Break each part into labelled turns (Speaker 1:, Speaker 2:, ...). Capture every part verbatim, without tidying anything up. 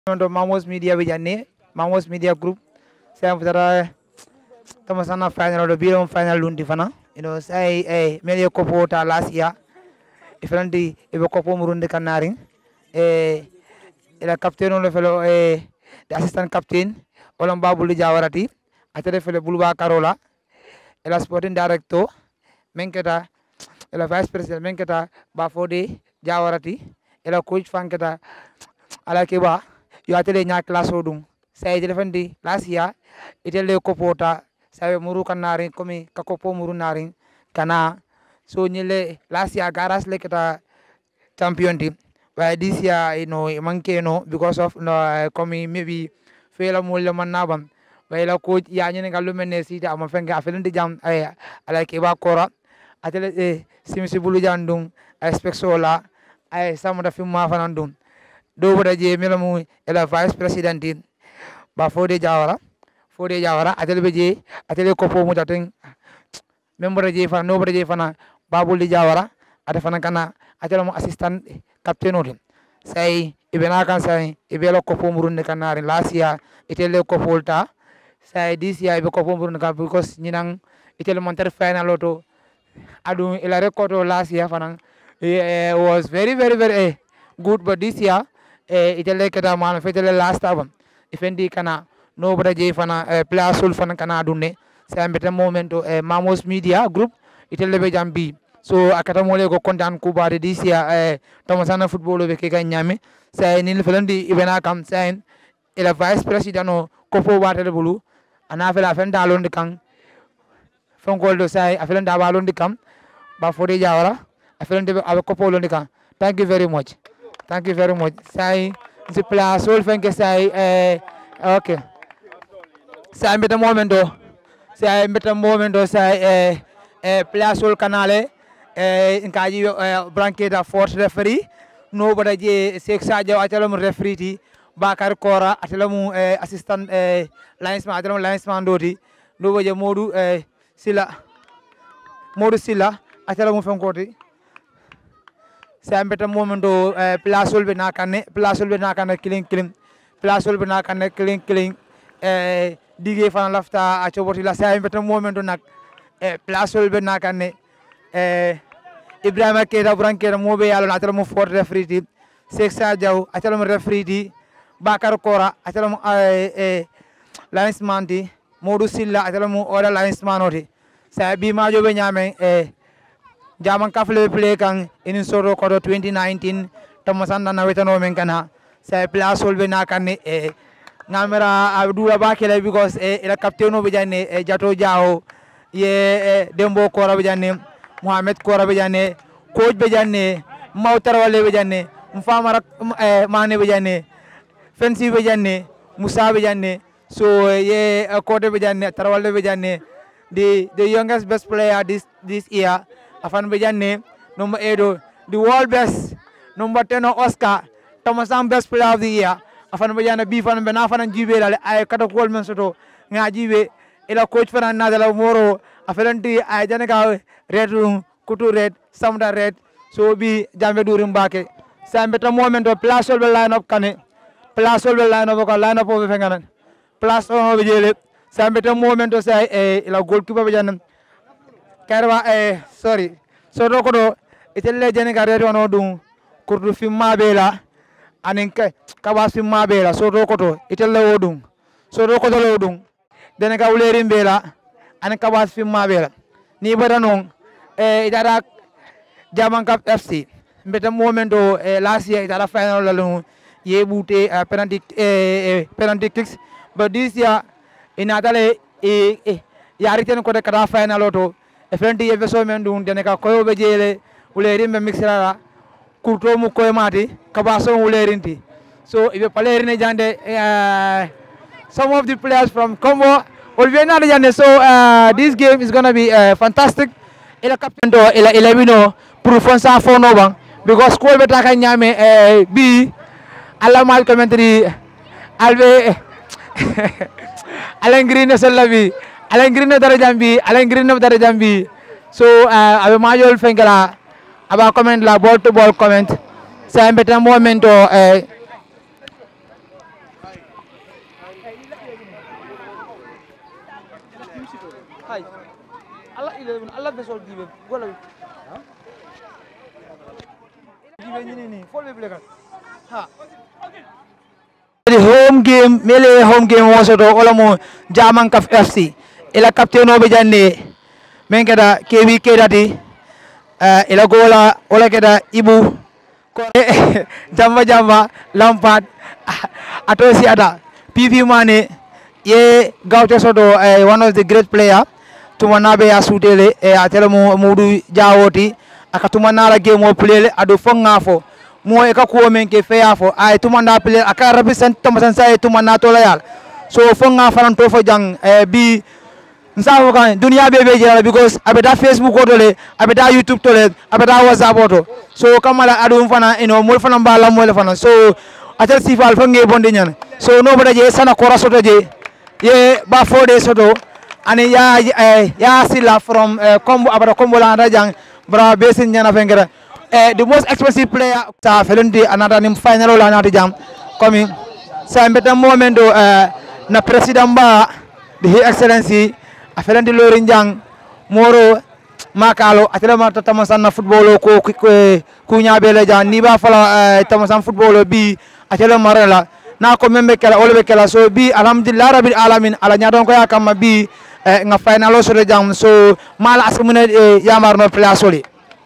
Speaker 1: Mamos Media Vijane, Mamos Media Group. Saya putara tamasana final do birom final lundi fana. You know, say eh medio kopo ta last year. Differently, ibo kopo murunde kanaring. Eh, ila captain on fellow eh the assistant captain Olam Babuli Jawarati. Atele fellow Bulba Carola. Ila sporting director Menketa. Ila vice president Menketa Bafode Jawarati. Ila coach Fanketa Alakiba. You atele nya class odum. Say differently last year. Itele kopota. Say muru kanaring komi kakopo muru naring kana. So nyele last year garas leketa champion team. But this year, you know, monkey, you know, because of no uh, coming maybe fail a mulla manabam. But coach Yanyan Galumene seat, I'm a friend, I feel in the jam. I like Eva Cora. I tell it, Simsibulu Jandum, I expect sola. I some of the film Mafanandum. Do what I J Milamu, a vice president in Bafo de Javara, four de Javara, I tell you, I tell you, Copo Mutating, member J for nobody J for Babu de Javara, at the Fanakana, I tell him assistant. Captain Odin. Say, Ibena can say, Ibelo Copo Murun Canary last year, Italo Copolta. Say, this year, Ibo Copo Murunca because Ninang, Italo Monter final auto. I do a record last year, Fanang. It was very, very, very good, but this year, Italo Kataman, Fatal last album. If Endi Kana, nobody J Fana, Player Sulfan Canadune, say, I'm better moment to Mamos Media Group, Italo Jambi. So akatamole go kontan kuba de this year eh Thomasana football be ke nyame say nil felandi ibena kam say ila vice president no kopo water bulu ana fela fen dalon de kan fon gol do say afelan da balon de kam ba fodi jawara afelan de aba kopo lon de kan. Thank you very much, thank you very much. Say the place all fen ke say eh okay say mbeta momento say mbeta momento say eh eh place all canale in kaji branketa force referee nobody je Sheikh Sadio atelam referee ti Bakar Kora atelam assistant linesman atelam linesman doti nobody Modu Sila Modu Sila atelam fenkoti sambeta momento placeol be nakane placeol be nakane killing killing placeol be nakane killing killing dige fan lafta achoboti la sambeta momento nak placeol be nakane Ibrahima Keita Branketa mobe yalo atala mo fort referee ti Sheikh Sadio atala mo referee ti Bakar Kora atala mo eh linesman ti Modou Silla atala mo oda linesman oti sa bi ma jobe nyame eh jaman kafle play kan in soro ko twenty nineteen tomasanda na wetano men kana sa place solve na kan eh ngamera abdula bakele because eh ila captain be janne eh jato jao ye Dembo Kora be janne Mohamed Kora bejane, coach bejane, Mautar wale bejane, Mfamara Mane bejane, Fancy bejane, Musa bejane, so ye Kote bejane, Tarawale bejane, the the youngest best player this this year, Afan bejane, number eight, the world best, number ten Oscar, Thomasan best player of the year, Afan bejane Bifan Benafan and Jibe, I cut a Coleman Soto, Najibe, ila coach for another Moro, Afelanti, I Janaka. Red room, Kutu red, Samda red, so be Jambe Durim Bake. Sam better moment of plus all the line up Kane, plus all the line of a line up over Fanganan, plus all of the Sam better moment to say a goalkeeper Vijanam. Carva, eh, sorry. So Rokodo, it's a legend red on Odum, Kutu Fima Bela, and in Kawasima Bela, so Rokodo, it's a low odum. So Rokodo Odum, then a Gaulerin Bela, and Kawas Fima Bela. Ni baranong eh itara Jaman Cup F C mbeta momento eh last year itara final lalu ye bute uh, penalty eh, penalty kicks but this year in atale eh eh yari ten ko de kara final auto e frenti e veso men dun deneka koyo be jele uleri be mixera kurto mu koy mati kabaso ulerinti so ibe palerine jande uh, some of the players from Congo. So uh, this game is gonna be uh, fantastic. Ila captain do ila ila bino proof sa fono bang because ko beta ka nyame eh bi ala mal commentary albe Alain Green salabi Alain Green dara jambi Alain Green dara jambi so uh, abe majol fengala aba comment la ball to ball comment sa beta momento eh Allah be sol dibe gola dibe ni ni fol be blekat ha the home game mele home game woso do wala mo Jaman Kaf F C ila captain o be janne men kada kewi kedati ila gola wala kada Ibu jamba jamba Lampard atosi ada P P Mane ye gawte sodo one of the great player tuma nabe ya sutele e atela mo mudu jawoti aka tuma nala game o plele adu fonga fo mo e ka ko men ke feya fo ay tuma na plele aka represent tama san say tuma na to layal so fonga fanan to fo jang e bi nsawo kan dunia bebe jela because abeda Facebook to le abeda YouTube to le abeda WhatsApp to so kamala adu fana ino mo fana bala mo le fana so atel sifal fange bonde nyan so no bada je sana kora soto je ye ba four days soto ani ya uh, ya sila from uh, combo abara combo la rajang bra besin nyana fengera uh, the most expensive player ta felundi anata nim final la nati jam komi sa mbeta momento uh, na president ba the his excellency a felundi lorin jang moro makalo atela ma tamasan na football ko ku nyaabe la jang ni ba fala uh, tamasan football bi atela marala na ko membe kala olbe kala so bi alhamdulillah rabbil alamin ala nyadon ko yakam bi eh, nga final so jam so mala asmune eh, yamar no place soli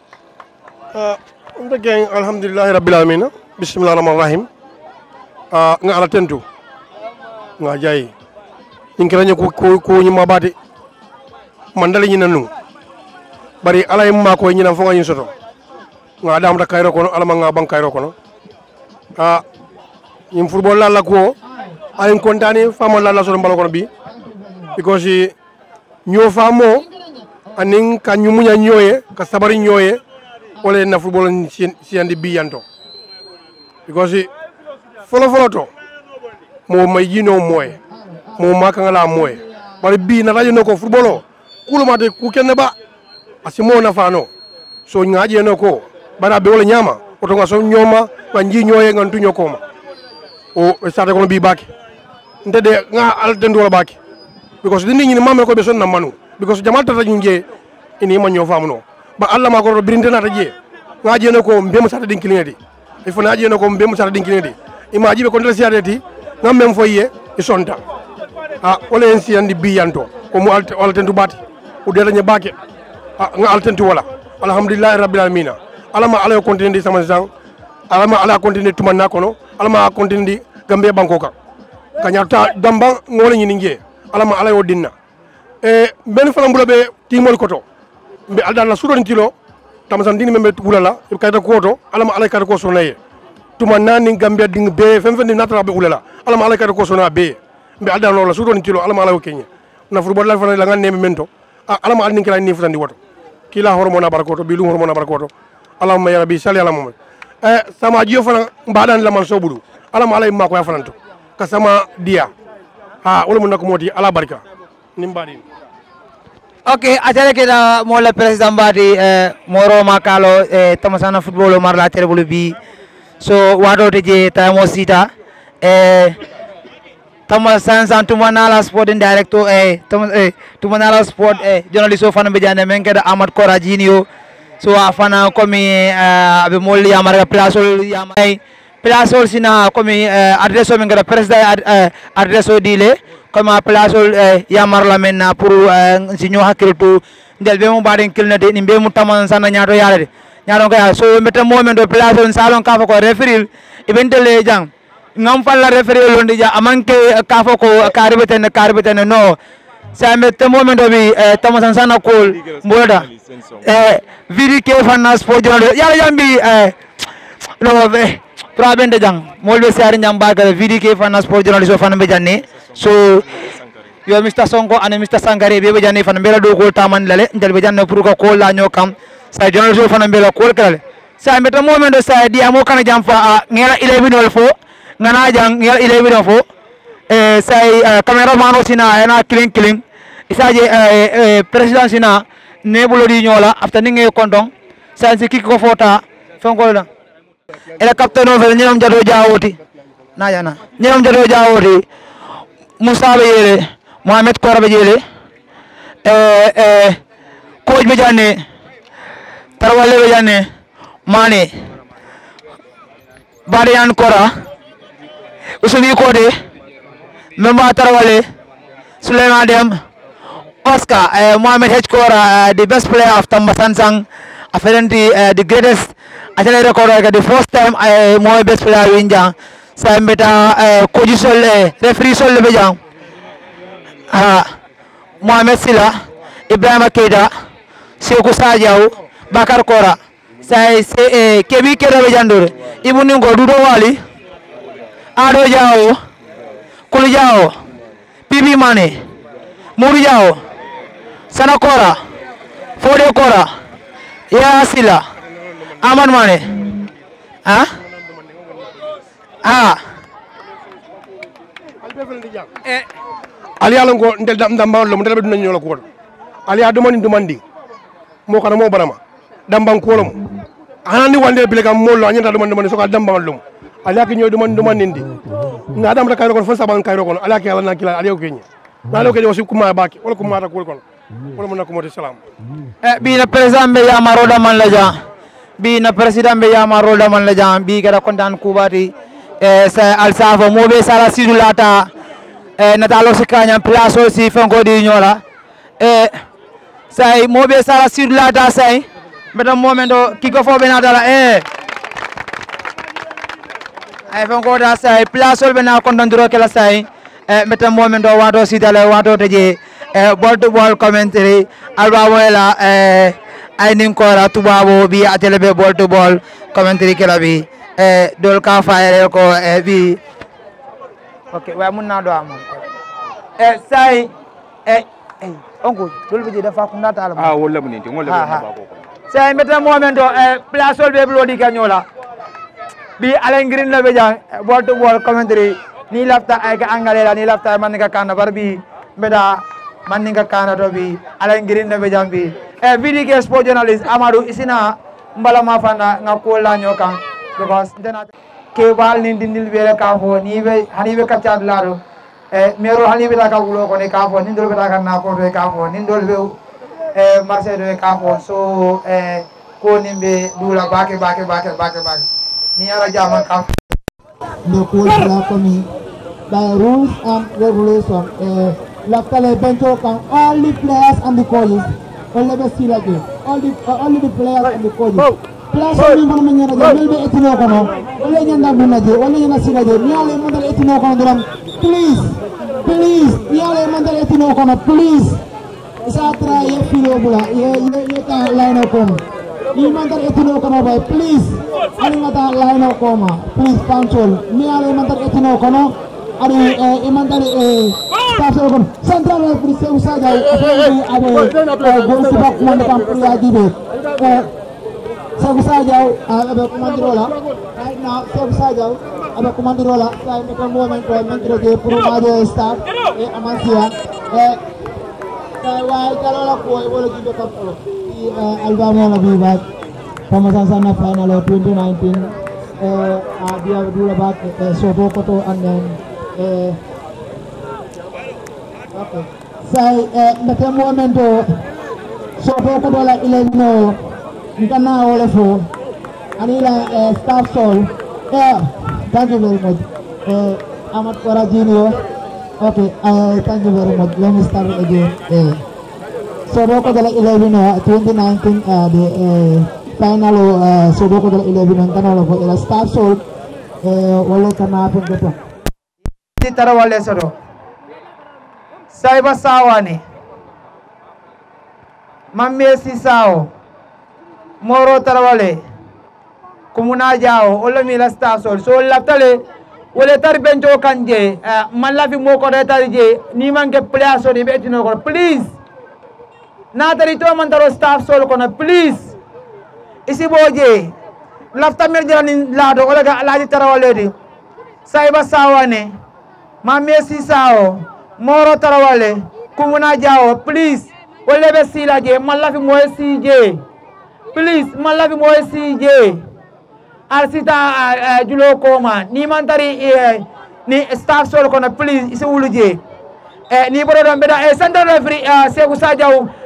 Speaker 2: uh umbe geng alhamdulillah rabbil alamin bismillahir rahmanir rahim uh, nga ala tentu nga jayi inkiranya ko ko nyima bade mandali nyinanu bari ala yimma ko nyina fo nga soto nga dam da kayro kono ala nga ban kayro kono ah in football la la ko ay kontani famo la la so mbalo kono bi because ño famo anin ka ñumunya ñoye ka sabari ñoye wala na football ci andi bi yanto because folo folo to mo may yino moy mo maka ngala moy bari bi na rajo no ko footballo kuluma de ku kenne ba asimo na fano so ngaaje no ko bara be wala nyama oto nga so nyoma ba nji ñoye ngantu ñokoma o stade ko bi baki ndede nga altendu wala baki because dindi ni mamel ko be sonna manu because jamal tata ñunje ini ma ñoo famuno ba alla ma ko birinde na taje nga jeno ko mbem sata din kilinedi il faut na jeno ko mbem sata din kilinedi imaji be ko ndel siadeti ngam mem foye e sonta ah wala en si andi biyanto ko mu altendu bati o dela nya baki ah nga altendu wala alhamdulillah rabbil alamin alama ala continue sama sang alama ala continue tumanna kono alama continue gambe bankoka kanyata damba ngole nyini nge alama ala yo dinna e ben fala mbulobe timol koto be aldana sudon kilo tamasan dini membe ulala e kayta koto alama ala kayta ko sonaye tumanna ni gambe ding be fem fem natara be ulala alama ala kayta ko sona be be aldana la sudon kilo alama ala yo kenya na football la fana la ngane mento alama al ni kala ni futandi woto kila hormona barakoto bi lu hormona barakoto alama ya rabbi sali ala mom eh sama jio fana mbadan la man sobudu alama ala ma ko ya fananto ka sama dia ha wala mun nak moti ala barka nimbadi
Speaker 1: ok atele ke da mo le president badi eh, moro makalo eh, tamasana football mar la terbulu bi so wado je tamo sita eh tamasan san tumanala sport director eh tamas eh tumanala sport eh journalist fana be jande men ke da Amad Korajinio so afana komi uh, abe molli amara plasol yamay plasol sina komi uh, adreso men gara president ad, uh, adreso dile kama plasol uh, yamar la menna pour uh, sinyo hakirtu ndel be mo baden kilnade ni be mu taman sana nyaato yalade nyaato ga so meta momento plasol salon ka ko referil ibentele jang ngam falla referil londe ja amanke ka ko karbeten karbeten no sa mette momento bi eh, tamasan sana kol mboda eh vidi ke fanna sport journal yalla jambi eh no be probende jang molbe sari jamba ga vidi ke fanna sport journal so fanna be janne so yo Mister Sonko ane Mister Sangare be be janne fanna bela do kol taman lale ndel be janne pour ko kol la nyokam sa journal so fanna bela kol kale sa mette momento sa di amo kana jam fa ngela eleven fo ngana jang ngela eleven fo eh say uh, cameraman osina ena clean clean isaje uh, uh, president sina nebulo di nyola after ninge kondong sa si kiko fota fonko la ela captain over nyom jado jawoti na jana nyom jado jawoti Musa be yele Mohamed Kora be yele eh eh coach be janne Tarawale be janne Mane Badian Kora Usumi Kode Memba Tarawale Sulaiman Dem Oscar uh, Mohamed H. Kora uh, the best player of Tambasan Sang apparently uh, the greatest actually record the first time I uh, my best player winja sa mbeta uh, coach sol referee sol be jang ah Mohamed Sila Ibrahima Keita Sekou Sadiaw Bakar Kora say say kebi kero be jandore ibuni ngo dudo wali ado jao kulu jao Pibi Mane Mourou Jao Sana Kora Fode Kora Ya Sila Aman Mane ah ah
Speaker 2: eh ali ala ngo ndel dam dam bawlo mo delbe dun ñola ko ali adu mani dumandi mo kana mo barama dambang ko lom anani wande bile kam mo lo anyanta dumandi dumandi so ka dambang lum ali ak ñoy dumandi dumandi ndi na dam rek ko fo saban kay ko ali ak yalla na kila ali ko ñi na lo ko josi kuma baki wala kuma ta ko ko wala mo nakko moti salam
Speaker 1: eh bi na president be yama roda man la ja bi na president be yama roda man la ja bi gara kontan kubati eh sa alsafo mo be sala sidulata eh natalo sikanya place aussi fanko di ñola eh say mo be sala sidulata say meta momento kiko fo be natala eh ay fanko da say place be na kontan duro kala say eh meta momento wato sidale wato teje eh ball to ball commentary alba wala eh ay nin ko la tubabo bi atele be ball to ball commentary kala bi eh dol ka faere ko eh bi okay wa mun na do am eh say eh eh onko dol be dafa ko ndata ala
Speaker 3: ah wala mun nti wala mun ba ko
Speaker 1: say meta momento eh place be blodi kanyola bi alen green la be jang ball to ball commentary ni lafta ay ka angale la ni lafta man ka kana barbi beda man nga kana do bi alen green la be jang bi eh vidike sport journalist Amadou isina mbala ma fana nga ko la nyokan because dena ke bal ni dindil bere ka fo ni be hani be ka chat laro e mero hani be ka gulo ko ne ka fo ni dol be ka na ko be ka fo ni dol be e marché do ka fo so e ko ni be dula bake bake bake bake bake ni ara jama ka
Speaker 4: the coach la komi by rules and regulation uh, laftale bento kan all the players and the coaches all the still again all the uh, all the players and the coaches place ni mo men ñana jël be etino ko no wala ñanda bu naje wala ñana sila je ni ale mo dal etino ko no please please ni ale mo dal etino ko no please sa tra ye filo bula ye ye ta line ko ni mo dal etino ko no bay please ali ngata line ko ma please control ni ale mo dal etino ko no ari e man dal e staff ko central referee se usaja ade go to back mo kam priya dibe Sekou Sadiaw abe kumandirola right now Sekou Sadiaw abe kumandirola sai me kon moment ko mentro je pour maje staff e amansia e sai way kalola ko e wala jibe kam ko i albamo la bi ba Pamasan sana final twenty nineteen eh a dia dula ba so do ko to and then eh okay sai eh mete momento so do ko dola eleven Nkana wole fo anila uh, staff soul yeah thank you very much uh, Ahmad Kora Junior okay uh, thank you very much let me start again uh, so doko dala eleven uh, twenty nineteen uh, the uh, final uh, so doko dala eleven nkana wole fo ila staff soul uh, wole kana pen goto
Speaker 1: ti tarawale sodo saiba sawani mamme si sawo Moro Tarawale kumuna jao ole mi la staff sol so laftale wole tar benjo kanje uh, man la fi moko de tar je ni manke player so de betino ko please na tari to man taro staff sol ko na please isi boje lafta mer jani lado ole ga alaji Tarawale di saiba sawane ma mesi sao Moro Tarawale kumuna jao please wole be sila je man la fi mo si je please malabi mo C J arsita uh, uh, julo koma ni mantari uh, ni staff sol kono please isi wuluje eh ni bodo don beda eh central referee uh, Sekou Sadiaw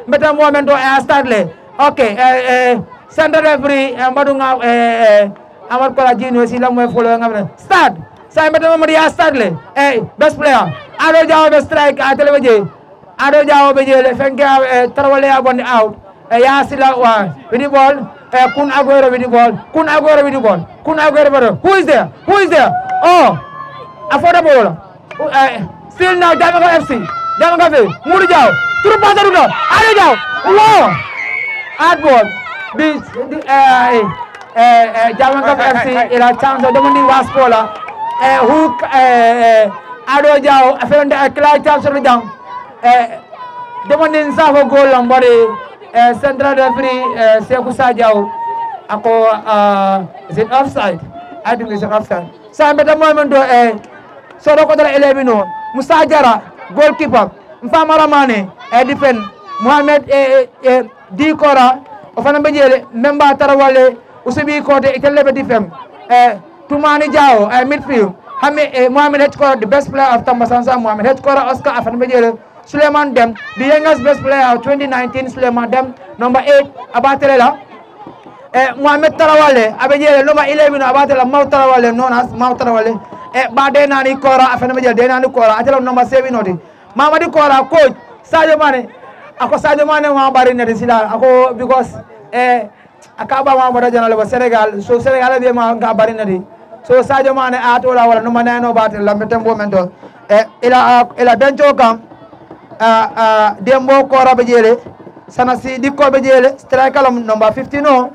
Speaker 1: Better moment to uh, start le. Okay, uh, uh, center referee uh, Madunga uh, Amar Kola Junior sila mo follow ngam. Start. Sai better moment ya start le. Eh best player. Ado Jaw be strike atele beje. Ado Jaw beje le fenke uh, Tarawale abon out. Uh, ya sila wa with the ball. Uh, Kun Aguero with the ball. Kun Aguero with the ball. Kun Aguero. Who is there? Who is there? Oh, affordable. Uh, still now Jamaica F C. Jamaica F C. Mudu Jaw. Through pass to the. Ado Jaw. Wow. Hard ball. This the uh, uh, uh, Jamaica F C il a chance de demander Waspola. Uh, who uh, Ado Jaw a fait un clear chance sur le jam. Uh, demanding Savo goal lambari. Uh, central referee uh, Sekou Sadiaw ako uh, is it offside? I think it's an offside. So I'm better moment to uh, so do ko dara eleven no Musa Jara goalkeeper Mfama Ramane uh, defend Mohamed uh, uh, Dikora ofana bejele memba Tarawale usubi ko de itelle be defend uh, Toumani Diaw uh, midfield Hame uh, Mohamed Hedkora the best player of Tambasansa Mohamed Hedkora Oscar afana bejele Suleiman Dem, the youngest best player of twenty nineteen, Suleiman Dem, number eight, Abatelela. Eh, Mohamed Tarawale, Abejele, number eleven, Abatela, Mau Tarawale, known as Mau Tarawale. Eh, Badena Nikora, Afanabeja, Dena Nikora, I tell him number seven, Mama Nikora, coach, Sadio Mane. Ako Sadio Mane, Mabari Nedisila, Ako, because eh, Akaba Mabara Senegal, so Senegal, they are Gabari Nedi. So Sadio Mane, at all our number nine about Lambetem Momento. Eh, Ila, Ila Benjo Camp. Uh, uh, Dembo Kora Bejele, Sanasi Diko Bejele, striker number fifteen, uh,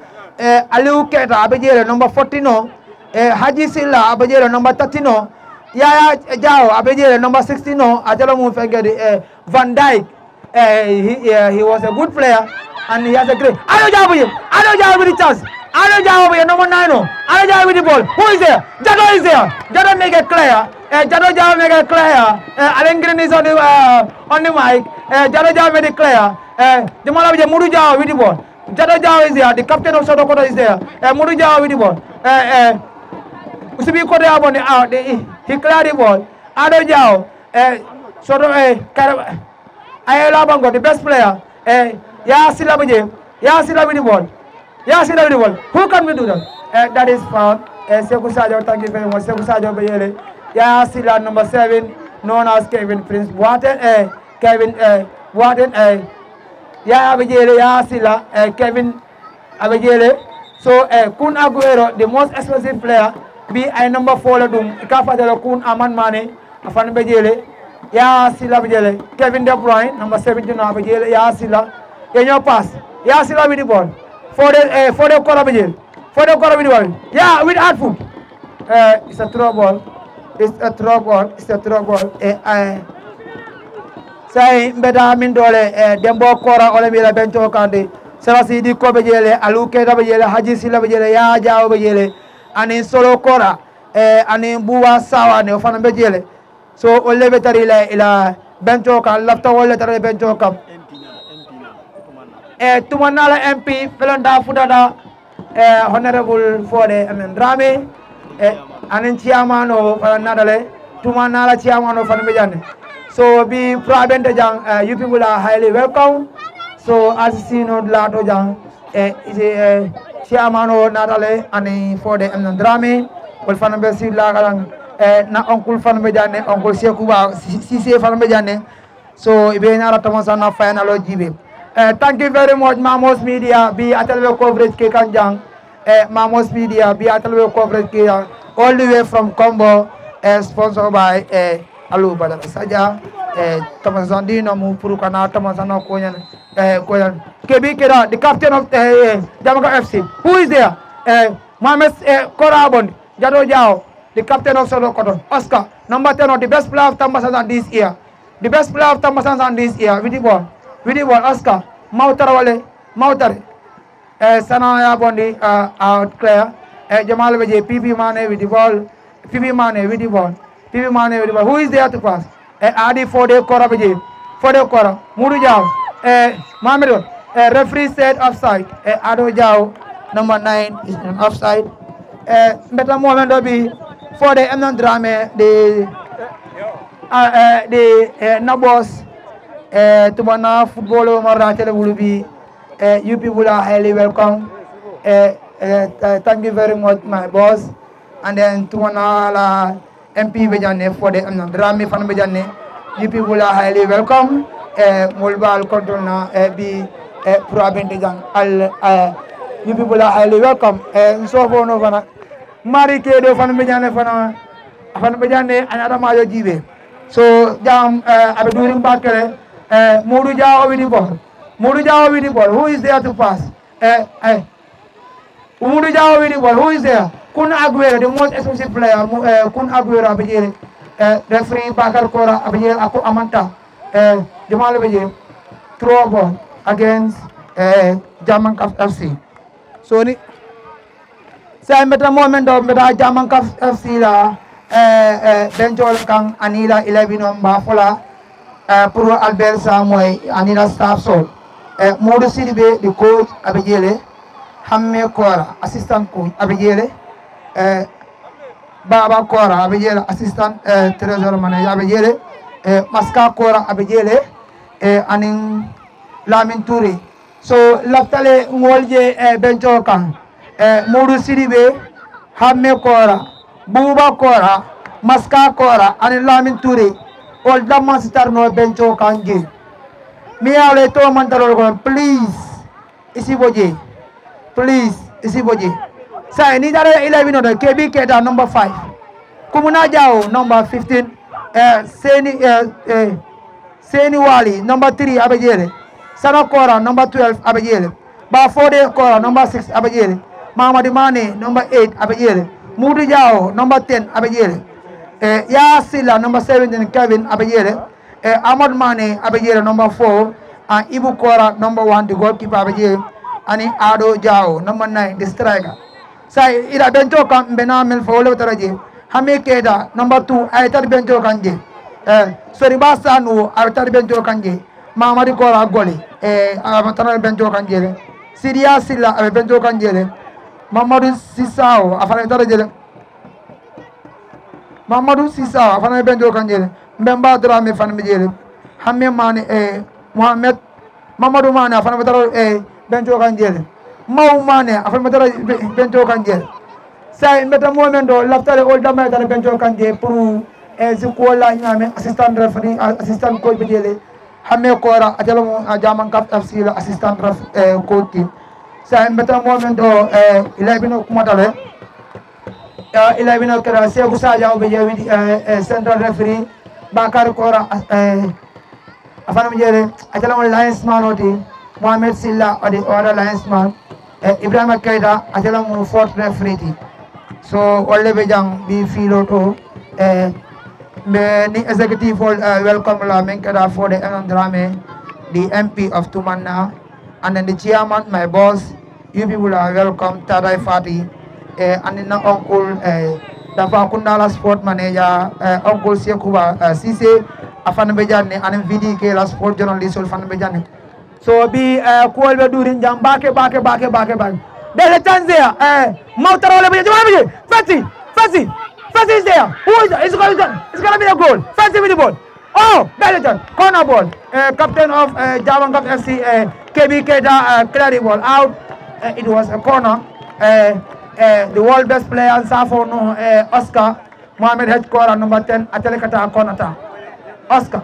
Speaker 1: Aliu Keta Abejele number fourteen, uh, Haji Silla Abejele number thirteen, Yaya Jao Abejele number sixteen, Ajalamu Fegedi, uh, Van Dijk, uh, he, uh, he was a good player and he has a great. Ado Jao with him, Ado Jao with the chance, Ado Jao with number nine, Ado Jao with the ball. Who is there? Jado is there. Jado make it clear. Uh, Jado Jao make it clear. Uh, Alan Green is on the uh, on the mic. Uh, Jado Jao made it clear. Uh, Jamal Abija Mudu Jao with the ball. Jado Jao is there. The captain of Sotokota is there. Uh, Mudu Jao with the ball. Uh, uh, Usibi Kote on the out. He cleared the ball. Ado Jao. Uh, Soto. Uh, Ayala Bango, the best player. Uh, Ya Sila Bije. Ya Sila with the ball. Ya Sila with the ball. Who can we do that? Uh, that is found. Uh, Sekou Sadio, thank you very much. Sekou Sadio Bejele. Ya Sila number seven, known as Kevin Prince. Boateng, uh, Kevin, uh, Boateng, uh, Ya Abejele, Ya Sila, uh, Kevin Abejele. So, uh, Kun Aguero, the most expensive player, be a number four, Ladum, Ikafadelo Kun Aman Mane, Afan Bejele, Ya Sila Bejele, Kevin De Bruyne, number seventeen, Abejele, Ya Sila, in your pass, Ya Sila with the ball, for the, uh, for the Kora Bejele, for the Kora with the ball, yeah, with hard foot. Uh, it's a throw ball. It's a throw ball. It's a throw ball. Eh, eh. Say, mbeda mindole. Eh, dembo kora ole mila bento kandi. Sarasi di ko bejele. Aluke da bejele. Haji sila bejele. Ya jao bejele. Ani solo kora. Eh, ani buwa sawa ne ofana bejele. So ole betari ila ila bento kan. Lafta ole tari bento kan. Eh, tumanala M P. Felanda fudada. Eh, honorable for the I mean Rami. Eh, anin chairman of Nadale, Tumanala chairman of Fanbejane. So be private jang, uh, you people are highly welcome. So as you see no lato jang, eh, is a chairman of Nadale and for the Drame, will Fanbesi Lagalang, eh, na Uncle Fanbejane, Uncle Sekuba, C C Fanbejane. So if you are Tamasana final G B. Uh, thank you very much, Mamos Media, be at the coverage Kekanjang. Uh, Mamos Media, be at the coverage here, all the way from Combo, uh, sponsored by uh, Alu Badal Saja, uh, Thomas Zandino, Mupurukana, Thomas Ano Koyan, uh, Koyan, K B Kera, the captain of uh, Jamaica F C. Who is there? Uh, Mohamed uh, Korabon, Jado Jao, the captain of Solo Cotton, Oscar, number ten, the best player of Tambasan this year. The best player of Tambasan this year, with the ball, with the ball, Oscar, Mautarwale, Mautare. Uh, Sanaya Bondi uh, out clear. Uh, Jamal Veje, P P Mane with the ball. P P Mane with the ball. P P Mane with the ball. Who is there to pass? Uh, Adi for the Kora Veje. For the Kora. Mudu Jao. Uh, Mohamed. Uh, referee said offside. Uh, Ado Jao, number nine, is an offside. Uh, better moment will be for the Emnon Drame, the uh, uh, the uh, Nabos Uh, to mana football Maratele will be uh, you people are highly welcome. Uh, uh, uh, thank you very much, my boss. And then to mana la M P Bejane for the um, drama fan Bejane, you people are highly welcome. Uh, Mulbal control na uh, be uh, probably al uh, you people are highly welcome. Uh, so for no fana Mari Kedo fan Bejane fana fan Bejane another mayo jibe. So jam uh, abe during bakere. Uh, Modu Jao with the ball. Modu Jao with the ball. Who is there to pass? Uh, uh, Modu Jao with the ball. Who is there? Kun Aguero, the most expensive player. Uh, Kun Aguero Abijere. Uh, referee Bakar Kora Abijere Aku Amanta. Uh, Jamal Abijere. Throw a ball against uh, German Cup F C. So, ni sa meta moment of meta German Cup F C la Benjol Kang Anila eleven on Bafola. Uh, pour Albert Samoy Anila staff so uh, Modou Sidibé the coach Abijele Hamme Kora assistant coach Abijele uh, Baba Kora Abijele assistant uh, treasurer manager Abijele uh, Maska Kora Abijele uh, aning Lamin Touré so laftale ngolje uh, Bencho Kang uh, Modou Sidibé Hamme Kora Buba Kora Maska Kora aning Lamin Touré all the master no bencho kanji. Me ale to mantaro please isi boje. Please isi boje. Sa ni dare eleven no K B Keita number five. Kumuna Jao number fifteen. Eh Seni eh eh Seni Wali number three abejele. Sanokora number twelve abejele. Bafode Kora number six abejele. Mamadi Mane number eight abejele. Mudu Jao number ten abejele. Uh, Ya Silla number seventeen Kevin Abejere, uh, Ahmad Mane Abejere number four, and Ibu Kora number one the goalkeeper Abejere, and Ado Jao number nine the striker. Sai ida Bencho Kam Benamel for all of the Hame Keda number two Aitar Bencho Kanje, uh, Soribasa no Aitar Bencho Kanje, Mamadi Kora Goli, uh, Amatana Bencho Kanje, Siria Silla Bencho Kanje, Mamadou Sisao Afanatara. Mamadou Sisa fana benjo kanjele mbemba drame fana bijele hamme mane e Mohamed Mamadou Mane fana betaro e benjo kanjele Mau Mane fana betaro benjo kanjele say mbeta momento laftale all dama dal benjo kanje pour e zikola nyame assistant referee assistant coach bijele hamme kora atelo jaman kap F C la assistant ref coach say mbeta momento e ilabino kumatale Uh, eleven okra Sekou Sadio be jewi uh, central referee Bakar Kora uh, afana mjere atala linesman odi Mohamed Silla odi other linesman uh, Ibrahima Keita atala mo fourth referee so olle be jang bi filo to uh, be ni executive uh, welcome la men kada for the Drame the M P of Tumanna and then the chairman my boss you people are welcome Tadai Fati Eh, and na uncle eh, dafa kundala sport manager eh, uncle Sekuba eh, Sise afan bejane anem vidi ke la sport journalist ol fan bejane so bi eh, ko be durin jam bake bake bake bake bake dele tanzia eh moutaro le bejane bejane Fati Fati Fati is there who is it's going it's going to be a goal Fati with the ball oh Beleton corner ball eh, captain of eh, Javan Cup F C eh, K B Keita uh, clear the ball out eh, it was a corner eh, Uh, the world best player Safo no uh, Oscar Mohamed H. Kora number ten Atelekata Konata Oscar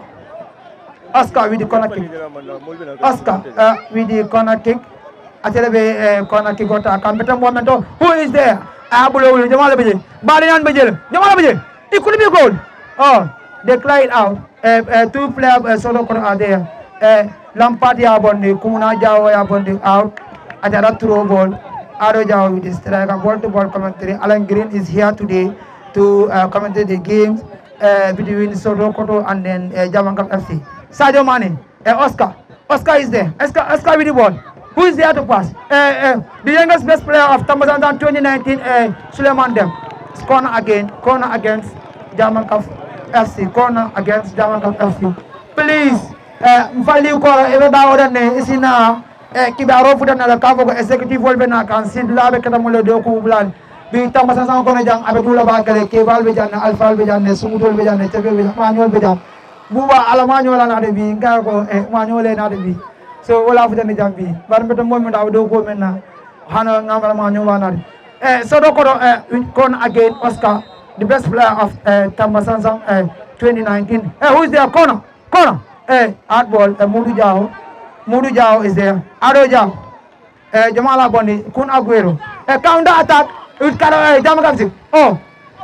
Speaker 1: Oscar with the corner kick Oscar uh, with the corner kick Atelebe uh, corner kick got a competent momento who is there Abulo Jamal Beje Barian Beje Jamal Beje it could be a goal oh they cried out uh, uh, two players uh, solo are there uh, Lampard Yabondi Kumuna Jao Yabondi out Atara throw ball Ado Jao with his striker ball to ball commentary. Alan Green is here today to uh, commentate the games uh, between Sodokoto and then uh, Javan Cup F C. Sadio Mane, uh, Oscar. Oscar is there. Oscar, Oscar with the ball. Who is there to pass? Uh, uh, the youngest best player of Tamazandan twenty nineteen, uh, Suleiman Dem. Corner again. Corner against Javan Cup F C. Corner against Javan Cup F C. Please, Mfali Kora, even now, is in now. Kibaro fudan na kavo ko executive wall be na kan sid labe kata mo le do ko bulan bi tamasan ko na jang abe dula ba kale kebal be jan alfal be jan ne sumudol be jan ne tebe be manuel be jan buba ala ma nyola na de bi nga ko e ma nyole na de bi so wala fu tan jambi bar mbeto mo mi daw do ko menna hana ngamala ma nyola na de eh so do ko do eh kon again Oscar the best player of uh, Tambasansan uh, twenty nineteen eh who is there corner corner eh hard ball uh, Mudu Jao Mudu Jao is there Ado Jao eh Jamala Bondi Kun Aguero eh counter attack with Karo eh Jamakapsi oh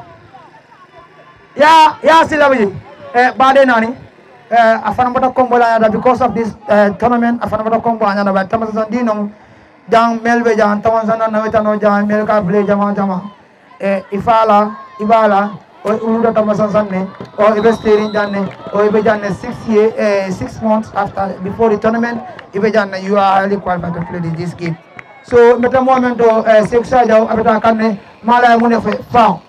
Speaker 1: ya ya silabi eh bade nani eh afana mata combo la yada because of this uh, tournament afana mata combo anyana ba Tambasansan dino jang melbe jang Tambasansan na wetano jang melka play jama jama eh ifala ibala o uluda Tambasansan ne o ibe steering janne o ibe janne six year eh, six months after before the tournament ibe janne you are highly qualified to play this game so meta momento eh, Sekou Sadio abeta kanne mala mu ne fe fa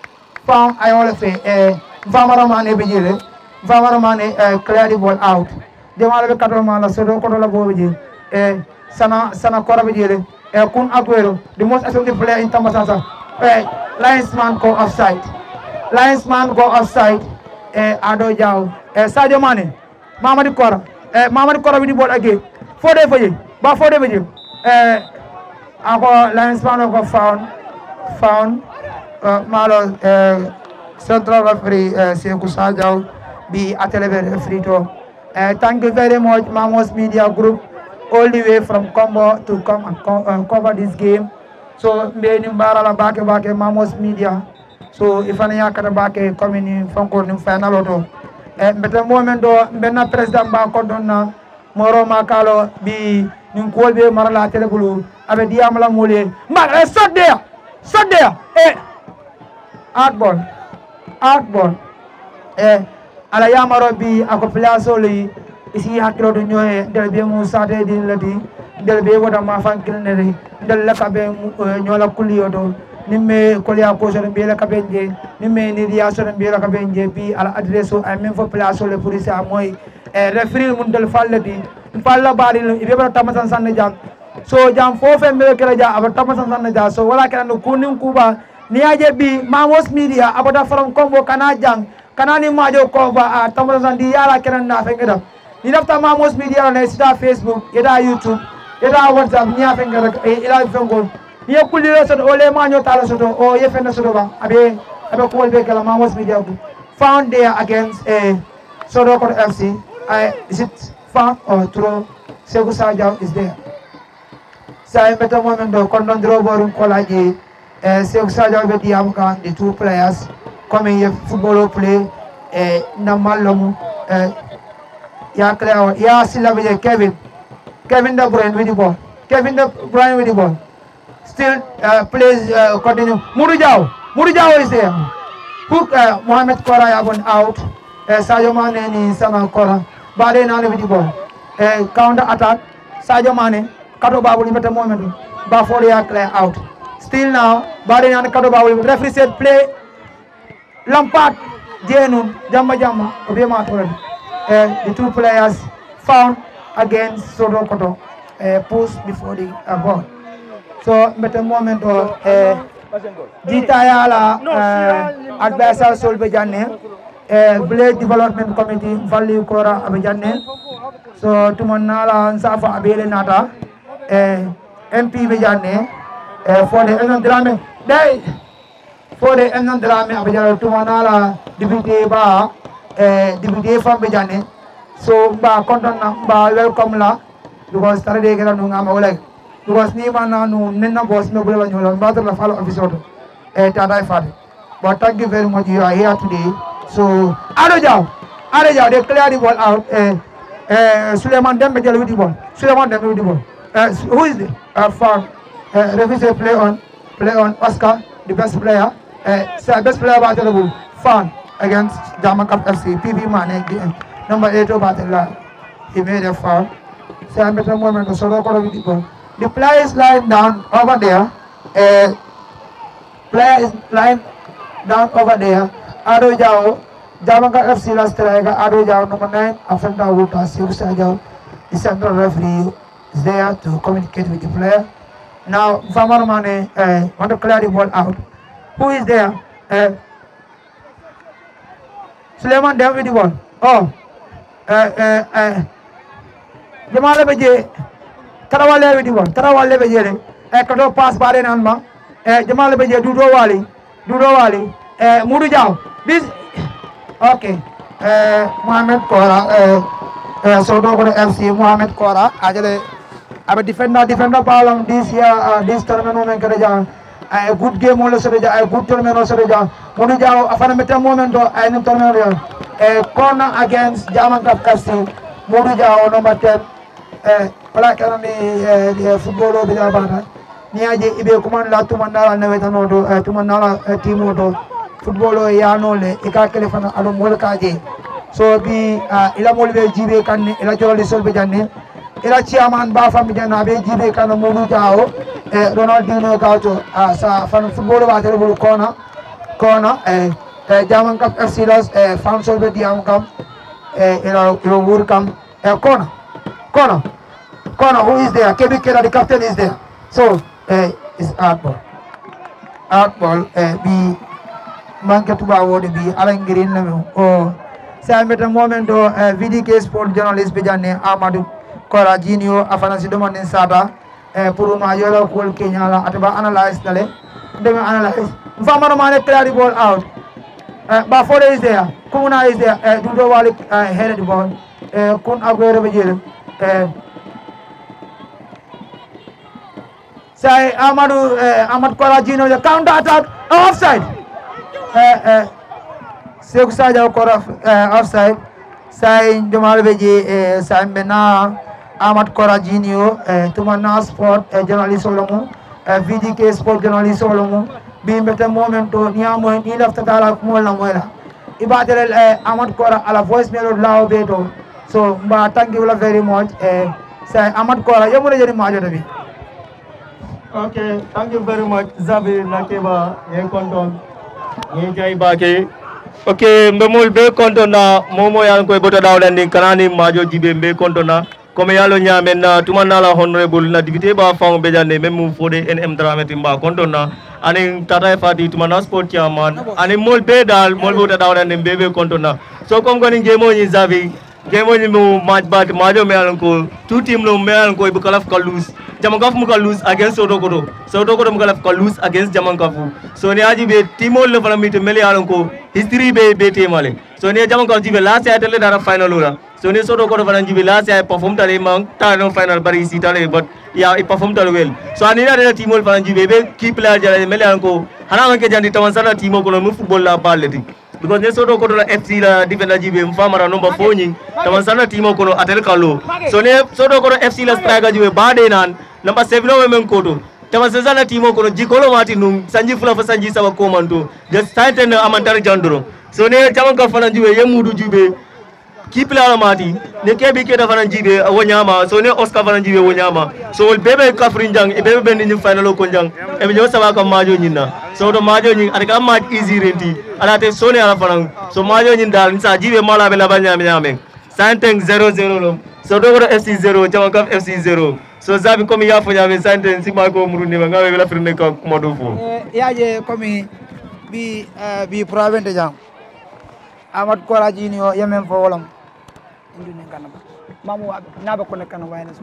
Speaker 1: fa ay wala fe eh Famara Mane be jele Famara Mane eh, clear the ball out de mala be kato mala so do ko do la bo be eh sana sana kora be jele eh Kun Aguero the most effective player in Tambasansan eh linesman go offside linesman go offside eh Ado Jao eh Sadio Mane Mamadi Kora eh Mamadi Kora with the ball again Fode Faye ba Fode be eh ako linesman go found found uh, malo eh central referee uh, Sekou Sadio be atelever free to uh, thank you very much Mamos Media Group all the way from Combo to come and co uh, cover this game so mbe ni mbara la bake bake Mamos Media so ifana yakata bake commune fonko ni final auto e mbete moment do benna president ba ko donna moro makalo bi ni kolbe marala telebulu abe diamala mole ma e sodde sodde e hardball hardball e ala yamaro bi ako place oli isi hakiro do nyoe del be mu sate di lati del be wada ma fankilne del la kabe nyola kuliyo do nimme kolia ko so be la kabenje nimme ni dia so be la kabenje bi ala adresse ay même fo place le police a moy e referee mun del fallati falla bari be ba Tambasansan ne jam so jam fofe me kala ja aba Tambasansan ne ja so wala kana no kunin kuba ni aje bi Mamos Media abada from Combo kana jang kana ni majo ko ba a Tambasansan di yala kenan na fengeda ni dafta Mamos Media na sita Facebook eda YouTube eda WhatsApp ni afengeda e ila fengol ni kuliro so ole manyo tala so o yefena so ba abe abe ko be kala Mamos Media Group found there against a uh, Sodoko F C I is it found or through Sekou Sadio is there sa meta momento kondon dro borum kolaji eh Sekou Sadio be diam kan the two players coming here football play eh namalum eh ya clear ya silabe Kevin Kevin De Bruyne with the ball Kevin De Bruyne with the ball still uh, plays uh, continue Mudu Jao Mudu Jao is there hook uh, Mohamed Kora yabon out uh, Sadio Mane ni Sana Kora bade nane with the ball uh, counter attack Sadio Mane kato babu limeta moment ba for ya clear out still now bade nane kato babu referee said play Lampard Jenun Jamba Jamba obema to uh, the two players found against Sodokoto uh, push before the uh, ball so mbete moment o eh jita yala eh adversaire solbe janne eh Village Development Committee valli kora abe janne so tumanala safa abele nata eh M P be janne eh for the enon drame dai for the enon drame abe janne tumanala député ba eh député fam be janne so ba konton na ba welcome la because tare de gela no ngama wala because ni mana no nenna boss me bula nyola mbatr la follow episode eh tadai fade but thank you very much you are here today so Ado Jao Ado Jao they clear the ball out eh eh Suleiman Dembe jël with the ball Suleiman Dembe with the ball uh, who is the uh, for uh, referee play on play on Oscar the best player uh, so best player available fan against Jamakap F C P B Mane number eight battle he made a foul so I'm better moment so do with the ball the player is lying down over there. Uh, player is lying down over there. Ado Jao, Jamaka F C last striker. Ado Jao number nine. After Wuta, Sekou Sadio, the central referee is there to communicate with the player. Now Famara Mane uh, want to clear the ball out. Who is there? Uh, Suleiman there with the ball. Oh, eh eh eh jama le beje tarawale be di won tarawale be jere e ko do pass bare nan ma e jama le beje dudo wali dudo wali e mudu jaw bis okay eh Mohamed Kora eh eh so do ko F C Mohamed Kora ajale abe defender defender palang this year uh, this tournament men kada jang a good game wala so ja a good tournament so ja mudu jaw afana meta momento ay nem tournament e corner against German Cup casting mudu jaw number ten eh plaque ni football o bila bana ni aje ibe kuman la tumandala na wetano do tumandala timo do football o ya no le e ka kele fana alo mol kaje so bi ila mol be jibe kan ila jolli solbe janne ila chairman ba fam janna be jibe kan mudu jao e Ronaldinho gauto sa fan football ba tere bulu kona kona e German Cup F C los e fan solbe diam kam e ila ila wur kam e kona kona Kona, who is there? K B K, the captain is there. So, uh, it's hardball. Hardball, uh, be manke tuba wodi bi alan green na o sa meta momento uh, V D K sport journalist be janne Amadou Kora Junior afana si demande sada uh, pour ma yoro ko Kenya la ataba analyze dale dem analyze mfamaro mane clear the ball out. Uh, Bafore is there. Kumuna is there. Uh, Dudo Wali uh, headed the ball. Uh, Kun Aguero be jere. Uh, Say Amadou uh, Ahmad Kora Junior the counter attack offside. Uh, uh, Sekou Sadio Kora uh, offside. Say Jamal Beji uh, say Mena Ahmad Kora Junior uh, Tumana Sport uh, journalist Solomo uh, V D K Sport journalist Solomo bi mbete momento niamo ni lafta dala mo la moela ibatel uh, Ahmad Kora ala voice mail lao beto so mba thank you very much uh, say Ahmad Kora yomo le jeni majo tabi.
Speaker 3: Okay, thank you very much, Zabi Nakeba, Yen Konton, Yen Jai Bake. Okay, Mbemol Be Kontona, Momo Yanko Bota Dowlanding, Kanani, Majo Jibe Be Kontona, Komeyalo Nyamena, Tumanala Honorable na Diviteba Fang Bejane, Memu Fode, N M Dramatimba Kontona, and in Tata Fati, Tumana Sport Chairman, and in Mol Bedal, Molbota Dowlanding Bebe Kontona. So come going Gemo in Zavi, Gemo in Mad Bat, Majo Melanco, two team no Melanco, Bukalaf Kalus. Jamangaf muka lose against Sotokoro. Sotokoro muka laf lose against Jamankafu. So ni aji be timo le fana mite mele alonko history be be temale. So ni Jamankaf jibe last year tele dara final ora. So ni Sotokoro fana jibe last year perform tale mang ta no final bari si tale but ya I perform tale well. So ani na dara timo fana jibe be key player jara mele alonko hana manke jandi tawansala timo kono mu football la baleti. Because ne Sotokoro la F C la defender jibe mfamara number four nyi tawansala timo kono atel kalo. So ne Sotokoro F C la striker jibe bade nan number seven o men koto tamasezana timo kono jikolo mati num sanji fula fa sanji sawa komando just tighten amantar jandoro so ne jamanka fana jibe yemudu jibe kipla mati ne kebi ke da fana jibe wonyama so ne Oscar fana jibe wonyama so wol bebe kafrinjang e bebe ben ni final ko njang e be jo sawa ko majo nyina so do majo nyi adaka mat easy renti alate so ne ala fana so majo nyin dal sa jibe mala be la banyame nyame santeng zero zero lo so do F C zero jamanka F C zero. So Zabi komi ya fanya me sante si ma ko murundi ma ngawe la firne ka modo fo
Speaker 1: ya je komi bi bi provente jam Ahmad Kora Junior yemen fo wolam indi ne kanam mamu na ba ko ne kanam wayna so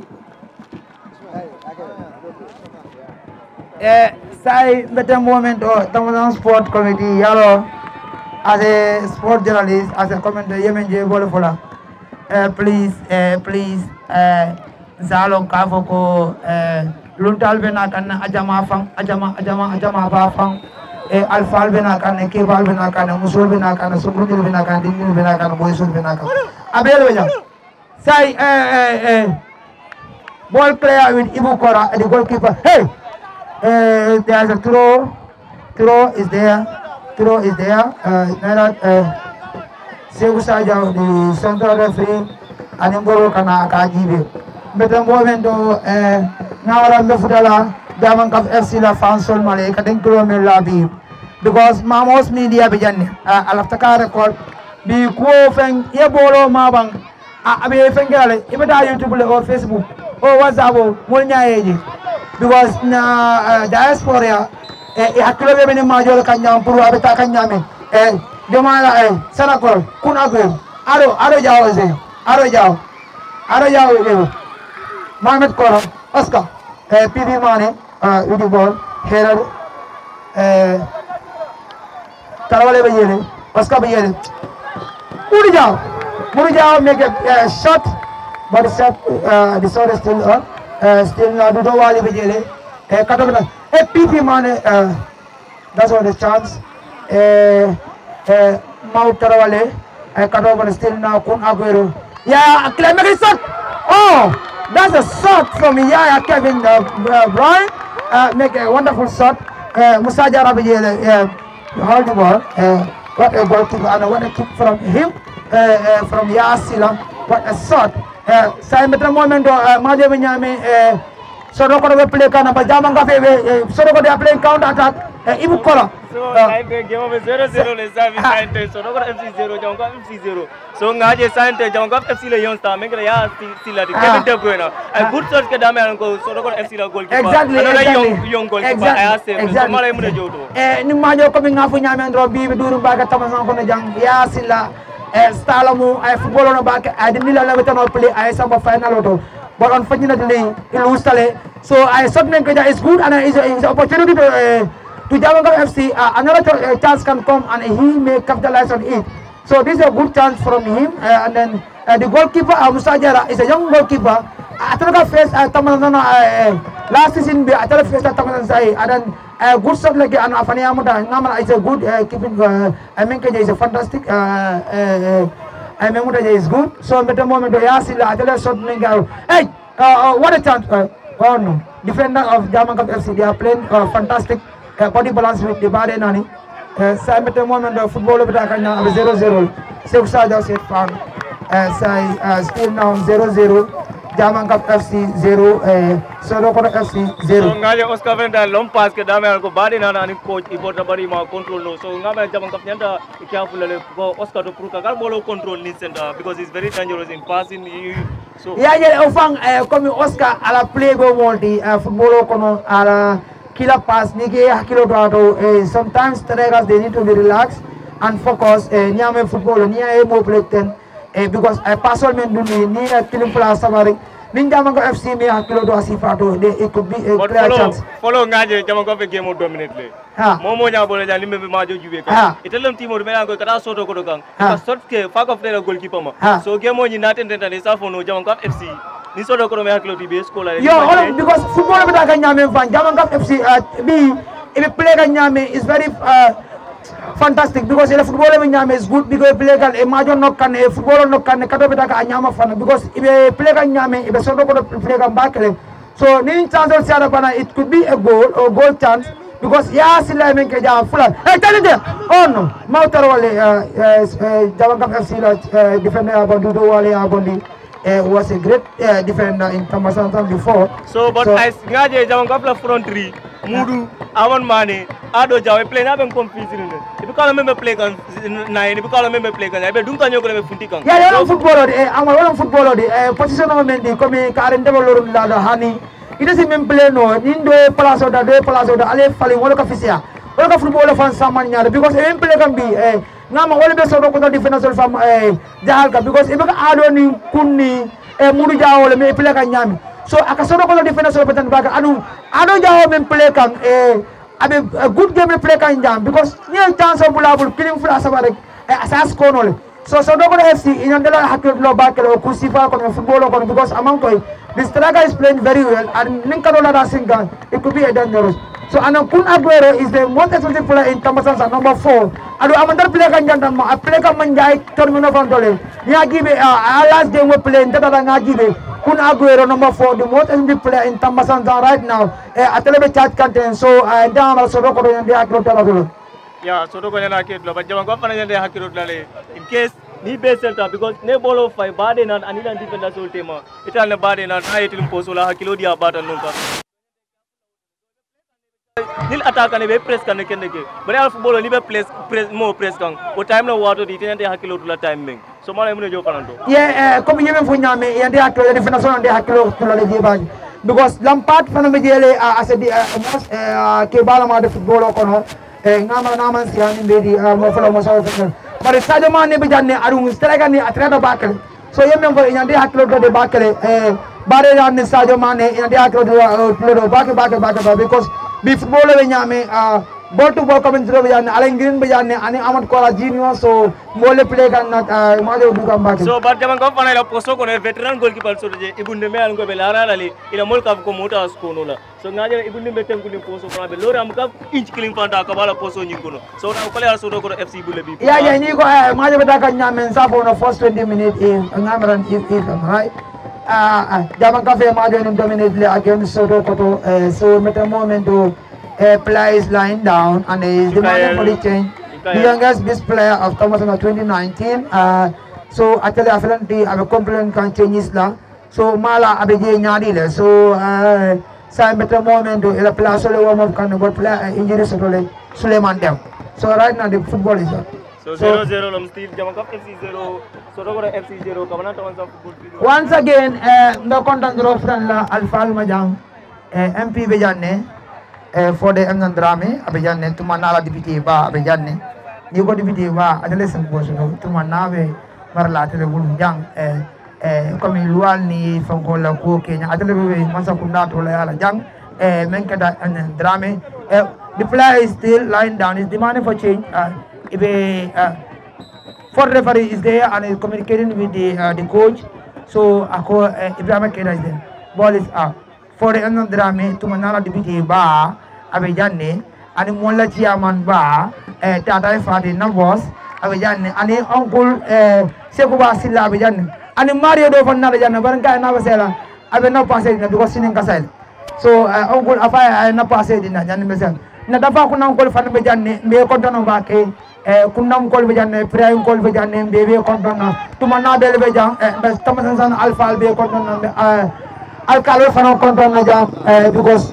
Speaker 1: eh sai better moment o Tamadan Sport Committee yalo as a sport journalist as a commentator yemen je bolo fola uh, please uh, please uh, Zalong Kavoko, Luntal Benakan, Ajama Fang, Ajama, Ajama, Ajama Bafang, Alfal Benakan, Kebal Benakan, Musul Benakan, Subru Benakan, Dingu Benakan, Boysul Benakan. Abel, say, ball player with Ibu Kora, the goalkeeper. Hey, there's a throw, throw is there, throw is there. Sekou Sadio, the central referee, and Ngoro Kana Kajibe. Better momento eh ngawara mefudala German Cup F C la fansol male kaden kilomel labi because mamos media be janne alafta record bi ko fen ye bolo mabang abe fen gale ibada YouTube le or Facebook or WhatsApp mo nyaayeji because na diaspora e hakilo be ni majol kanyam pour abeta kanyame eh demala eh sanakol kunagol Ado, Ado Jao is there. Ado Jao. Ado Jao is there. Mohamed Koram, Oscar, uh, P V Mane, uh, with the ball, Herald, uh, Tarawale Bayele, Oscar Bayele. Muri Jao. Muri Jao make a uh, shot, but the shot, uh, the shot is still up. Uh, still not do Wali Bayele. Uh, Katabana. Uh, P V Mane, uh, that's what the chance. Uh, uh, Mount Tarawale, uh, Katabana still now, Kun Aguero. Yeah, Clay make a shot. Oh! That's a shot from Yaya Kevin uh, uh, Brian. Uh, make a wonderful shot. Uh, Musa Jarabijele uh, hold the ball. Uh, what a goalkeeper and what a kick from him. Uh, uh, from Yasila. What a shot. Uh, Simon moment, uh, Maje Vinyame, Soroko will play Kana, but Jaman Cafe, Soroko they are playing counter attack. Ibu Kola.
Speaker 3: So, I game of zero zero, let's have it. Soroko F C zero, Jonga F C zero. So, Naje signed Jonga F C Leon Star, make a yard, Silla, Kevin De Bruyne. A good search Kadame and go, Soroko F C goalkeeper.
Speaker 1: Exactly, exactly.
Speaker 3: Young goalkeeper, I asked him, exactly.
Speaker 1: Nimajo coming up in Yaman Robbie, Duru Baga Thomason Konajang, Yasila, Stalamu, I football on the back, I didn't let play, I saw a final auto. But unfortunately, he lost. So I certainly it's good and it's an opportunity to uh, to Jamaica F C. Uh, another uh, chance can come and he may capitalize on it. So this is a good chance from him. Uh, and then uh, the goalkeeper, uh, Musa Jara, is a young goalkeeper. I think I faced uh, uh, last season. I think I faced Tamanazai. And then a uh, good shot like an Afania Muta. Namana is a good uh, keeping. Uh, I mean, is a fantastic. Uh, uh, I mean, is good. So at the moment, Yasila, I tell us something. Hey, uh, what a chance! Uh, oh no, defender of Jamaica F C. They are playing uh, fantastic uh, body balance with the Bade Nani. So at the moment, the football of the zero zero. Six Saja said, "Fan." Uh, still now zero zero. Jamaica F C zero. Soroko F C zero.
Speaker 3: So ngaje Oscar Venda long pass ke dame ko Bade Nana ani coach ibota bari ma control no. So ngame Jamaica nyanda careful le ko Oscar to pruka kal bolo control ni center because he's very dangerous in passing. So
Speaker 1: yeah, yeah, ofang comme Oscar ala play go multi football kono ala kila pass ni ke hakilo to sometimes strikers they need to be relaxed and focus nyame football ni ay mo play ten because I personally do ni killing flash samari ninja mango F C me hakilo to asifato it could be a clear chance
Speaker 3: follow ngaje Jamaica fe game dominantly momo nya bole jali membe ma joju ka itelam timo me ko kata soto ko kan ka shot ke fa ko player goalkeeper ma so game ni naten tentane sa fono Jamaica F C ni soto ko me hakilo ti be school
Speaker 1: yo hold because football be ta ka nyame fan Jamaica F C be if play ka nyame is very uh, fantastic because the football nyame is good because play kan imagine no kan football no kan kato be ta ka nyama fan because if play ka nyame if soto ko play ka bakle so ni chance of share bana it could be a goal or goal chance because ya sila men ke ja fulan hey tell it there oh no Mautar wale Jamaica F C la defender abondi do wale abondi Uh, was a great uh, defender in Tamasantan before.
Speaker 3: So, but so, I ngaje Jamaica front three, Mudu, Awan Mane, Ado Jawa play na ben confused in it. If you member play kan nine, if you member play kan, I be dunka nyoko le funti kan.
Speaker 1: Yeah, yeah, footballer de, ama wala footballer de, position of men de, comme current development la da hani. It doesn't mean play no, indo palaso da, do palaso da, ale fali wala ka fisia. Wala ka footballer fan sama nyare because even play can be eh ngama wala be so ko defense fam eh jahalka because ibaka ado ni kunni e mudu jawo le me play kan nyami so aka so ko defense petan baga anu ado jawo men play kan eh abe a good game play kan jam because ni chance of bulabul killing fla sabarek e asas ko no le so so do ko F C in andela hakko lo bakelo ko sifa ko football ko because among ko the striker is playing very well and ninkano la singa it could be a dangerous. So Kun Aguero is the most expensive player in Tamasansa, number four. Adu amandar player kan jantan ma, player kan manjai termino frontole. Niya give uh, last game we play in tata nga give Kun Aguero number four, the most expensive player in Tamasansa right now. Eh, atlebe charge content. So uh, down also do ko yandi akro tala.
Speaker 3: Yeah, so do ko yana akro, but jama ko pana yandi akro tala. In case ni base center because ne bolo five Bade nan anila defender sol tema. Ital ne Bade nan ay itil posola hakilo dia batan nunka. Nil attack ne be press kan ken ke bare al football ni be press press mo press kan o time no wato di tenante hakilo tula timing so mala mun jo kananto
Speaker 1: yeah comme yemen fo nyame yande hakilo defense on de hakilo tula le jebaji because Lampard fana be jele asedi ke bala ma de football ko no e ngama ngama siani be di mo fala mo saw bari Sadio Mane be janne aɗum striker ni a traita bakele so yemmen ko ina de hakkilo de bakele e bare janne Sadio Mane ina de hakkilo de bake bake bake bake because bi football be nyame ball to ball coming through be janne Alain Green be janne ani Amadou Kola junior so mole play kan na majo du kam bake
Speaker 3: so bat jaman ko fana la posto ko veteran goalkeeper so je ibunde me an go be lara lali ila mol ka ko mota ko no la so ngaje ibunde be tan ko ni posto fana be lora am ka inch killing fanta ka bala posto ni ko no so na ko le so do ko F C bulle bi
Speaker 1: ya ya ni ko majo be ta kan nyame sa for no first twenty minutes in ngamaran if if right ah jaman ka fe majo ni dominate le against Soto Koto so meta momento Uh, player is lying down and he is demanding for the change. The youngest best player of Thomas in twenty nineteen. Uh, so actually, apparently, I have a complaint can change his law. So Mala Abidjan Yadile. So uh, some better moment to the player solo warm up can go play injury to Suleiman Dem. So right now the football is up.
Speaker 3: So zero zero lam still Jamakap F C zero. So go F C zero. Kamana Thomas of football.
Speaker 1: Once again, uh, the content of la Alfa Majang M P Bejane. Uh, for the Emnan Drame, Abejanne, to Manala Deputy Ba, Abejanne, you got Deputy Ba, adolescent person, to Manave, Marla, to the Young, coming Luani from Gola Kenya, Adelabe, Masakunda, to Layala Young, Menkada and Drame. The player is still lying down, is demanding for change. Uh, if a uh, for referee is there and is communicating with the uh, the coach, so Ako Ibrahim Keda is there. Ball is out. For the Emnan Drame, to Manala Deputy Ba, Abejanne, and Mola Chiaman Ba, Tata Fadi Nabos, Abejanne, and Uncle Sekuba Silla Abejanne, and Mario do von Narajana, Baranka and Navasela, I will not pass it because in Casal. So Uncle Afai, I not pass it in the Jan Mesel. Nadafa Kunam call Fanabejanne, May Contano Bake, Kunam call Vijane, Prayan call Vijane, Baby Contana, to Manabel Vejan, Thomas Alpha Be Contana. I'll call it for no control because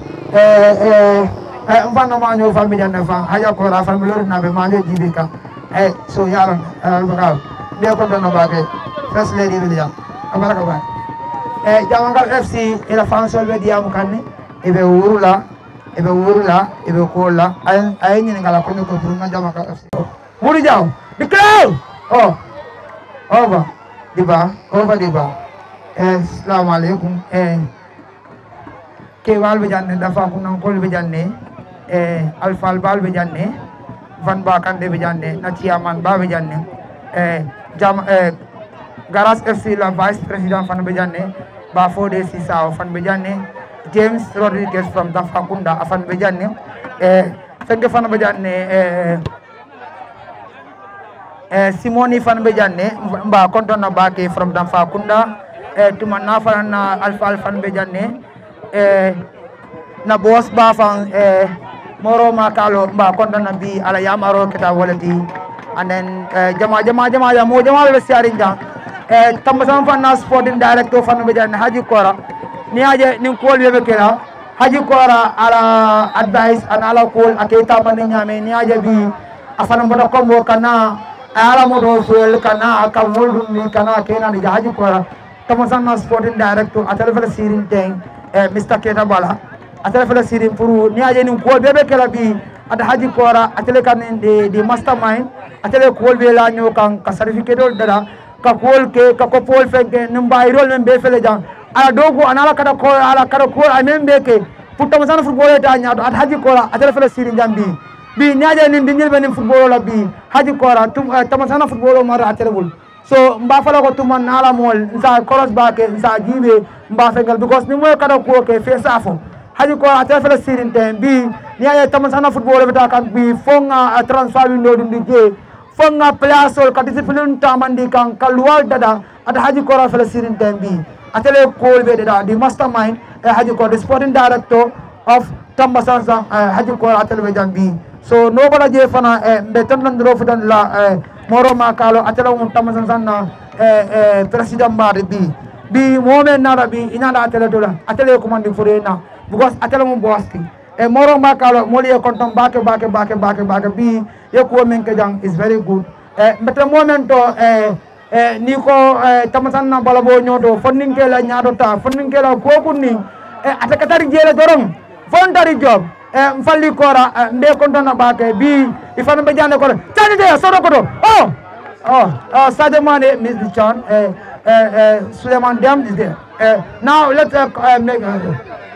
Speaker 1: one of my new family and Hayakora family Nabemani Jibika. So Yaran, they are content about it. First Lady William, America. Jamanga F C in a fan solve the Amkani, if a Urula, if a Urula, if a Kola, and I ain't in Galakon Bruna Jamaka F C. Murijao, the crowd! Oh, over, Diba, over Diba. Assalamu alaikum. Eh, Kewal Vijanne, Dafa Kunam Kol Vijanne, eh, Alfal Bal Vijanne, Van Bakande Vijanne, Nachiaman Ba Vijanne, eh, Jam, eh, Garas F C la Vice President Fan Vijanne, Bafode Sisa Fan Vijanne, James Rodriguez from Dafa Kunda, Fan Vijanne, eh, Fenge Fan Vijanne, eh, eh, Simoni Fan Vijanne, Ba Kontona Bake from Dafa Kunda. To Manafa na Alpha Alpha Bejane, na boss ba fang Moro Makalo ba konta na bi ala yamaro kita walati and then jama jama jama ya mo jama be siarinja tambasam fan na sporting director fan Bejane Haji Kora ni aje ni ko be kela Haji Kora ala advice and ala call akita man nyame ni aje bi afana mboda kombo kana ala modo fuel kana akamul ni kana kena ni Haji Kora Tamasana sporting director atalefala sirin teng Mister Keta Bala atalefala sirin puru ni aje ni ko bebe kala bi ada Haji Kora atele kan di di mastermind atele ko be la nyo kan ka certificate dara ka ko ke ka ko pol feke numba irol men be fele jang ala dogo anala kada ko ala kada ko amen be ke putta masana football ta nya ada Haji Kora atalefala sirin jambi bi ni aje ni dingil ben football la bi Haji Kora tum tamasana football mara atele bul so mba fala ko tuma nala mol nsa cross back nsa jibe mba fengal because ni moy kada ko ke fe safo Haji Kora ata fala sirin tem bi ni ay tamasana football beta kan bi fonga transfer window ndi je fonga player sol ka discipline tamandi kan kalwal dada ata Haji Kora fala sirin tem bi atele ko be dada the mastermind Haji Kora the sporting director of Tambasana Haji Kora atele be jambi so no bala je fana be tan ndro fudan la Moro Makalo atela um Tambasana eh eh president mari bi bi momen nara bi inala atela dola atela commanding forena because atela mo boski e Moro Makalo moli e kontom bake bake bake bake bake bi e ko men ke jang is very good e mbete momento e e ni ko Tambasana bala bo nyodo funding ke la nyaado ta funding ke la ko kunni e ataka tari jele dorom voluntary job e mfalli kora mbe kontona bake bi ifana be jande ko tani de soro ko do oh Oh, uh, Sadio Mane missed the chance. Uh, uh, uh, Suleiman Dem is there. Uh, now let's uh, uh, make uh,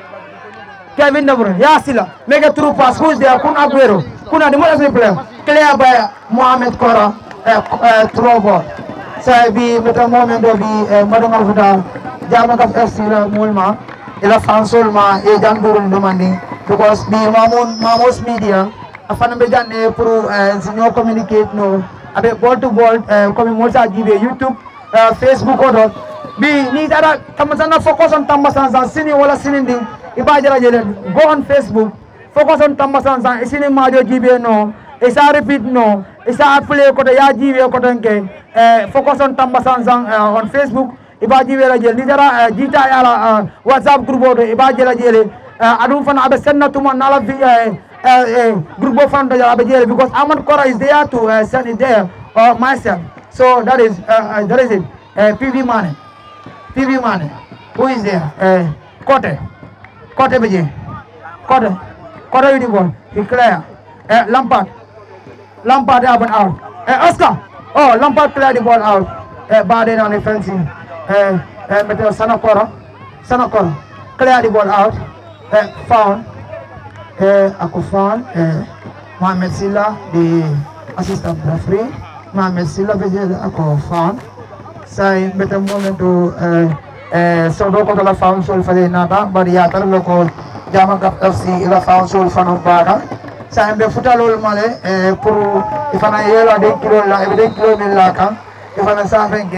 Speaker 1: Kevin De Bruyne. Yeah, Silla. Make a true pass. Who is there? Kun Aguero. Kuna the most player. Clear by Mohamed Kora. Uh, uh, throw ball. So I be better moment of the Madam Alfuda. Jamak of F C Mulma. Ila Fansol ma. Ejan Burun demanding because the Mamun Mamos media. Afan bejan ne pro senior communicate no. Abe ball to ball comme Moussa Djibé YouTube Facebook odo bi ni dara tamasana focus on tamasana sini wala sinindi ibajara jele go on Facebook focus on tamasana sini Madio Djibé no isa repeat no isa play ko ya Djibé ko tanke focus on tamasana on Facebook ibaji wala jele ni dara jita yala WhatsApp group odo ibajara jele adu fana abe senna tuma nala Uh, group of fans because Ahmad Kora is there to uh, send it there or myself. So that is uh, uh, that is it. Uh, P V Mane, P V Mane. Who is there? Uh, Kote, Kote Beje, Kote, Kote with the ball. He clear. Uh, Lampard, Lampard up and out. Uh, Oscar. Oh, Lampard clear the ball out. Uh, Baden on the fencing. Uh, uh, but Sanakora, Sanakora clear the ball out. Uh, found. Uh, Akufan, uh, Mohamed Silla, the assistant referee. Mohamed Silla, the Akufan. Say, better moment to so local to la found soul for the Naba, but the other local Jamak F C, la found soul for no bada. Say, the Futalol Male, Puru, if I yellow, they kill every kilo in Laka, if I'm a Savenge,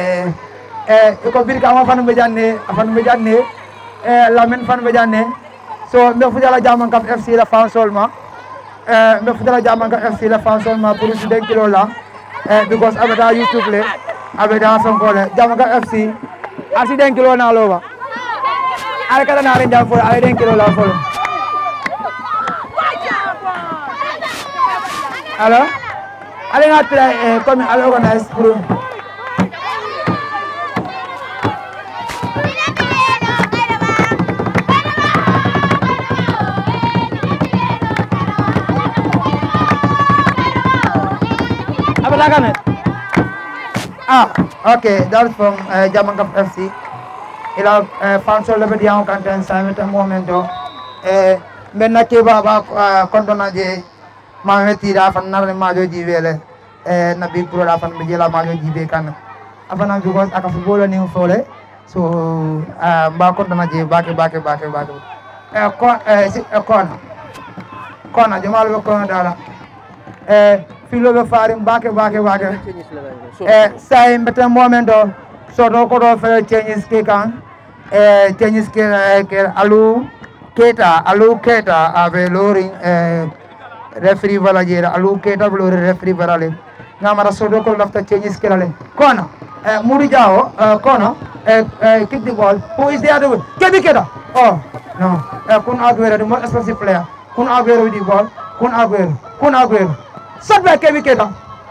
Speaker 1: eh, you could be Kama Fan Vejane, Fan Vejane, Lamin Fan Vejane. So me fudala jaman kap F C la fan solma eh me fudala jaman kap F C la fan solma pour ci den kilo la eh because abeta YouTube le abeta son ko le jaman kap F C asi den kilo na lo ba ala kala na len jam fo ala den kilo la fo alors allez na try eh comme ala organize pour Ah, okay, that's from uh, Jaman Cup F C. Il a fait sur le vidéo quand on s'est mis un moment. Eh, maintenant que baba quand on a dit, ma mère tira fan na le majo jibele. Eh, na big pro la fan bijela majo jibe kan. Afana because aka football ni fole. So, ah, ba quand on a dit back back back back. Eh, kon eh kon. Kon jamal ko kon dala. Eh filo be farim bake bake bake eh say mbete momento so do ko do fe changes ke kan eh changes ke ke alu keta alu keta ave loring eh referee wala jera alu keta blo referee varale ngamara so do ko lafta changes ke lale kono eh muri jao kono eh kick the ball who is there to kebi keta oh no eh kun aguero the most expensive player kun aguero with the ball kun aguero kun aguero Sabla Kevin Keda.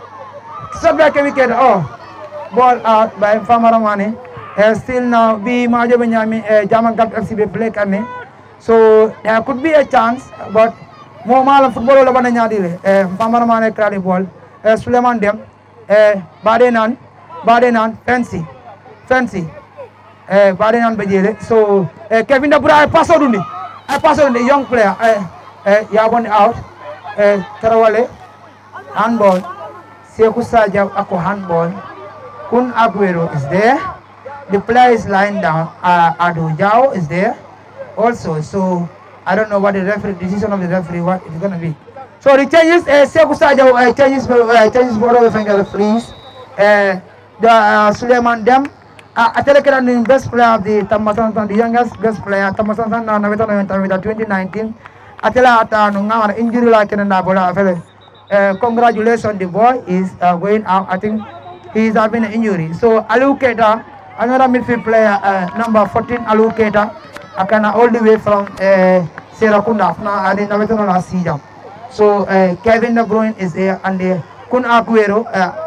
Speaker 1: Sabla Kevin Keda. Oh, ball out by Famaramani. Uh, still now, be Majo Benyami, uh, Jaman Cup F C B play Kane. So there could be a chance, but more mal football over Nyadile. Famaramani crowd ball. Uh, Suleiman Dem. Uh, Badenan. Badenan. Fancy. Fancy. Uh, Badenan Bejele. So uh, Kevin De Bruyne, I pass on the I pass on the young player. Uh, uh, Yabon out. Uh, Tarawale. Handball, Sekou Sadio Ako handball, Kun Aguero is there, the player is lying down, uh, Ado Jao is there also, so I don't know what the referee, decision of the referee, what it's going to be. So the changes, uh, Sekou Sadio uh, changes, uh, changes board of the freeze, uh, the uh, Suleiman Dem, uh, I tell you the best player of the Tamasan, the youngest best player, Tamasan, now twenty nineteen, I tell you that injury like in the Uh, congratulations, the boy is uh, going out. I think he is having an injury. So Alu Keita, another midfield player, uh, number fourteen, Alu Keita, I can all the way from uh, Serakunda. I didn't know last season. So uh, Kevin De Bruyne is there, and the Kun Aguero,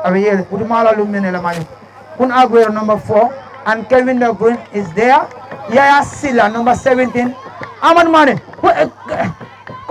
Speaker 1: uh, Kun Aguero number four, and Kevin De Bruyne is there. Yaya Silla number seventeen. Ahmad Mane.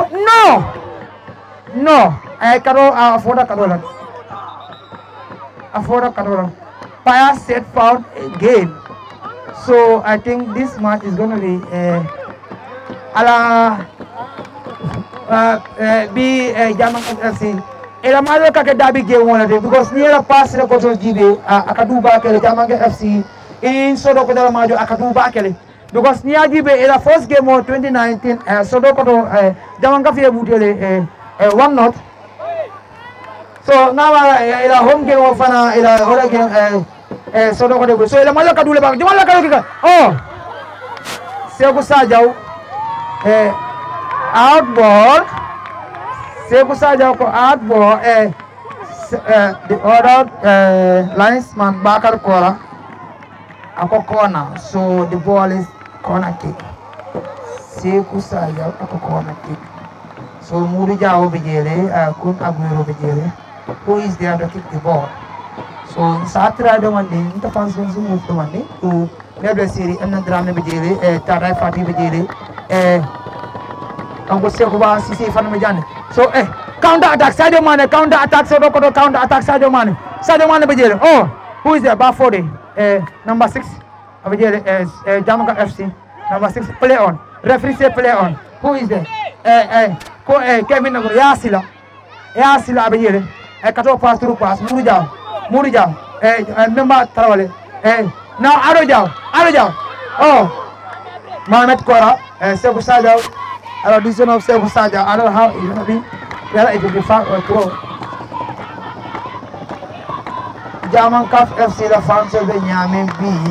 Speaker 1: No, no. I cannot afford a Carola. Afora Katola. Paya set found again. So I think this match is going to be uh, ala uh, uh, be uh, German F C. Ela malo kake dabi game one day because near pass the control G B akadu ba kele German F C in sodo ko dala majo akadu ba kele because near G B ela first game of twenty nineteen uh, sodo ko uh, German ka fiye butele uh, uh, one not. So now uh, ela home game of fana ela other game uh, uh, sodo ko de so ela malo kadu le ba German ka kika oh Seku Sajau uh, outboard Seku Sajau ko outboard uh, uh, the other uh, linesman Bakar Kora ako corner so the ball is corner kick Seku Sajau ako corner kick so Muri Jao Bijele uh, Kun Aguero Bijele who is there to kick the ball so Satra do mandi inta fans going to move to mandi to Nebla Siri and Drame Bijele uh, Tarai Fati Bijele uh, Uncle Seku Ba Sisi Fan Majane so eh counter attack Sadio Mane counter attack so Koto counter attack Sadio Mane Sadio Mane Bijele oh who is there Bafode uh, number six Bijele uh, uh, Jamaica F C number six play on referee say play on who is there eh uh, uh, uh, Kevin Nagoro Yasila Yasila Bijele eh kato pass through pass Mourou Diaw Mourou Diaw eh uh, Memba Traoré eh now Ado Diaw Ado Diaw oh Mohamed Kora eh Seku Sajau alors this one of Seku Sajau I don't know how it will be whether it will be foul or throw German Cup F C la fans of the Nyame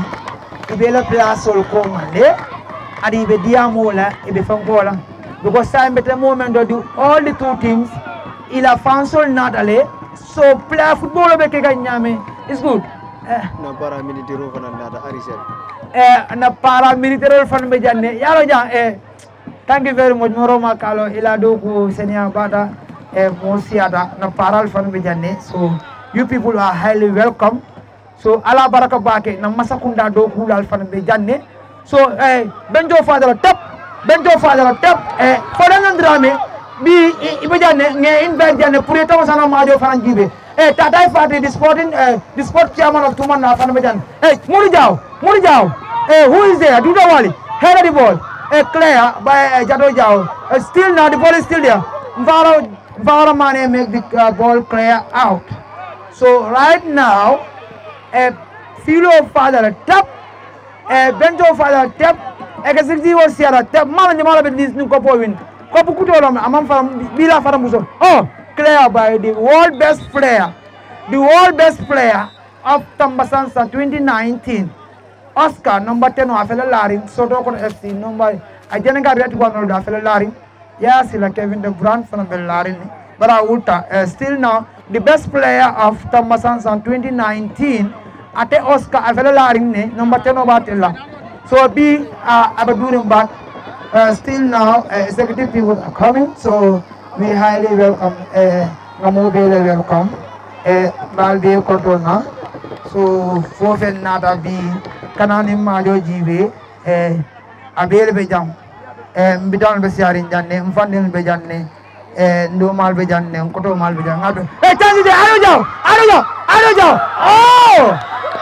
Speaker 1: B ibe la place sol ko mande adi ibe diamola ibe fangola because time better moment do all the two teams ila fans sol not ale so play football be ke Nyame is good eh
Speaker 5: na para military fan nada arisel
Speaker 1: eh na para military fan be janne yalo jang eh thank you very much Moroma Kalo ila do ko senia bata eh monsiata na para fan be janne so you people are highly welcome so ala baraka bake na masakunda do kulal fan be janne so eh benjo father tap benjo father tap eh fodan Drame bi ibe janne nge invite janne pour taw sana majo fan jibe eh Tatai Fati the sporting uh, the sport chairman of Tuman na fan be janne eh Mourou Diaw Mourou Diaw eh who is there Duda Wali head of the ball eh clear by uh, Jado Diaw uh, still now the ball is still there Mvaro Mvaro Mane make the uh, ball clear out. So right now, a Philo father tap, a Bento father tap, a sixty was here tap, man, the Malabi this new couple win. Couple Kutolam, among from Villa Faramuso. Oh, clear by the world best player, the world best player of Tambasansa twenty nineteen. Oscar, number ten, of Afela Larin, Sotoko F C, number I didn't get red one of the Afela Larin. Yes, like Kevin the Brand from the Larin. But I would uh, still now the best player of Tambasansa twenty nineteen at the Oscar Avelaring number ten of Atilla. So be uh Abadurim back uh, still now uh, executive people are coming, so we highly welcome uh Namobele welcome uh Balde Kotona. So Fofen Nada be Kanani Majo Jive uh Abel Bejam uh Bidan Besiarin Jane, Mfandin Bejane. Eh, ndo mal be janne koto mal be janne eh tanji de alo jaw alo jaw alo jaw oh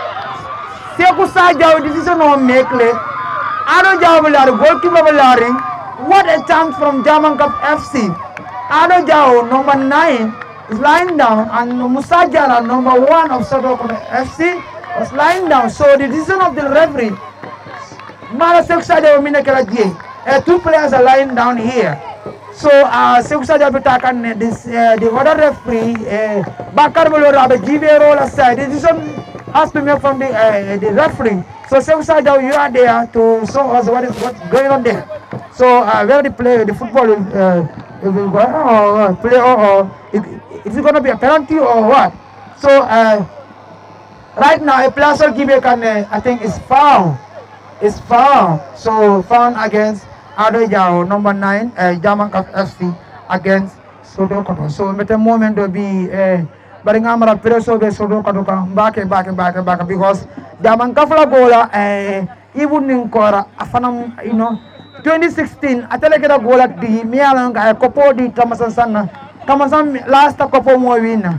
Speaker 1: Seku Sajau decision no make le alo jaw be lar goalkeeper be laring what a chance from German Cup F C alo jaw number nine is lying down and Musa Jara number one of Sotoko F C was lying down so the decision of the referee Mala Seku Sajau minekala die eh two players are lying down here. So, uh, Seku Sajau Bitakan, this uh, the other referee, uh, Bakar Bolora, G V role aside. The decision has to be made from the uh, the referee. So, Seku Sajau, you are there to show us what is what's going on there. So, uh, where the play, the football will, uh, will go, or play, or, or it, is it going to be a penalty or what? So, uh, right now, a player shall give a can, uh, I think, is foul, is foul. So, foul against Ado Diaw, number nine, uh, German Cup F C against Sodokoto. So, at the moment to be but I'm going to so be Sodokoto back and back and back and back because German Cup gola even in Kora, Afanam, you know, twenty sixteen, I tell you that goal at the Mialang, I copo di Tamasan Sana, Tamasan last couple more winner.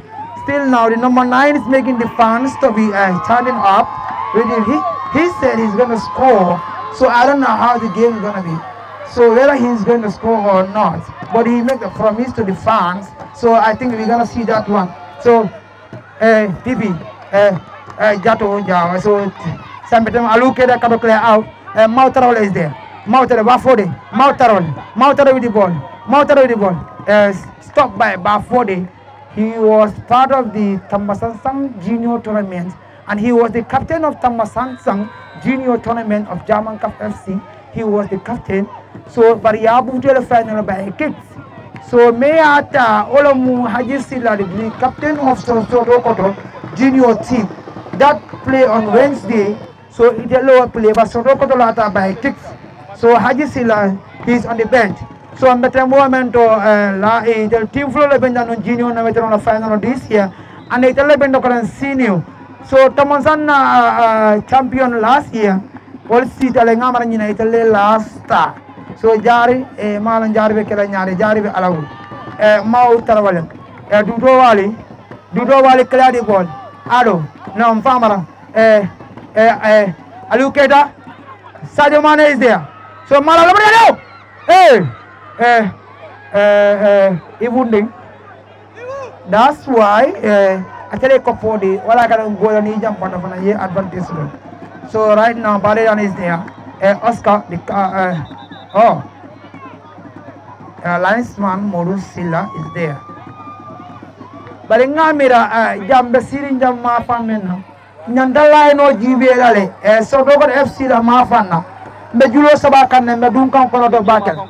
Speaker 1: still now the number nine is making the fans to be uh, standing up. He, he said he's going to score, so I don't know how the game is going to be. So whether he's going to score or not, but he made a promise to the fans, so I think we're going to see that one. So, uh, P P, uh, uh, Jato, Jawa, so Sampetem Alukeda Kabakle out, uh, Mautarol is there. Mautarol, Bafode, Mautarol, Mautarol with the ball, Mautarol with the ball, uh, stopped by Bafode. He was part of the Tambasansang Junior Tournament, and he was the captain of Tambasansang Junior Tournament of German Cup F C. He was the captain. So, but he had the final by kids. So, Mayata Olomu Haji Silla, the captain of Sotokoto Junior team, that play on Wednesday. So, it's a lower play, but Sotokoto Lata by kicks. So, Haji Silla, he's on the bench. So, I'm better moment to the team floor on junior on the final this year, and it's eleven on senior. So, Tamansan uh, champion last year, all see the Langaman Italy last star. So, Jari, a Malan Jari Kelanyari, Jari Alawu, a Mau Tarawale, a Dudovali, Dudovali Cladi ball, Ado, no Famara, a Alukeda, Sadio Mane is there. So, Malalabrio, hey! Uh, uh, uh, Evunding. That's why uh, I tell you, Kopodi, what I can go on jump on a year advantage. So, right now, Balean is there. Uh, Oscar, the uh, oh, uh, linesman Modus Silla is there. But in Namira, Jamba Sirin Jama Famina, Nandala no G B L A, so Dogon F C La Mafana, Mejulo Sabakan and Medunkan Konodo Bakan.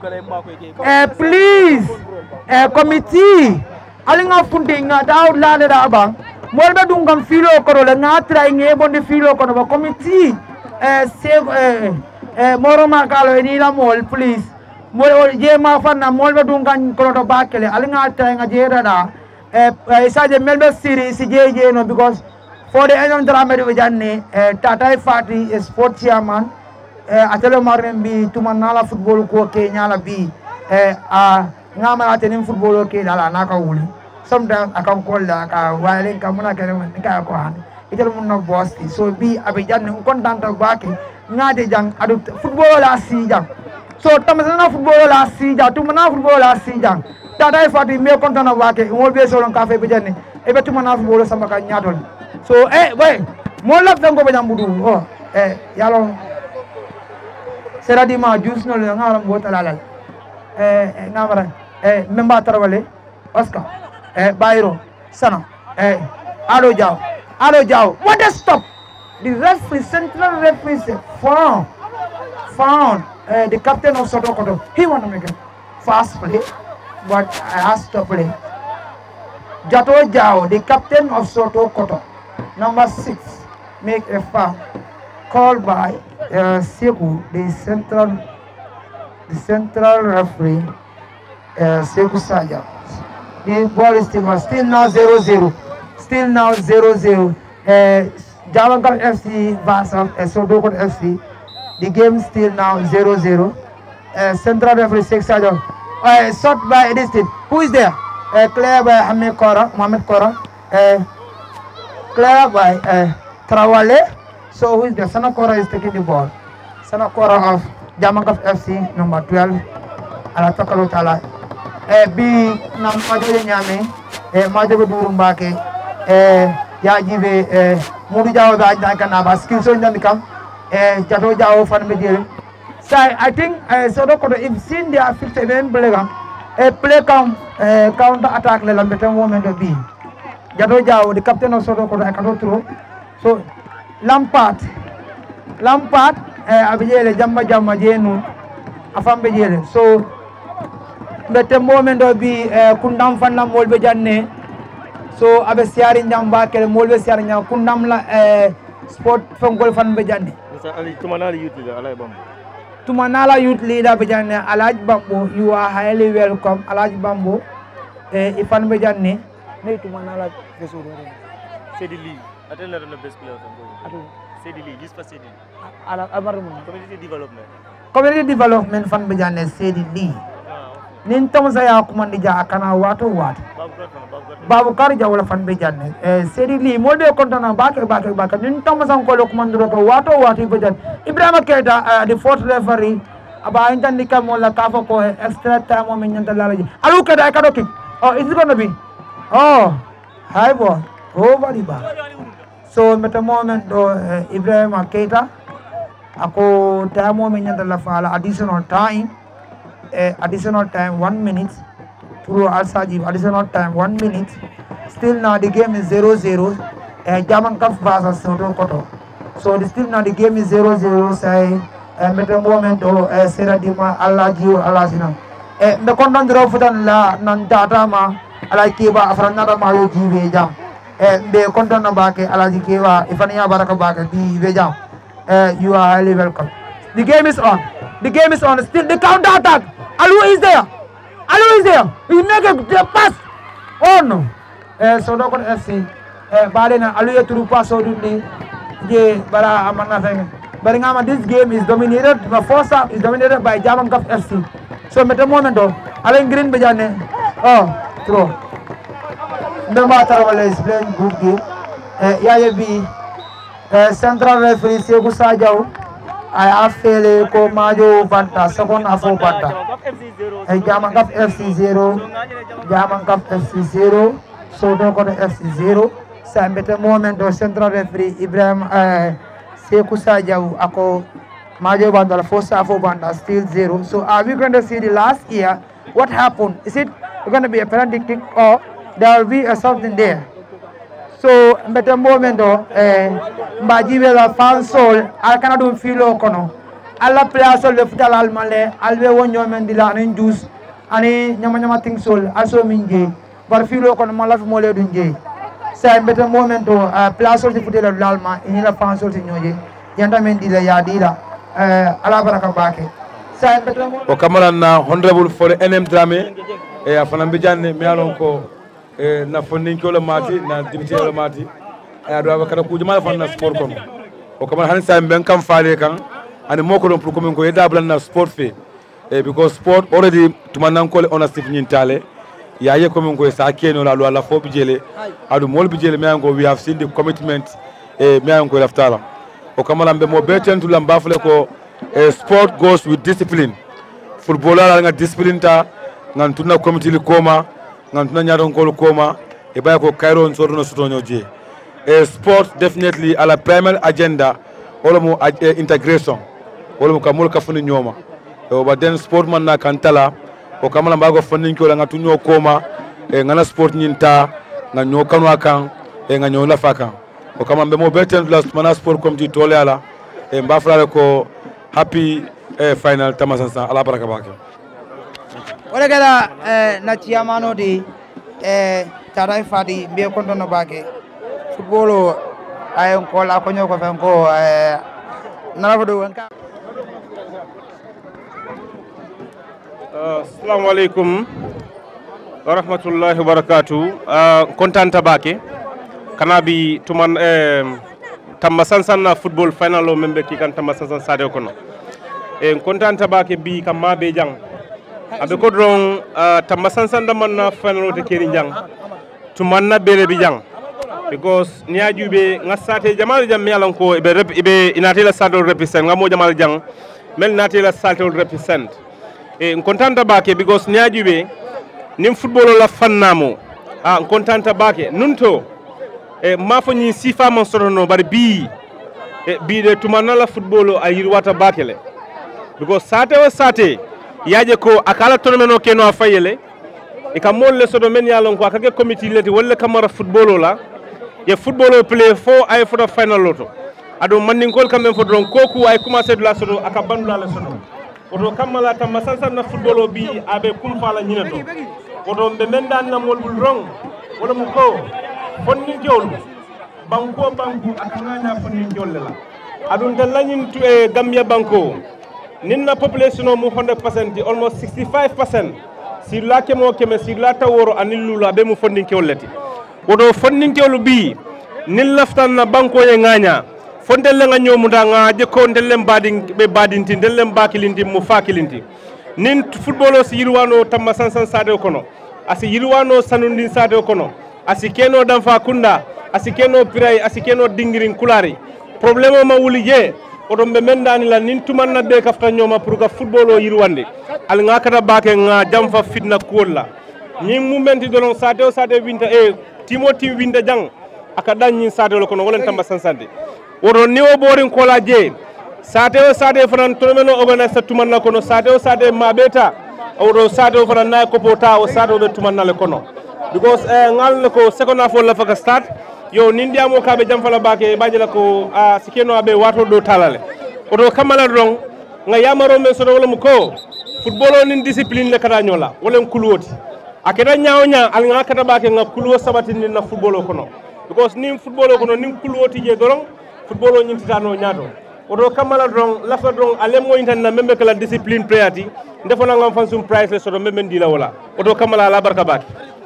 Speaker 1: Uh, please, uh, committee, alinga funding na daw lana da abang, mo ba dungam filo ko la nga try ngebon de filo ko ba committee, uh, save uh, uh, moro makalo ni la mol please, mo je ma fan na mo ba dungan ko do bakele alinga try nga jera da, uh, isa je Melbourne City si je je no because for the end drama de janne uh, Tata Fati is sports chairman. Atelo marmen bi tumanala football ko ke nyala bi eh a ngama atenim football ke dala naka wuli sometimes akam call da ka wale ka muna ke man ka ko han itel mun no boss so bi abijan ne content ba ke ngade jang adu football la si jang so tamasana football la si jang tumana football la si jang Tata Fati me content ba ke mo be so lon ka fe bijan ne e be tumana football sama ka nyatol so eh boy mo la fango be jambudu oh eh yalo Sera di ma juice no le ngaram bota lalal eh ngamara eh memba tarawale Oscar eh Bayro Sana eh Ado Jao Ado Jao what a stop the referee central referee found found uh, the captain of Sotokoto he want to make a fast play but I asked to play Jato Jao the captain of Sotokoto number six make a foul called by uh, Seku, the central, the central referee, uh, Seku Saja. The ball is still, still now zero zero, still now zero zero. Uh, Javankar F C versus uh, Sodokot F C. The game still now zero zero. Uh, central referee Seku Saja. Uh, shot by this team. Who is there? Uh, clear by Ahmed Kora, Mohamed Kora. Uh, clear by uh, Trawale. So who is the Sanakora is taking the ball. Sanakora of Jamankaf F C number twelve. Ala takalo tala. Eh bi nam majo nyame. Eh majo durumbake. Eh ya jibe eh mudu jawo ba ajna kana ba skill so ndandi kam. Eh jato jawo fan be dire. So I think uh, Sodokoro if seen their fifty-seven play kam eh play kam eh counter attack le lambe tan moment of B. Jato jawo the captain of Sodokoro I cannot throw. So Lampard, Lampard, eh, abijele jamba jamba jenu, afam bejele. So, bete moment obi eh, kundam fan la molbe janne. So, abe siari jamba kele molbe siari jamba kundam la eh, sport fongol fan bejanne.
Speaker 3: Tumanala youth leader, Alaj Bambo.
Speaker 1: Tumanala youth leader bejanne, Alaj Bambo. You are highly welcome, Alaj Bambo. Eh, ifan bejanne. Ne Tumanala kesuru.
Speaker 3: Sedi Lee. Attend the best player. Sedi Lee, just for Sedi.
Speaker 1: Ala amarum.
Speaker 3: Community development.
Speaker 1: Community development fan bejane Sedi Lee. nin tamsa ya kumandi ja kana wato wato babu kar jawla fan be janne e sedi li molbe kontana bake bake bake nin tamsa ko lo kumandiro to wato wato be jan Ibrahima Keita the fourth referee aba intan dikam wala kafa ko extra time mo min nyanta lalaji alu kada ka do kick oh is it gonna be oh high ball over the bar so meta moment do uh, Ibrahima Keita ako time mo min nyanta la fala additional time uh, additional time one minute through Al-Sajib additional time one minute still now the game is zero zero uh, Jaman Kaf versus Soto Koto so the still now the game is zero zero say uh, meta moment o uh, Sera Dima Allah Jiu Allah Sinam uh, the content draw futan la nan data ma ala kiba afranada ma yo jive jam uh, be content na bake ala kiba ifania baraka bake di be jam uh, you are highly welcome the game is on the game is on still the counter attack Alu is there Alu is there he make a pass oh no uh, so dokon F C uh, bale na Alu ya turu pass o dundi je bara amana feng bari ngama this game is dominated the first half is dominated by Jaman Kaf F C so meta momento Alain Green bejane oh throw Ndamba Tarawale is playing good game uh, Yaya B uh, central referee Sekou Sajau I have failed ko Majo Banta second half of Banta uh, Jaman Kaf F C zero Jaman Kaf F C zero Soto Koto F C zero sa meta momento central referee Ibrahim uh, Sekou Sajau ako Majo Banta first half of Banta still zero so are we going to see the last year what happened is it going to be a penalty kick or there will be a something there so meta momento eh mbaji wela fan sol al kana dum filo kono alla place le futal al male albe wonyo men dila anin juice ani nyama nyama ting sol aso minje bar filo kono mala fi mole dun je sa meta momento uh, place sol futal al alma ini la fan sol nyoje yanda men dila ya dila eh ala baraka bake sa meta
Speaker 6: o kamala na honorable for N M Dramé e afana mbijane mi alon ko e na fondin ko le mati na dibité le mati e do abakara ku jama fa na sport kon o kamala han sa ben kam faale kan ani moko don pour ko men ko yeda blan na sport fe e because sport already tumanan ko le on astif nyintale ya ye ko men ko sa keno la lo la fo bi jele adu mol bi jele mi an ko we have seen the commitment e mi an ko laftala o kamala be mo beten tu lamba fle ko e sport goes with discipline footballer nga discipline ta ngan tuna committee li koma ngan tuna nyaron ko koma e bay ko Cairo so no soto nyoje e sport definitely ala primary agenda wala mo uh, integration wala mo kamul ka funi nyoma e ba den sport man na kantala o kamala mbago funi ko nga tunyo koma e ngana sport nyinta nga nyo kanwa kan e nga nyo la faka o kamala be mo beten plus mana sport committee tole ala e mbafala ko happy eh, final tamasansa ala baraka bake
Speaker 1: wala gala eh, na chiamano di eh, tarai fadi be konto no bake footballo ayon ko la ko nyoko fen ko eh, nala do wanka
Speaker 7: assalamu alaikum wa rahmatullahi wa barakatuh uh, kontanta bake kana bi tuman eh, tamasansan na football final o membe ki kan tamasansan sade kono e kontanta bake bi kam mabe jang abe ko don uh, tamasansan da man na final o te keri jang to man na bele bi jang because niajube ngasate jamal jam mi alan ko ibe rep ibe inatela sado represent ngamo jamal jang mel natela sado represent e kontanta bake because niajube nim football la fannamo ah kontanta bake nunto e mafo ni sifa man sotono bar bi e bi de tumanna la football a yirwata bakele because sate o sate yaje ko akala tonomeno keno a fayele e kam molle sodo men yalon ko akake committee leti wala kamara football la ye football play fo ay for the final loto ado manning kol kamben fo don koku ay commencer de la sodo aka bandula la sodo oto kamala tam sansan na football bi abe kum fala nyinato oto be men dan na mol bul rong wala mu ko fonni jol banko banku akana fonni jol la adun tan lañin tu e Gambia banko ninna population mo one hundred percent di almost sixty-five percent si la kemo keme si la taworo anilula be mu fonni jolati wodo fonni jolu bi nin laftan na banko ye nganya fondel nga nyomu da nga je ko ndellem badin be badinti ndellem bakilinti mu fakilinti nin football o si yirwano tamma sansan sade kono asi yirwano sanundin sade kono asi keno danfa kunda asi keno piray asi keno dingirin kulari problème ma wuli je oɗon ɓe mendani la nin tumanna ɓe kafta ñoma pour que football o yirwande al nga kata bake nga jamfa fitna kuwol la ñin mumenti dolon sade o sade winta e timo tim winta jang aka dañin sade o kono wolen tamba sansande woto ni o borin kola je sade o sade fanan tonomeno organise tumanna kono sade o sade maɓeta oɗo sade o fanan nayi kopota o sade o ɓe tumannale kono because eh, ngal ko second half la faka start yo nin diamo kaɓe jamfala bake bajela ko a sikeno aɓe wato ɗo talale oto kammala ɗon nga yamaro men soto wala mo ko football o nin discipline le kata ñola wolen kulwoti a keta ñawo ña al nga kata bake nga kulwo sabatindi na football o kono because nin football o kono nin kulwoti je doron football o ñintitano ñaato oto kammala ɗon lafta ɗon ale moyintan na membe kala discipline playati ndefona ngam fan sum price le soto membe ndila wala oto kammala ala barka bake.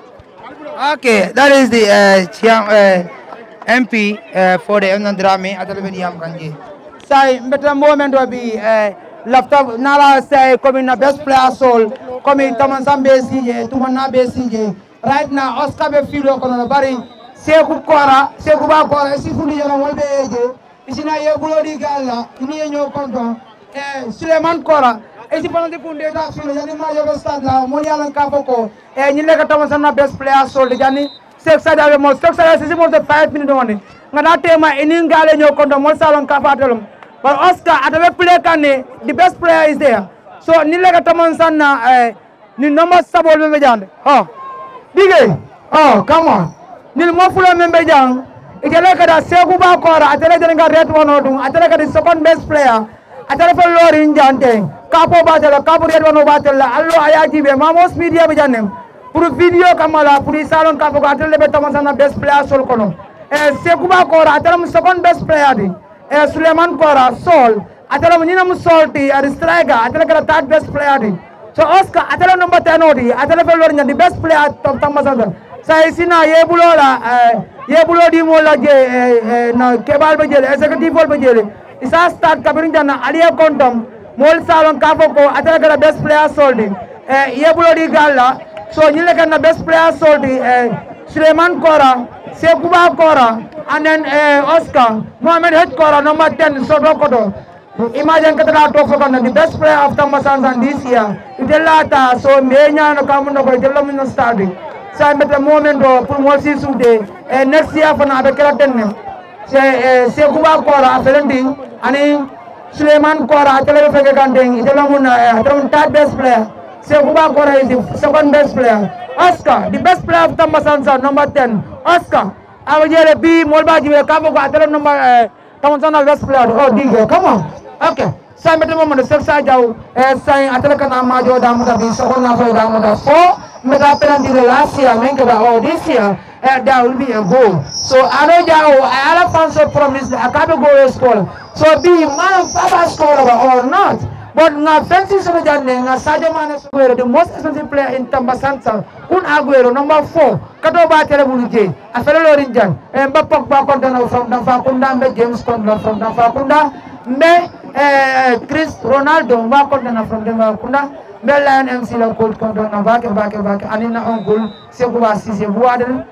Speaker 1: Okay, that is the uh, Chiang, uh, M P uh, for the Emnan Drame at the Yam Kanje. Say, better moment will be uh, laptop Nala say coming the best player soul, coming Thomas Ambesi, Tumana Besi. Right now, Oscar Befilo Konabari, Seku Kora, Sekuba Kora, Sifuni Yanawabe, Isina Yabulodi Gala, Inyo Konton, Suleiman Kora. Esi panante kunde da filo yani ma yoga stade la mo yalan ka foko e ni lega tama sana best player sol de jani sek sada be mo sek sada sisi mo de five minutes woni ngana tema eni ngale nyo kondo mo salon ka fatelum but Oscar atabe play kane the best player is there so ni lega tama sana eh, ni number sabol be jande oh dige oh come on ni mo fulo membe jang e gele kada seku ba kora atele de nga red wono dum atele kada second best player atele fa lorin jante kapo batela kapo red wono batela allo ayaji be mamos media be janem pour video kamala pour salon kapo ko atele be tamasana best player sol kono e sekuba kora atele second best player di e Suleiman Kora sol atele nyina mu solti ar striker atele kala third best player di so Oscar atele number ten odi atele fa lorin di best player top tamasana sai sina yebulola yebulo di mo la je na kebal be jele executive bol be jele isa start kabirin jana aliya kontom mol salon kafo ko atala gara best player soldi eh yebulo di galla so nyile kana best player soldi eh Suleiman Kora Sekuba Kora and then eh Oscar Mohamed H Kora number ten so do kodo imagine katala to for the best player of Tamasansan this year itellata so menya no kamuno ko jello min starting sa meta moment do pour mo si sude eh next year fana be kala tenne se Sekuba Kora felendi ani Suleiman Kora atele fege gandeng itela mun atele third best player Sekuba Kora is the second best player Oscar the best player of Tamasansa number ten Oscar awjele bi molba jibe kabo ko atele number Tamasansa best player oh dige come on okay sa meta moment se sa jaw e sa atele kana majo da muda bi so na so da muda so meta penalty last year menga ba oh this year Uh, there will be a goal. So I know Jao, I have fans of promise I can't go to school. So be man of Papa scorer or not. But na Francis Rojane, na Sadio Mane Aguero, the most expensive player in Tambasansa, Kun Aguero, number four, Katoba Telebuluje, Afelo Rinjan, and Bapak Bakondana from Nafakunda, James Condon from Nafakunda, Me Chris Ronaldo, Bakondana from Nafakunda, Melan M C La Cold Condon, Vaka Vaka Vaka, Anina Uncle, Sekuba Sisi Buadel.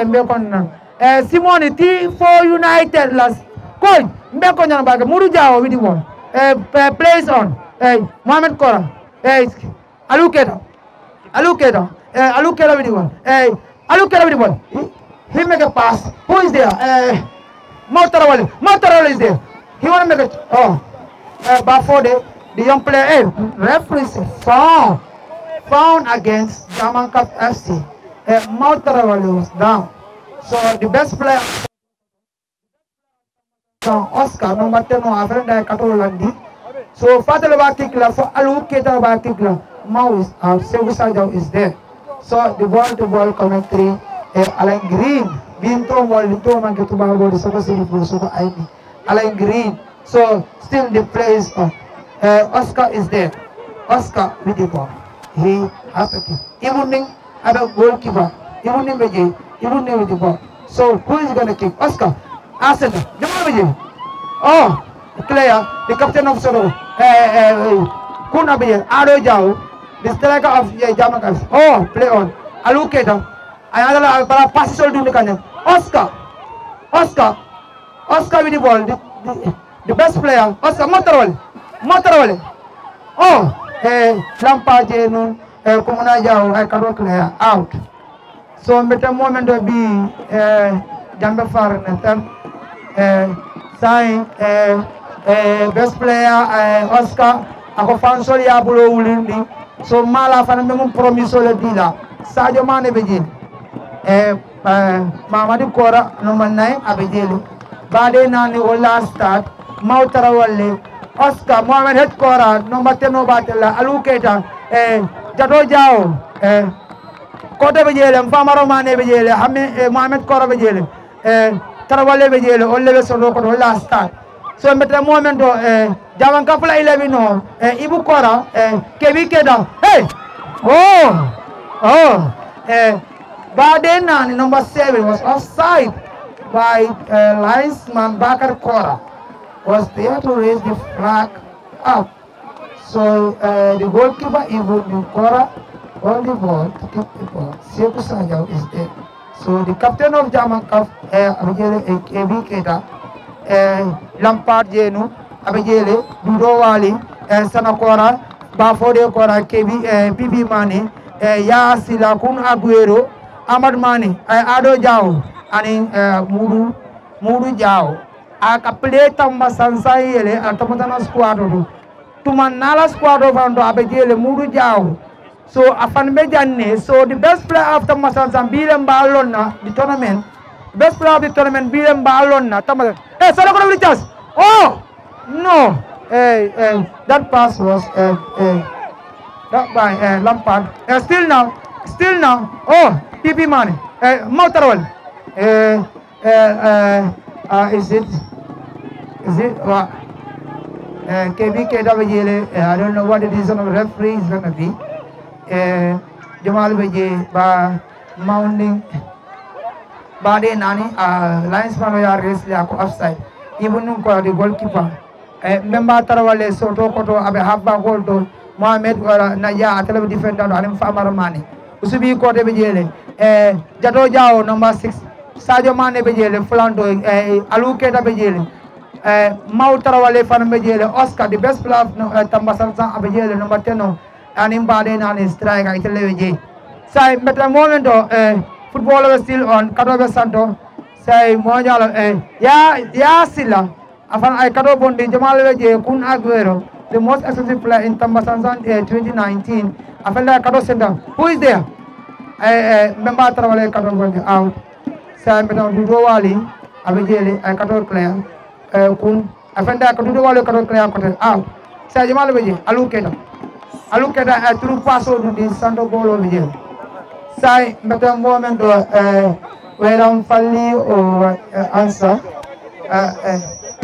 Speaker 1: Uh, Simone T for United last coach Mbeko Nyanbaga Muru Jao with the one uh, plays on uh, Mohamed Kora uh, Alukeda Alukeda uh, Alukeda with the one uh, Alukeda with the one he, he make a pass who is there uh, Motarawali Motarawali is there he want to make it oh uh, but for the the young player hey, referee found found against German Cup F C. Uh, Motarawali was down. So the best player so Oscar number ten no afrenda Katolandi. So Fatal Bakikla for Aluketa Bakikla Mau is out, Sevusaja is there. So the ball to ball commentary uh, Alain Green being thrown ball into Manketuba the Soccer City for Soccer I D. Alain Green. So still the play is on. Uh, Oscar is there. Oscar with the ball. He happened. Evening ada goalkeeper, even name again, even name with the ball. So who is gonna kick? Oscar, Arsenal, oh, player, the captain of Soro, Kunabe, Ado Jao, the striker of yeah, Jamaica. Oh, play on. Aluketa. Another para pass sol dundi kanya. Oscar. Oscar. Oscar with the ball. The, the, the best player. Oscar Motorole. Motorole. Oh, eh, Lampard Jenu, eh, Kumuna Jao, I cannot clear out. So, better moment to be eh, Jambe Farn, eh, sign, eh, eh, best player, eh, Oscar, ako fan soli abulo ulindi. So, mala fan memu promiso le dila. Sadio Mane bejil. Eh, eh, Mamadou Kora, number nine, abejil. Bade nani ola start, Mautara Wale. Oscar Mohamed Hetkora number ten no batela Aluketa eh Jato Jao eh Kote bejele Mfamaro Mane bejele Hame Mohamed Kora bejele eh Tarawale bejele Olebe Sono ko last start so metre momento eh Javan Kapula eleven no eh Ibu Kora eh Kebi Keda hey oh oh eh Bade Nani number seven was offside by uh, linesman Bakar Kora was there to raise the flag up. So uh, the goalkeeper Ibu Kora on the ball to keep the ball. Sekou Sanjao is there. So the captain of German Cup, Abijele Kebi Keta, Lampard Jenu, Abijele, Dudo Wali, Sanakora, Bafode Kora, Kebi, P B Mane, Yasila Kun Aguero, Ahmad Mane, Ado Jao, and Mudu, Mudu Jao. Aka play tamba sansai ele atamatana squad do tumanala squad of ando abejele mudu jao so afan bejanne so the best player after masansan bilem balonna the tournament best player of the tournament bilem balonna tamata eh sala ko chance oh no eh eh that pass was eh eh that by eh Lampard eh, still now still now oh P P Mane eh Motorol eh eh uh, uh, is it Is it what? Uh, K B K W, uh, I don't know what the decision of the referee is going to be. Uh, Jamal Baje, by mounting Bade Nani, uh, linesman of your race, like offside. Even the goalkeeper. Member Tarawale, Soto Koto, Abe Habba Goldo, Mohamed Naya, Atala defender, and Farmer Mani. Usubi Kote Bejele, Jato Jao, number six, Sadio Mane Bejele, Fulando, Aluketa Bejele. Uh, Mautarawale fan bejele Oscar the best player of uh, Tambasansan abejele number ten and in Baden and his striker iteleje say better moment uh, footballer still on Kadobe Santo say Mojalo uh, ya ya sila afan ay Kado Bondi Jamal Veje Kun Aguero the most expensive player in Tambasansan uh, twenty nineteen afan la Kado Center who is there uh, uh, member Tarawale Kado Bondi out say better Dudo Wali abejele ay Kado player kun afenda ko dudu walo ko clear ko out sa jamal beje aluketa aluketa a true passo di santo bolo beje sai mbeta momento eh weram falli o answer eh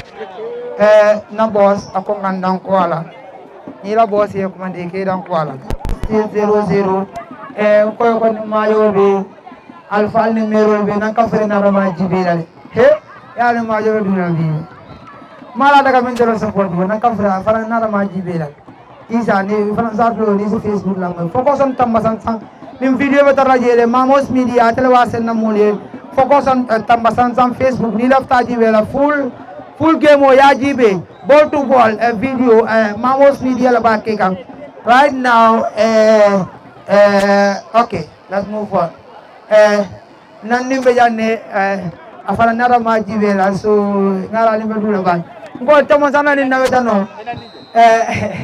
Speaker 1: eh na boss ako ngandang ko ala ni la boss e ko mande ke dan ko ala zero zero eh ko ko mayo be alfa numero be nan ka fere na rama jibirale he ya le mayo be na bi mala daga men jero support bo nan kam fra fara na ma jibela isa ni fana zarlo ni Facebook la mo focus on tambasan sang nim video be tara jele Mamos Media telewase na mole focus on tambasan sang Facebook ni lafta jibela full full game o ya jibe ball to ball a video Mamos Media la ba ke kan right now eh eh okay let's move on eh nan ni be janne eh afara na ma jibela so ngara ni be dula ba go tamo sana ni naweta no eh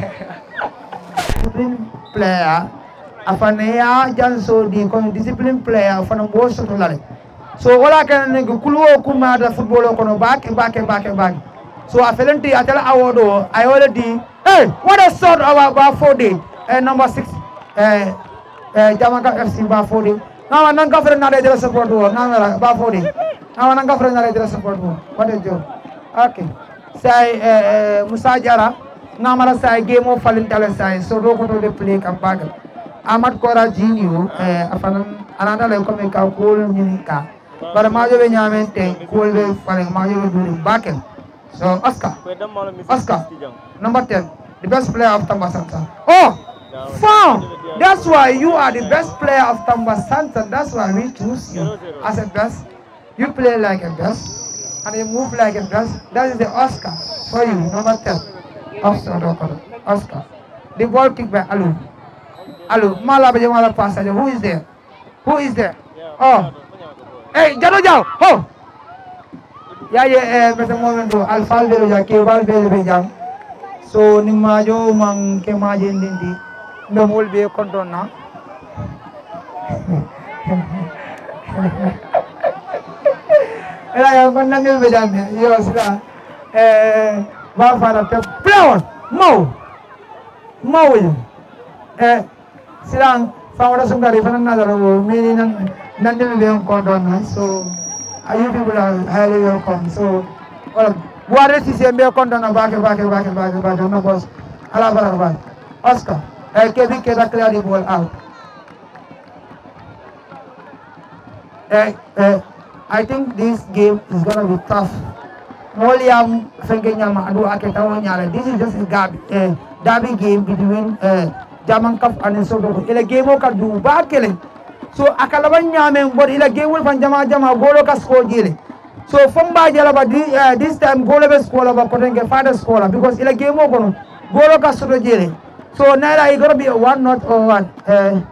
Speaker 1: discipline player afane ya janso di kon discipline player afana bo soto lale so wala kan ne kuluwo kuma da football ko no back back back back so afelenti atela awodo I already hey what a sort of about four day eh number six eh eh Jamaica F C ba four day na nan ka fere na de support wo na ba four day na nan ka fere na de support wo what a job okay say uh, Musa Jara ngamara say game of falintale say so do ko to play kam bagal Ahmad Kora Junior eh afana ananda le ko me ka ko ni ka bar ma jo be nyamente ko be fale ma jo be duri bakel so Oscar Oscar number ten the best player of Tambasanta oh Found. That's why you are the best player of Tamba Santan. That's why we choose you as a best. You play like a best and you move like a best. That is the Oscar for you, number ten. Oscar. Oscar. The ball kick by Alu. Alu. Mala Bajamala Pasa. Who is there? Who is there? Oh. Hey, Jano Jao. Oh. Yeah, yeah, Mister Momento. Alpha Veloja, Kebal Veloja. So, Nimajo, Mang Kemajin Dindi. No will be a control now. I am going to be done. Yes, eh, Bafana, play Mo. Mo. Eh, Silang, found us another meaning nothing will be control. So, you people are highly welcome. So, what is the same content of back and back and back and back and back and back? Alaba, Oscar. Uh, Kevin can clear the ball out. Uh, uh, I think this game is going to be tough. William This is just a derby, uh, derby game between uh, German Cup and Soto. It's a game of do back killing. So Akalaban Yamen, but it's a game with Jama Jama Goloka score dealing. So from Bajalaba, uh, this time Golova score of a potential father scorer because it's a game of Goloka Soto dealing. So now it's going to be a one not or one. Uh,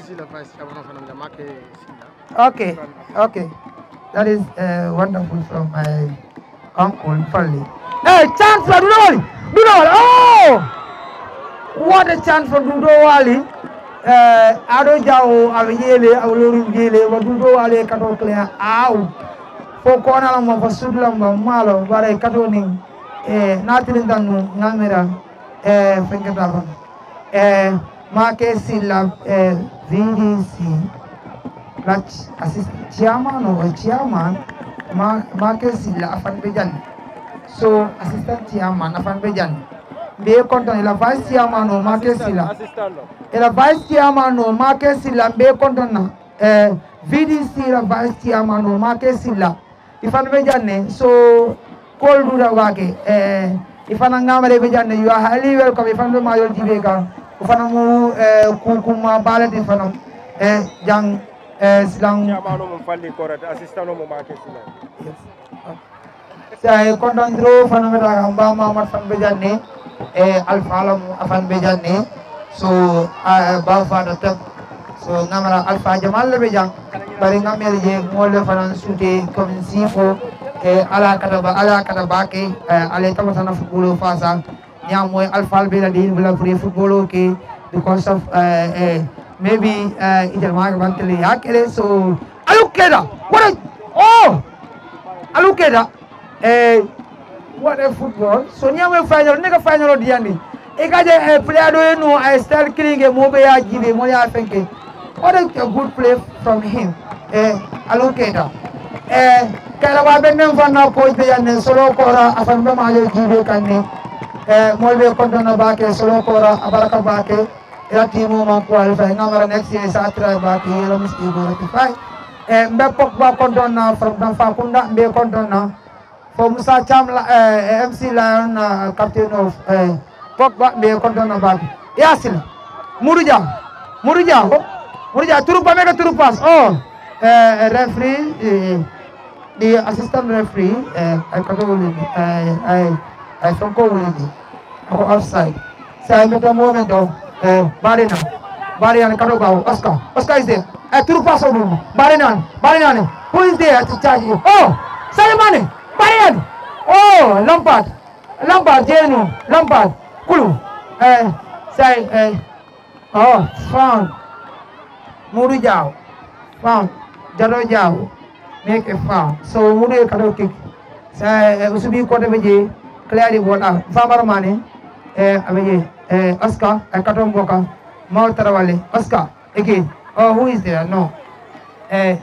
Speaker 1: okay, okay. That is uh, wonderful from my uncle, Fali. Hey, chance for Dudowali! Dudowali! Oh! What a chance for Dudowali. Uh, Ado Jao, Aviyele, Avuluru Gile, but Dudowali Kato clear out. For corner of Sudlamba, Malo, but a Katoning, nothing than Namera, Finkatavan. Uh, Marque Silla, V D C, assistant chairman or chairman, Marque Silla, Afan Bejan. So, assistant chairman, Afan Bejan. Be a content, a vice chairman or Marque Silla. A vice chairman or Marque Silla, be a content, V D C, a vice chairman or Marque Silla. If I'm Bejan, so, call Ruda Wake. If I'm Bejan, you are highly welcome. If I'm the Mayor Jivega. Ufanamu kukuma bala di fanam eh jang eh silang
Speaker 7: chairman mo fandi correct assistant mo market silang
Speaker 1: yes saya kondandro fanam da amba Muhammad fan bejanne eh alfa alam afan bejanne so ba fa da tab so ngamara alfa jamal le bejang bari ngamel je mole fanan suute comme sifo eh ala kata ba ala kata ba ke ale tamatana fukulo fasa Yamoy Alpha Beladin will play football okay because of uh, uh, maybe uh, Ijalmar Vantali Akele. So Alukeda, what a oh Alukeda, uh, what a football. So Yamoy final, nigga final of the ending. Ekaja a player no I start killing a mobile give a Moya Fenke. What a good play from him. Uh, Alukeda. Uh, Kalawa Benem Vana Poit and Solo Kora Afamba Mayo Give Kane. Molbe kontona bake solo kora abaraka bake ila timu ma qualify ngara next year satra bake ila mesti go rectify e mbe pokba kontona from Danfa Kunda mbe kontona for Musa Cham M C Lion captain of pokba mbe kontona bake yasin Muruja Muruja Muruja turu pa mega turu pass oh referee the assistant referee I control I I don't go with it. Go outside. Say I make a moment of Barina. Barina Karoga. Oscar. Oscar is there. A true pass of room. Barina. Barina. Who is there to charge you? Oh! Salimani! Barina! Oh! Lampard. Lampard. Jenu. Lampard. Kulu. Eh. Say. Eh. Oh. Found. Muru Jao. Found. Jaro Jao. Make a foul. So Muru Karo kick. Say. Usubi Kote Beji. Clear the ball out. Famar Mane, eh, Abe, eh, Oscar, a Katom Boka, Mount Tarawale, Oscar, again. Oh, who is there? No. Eh,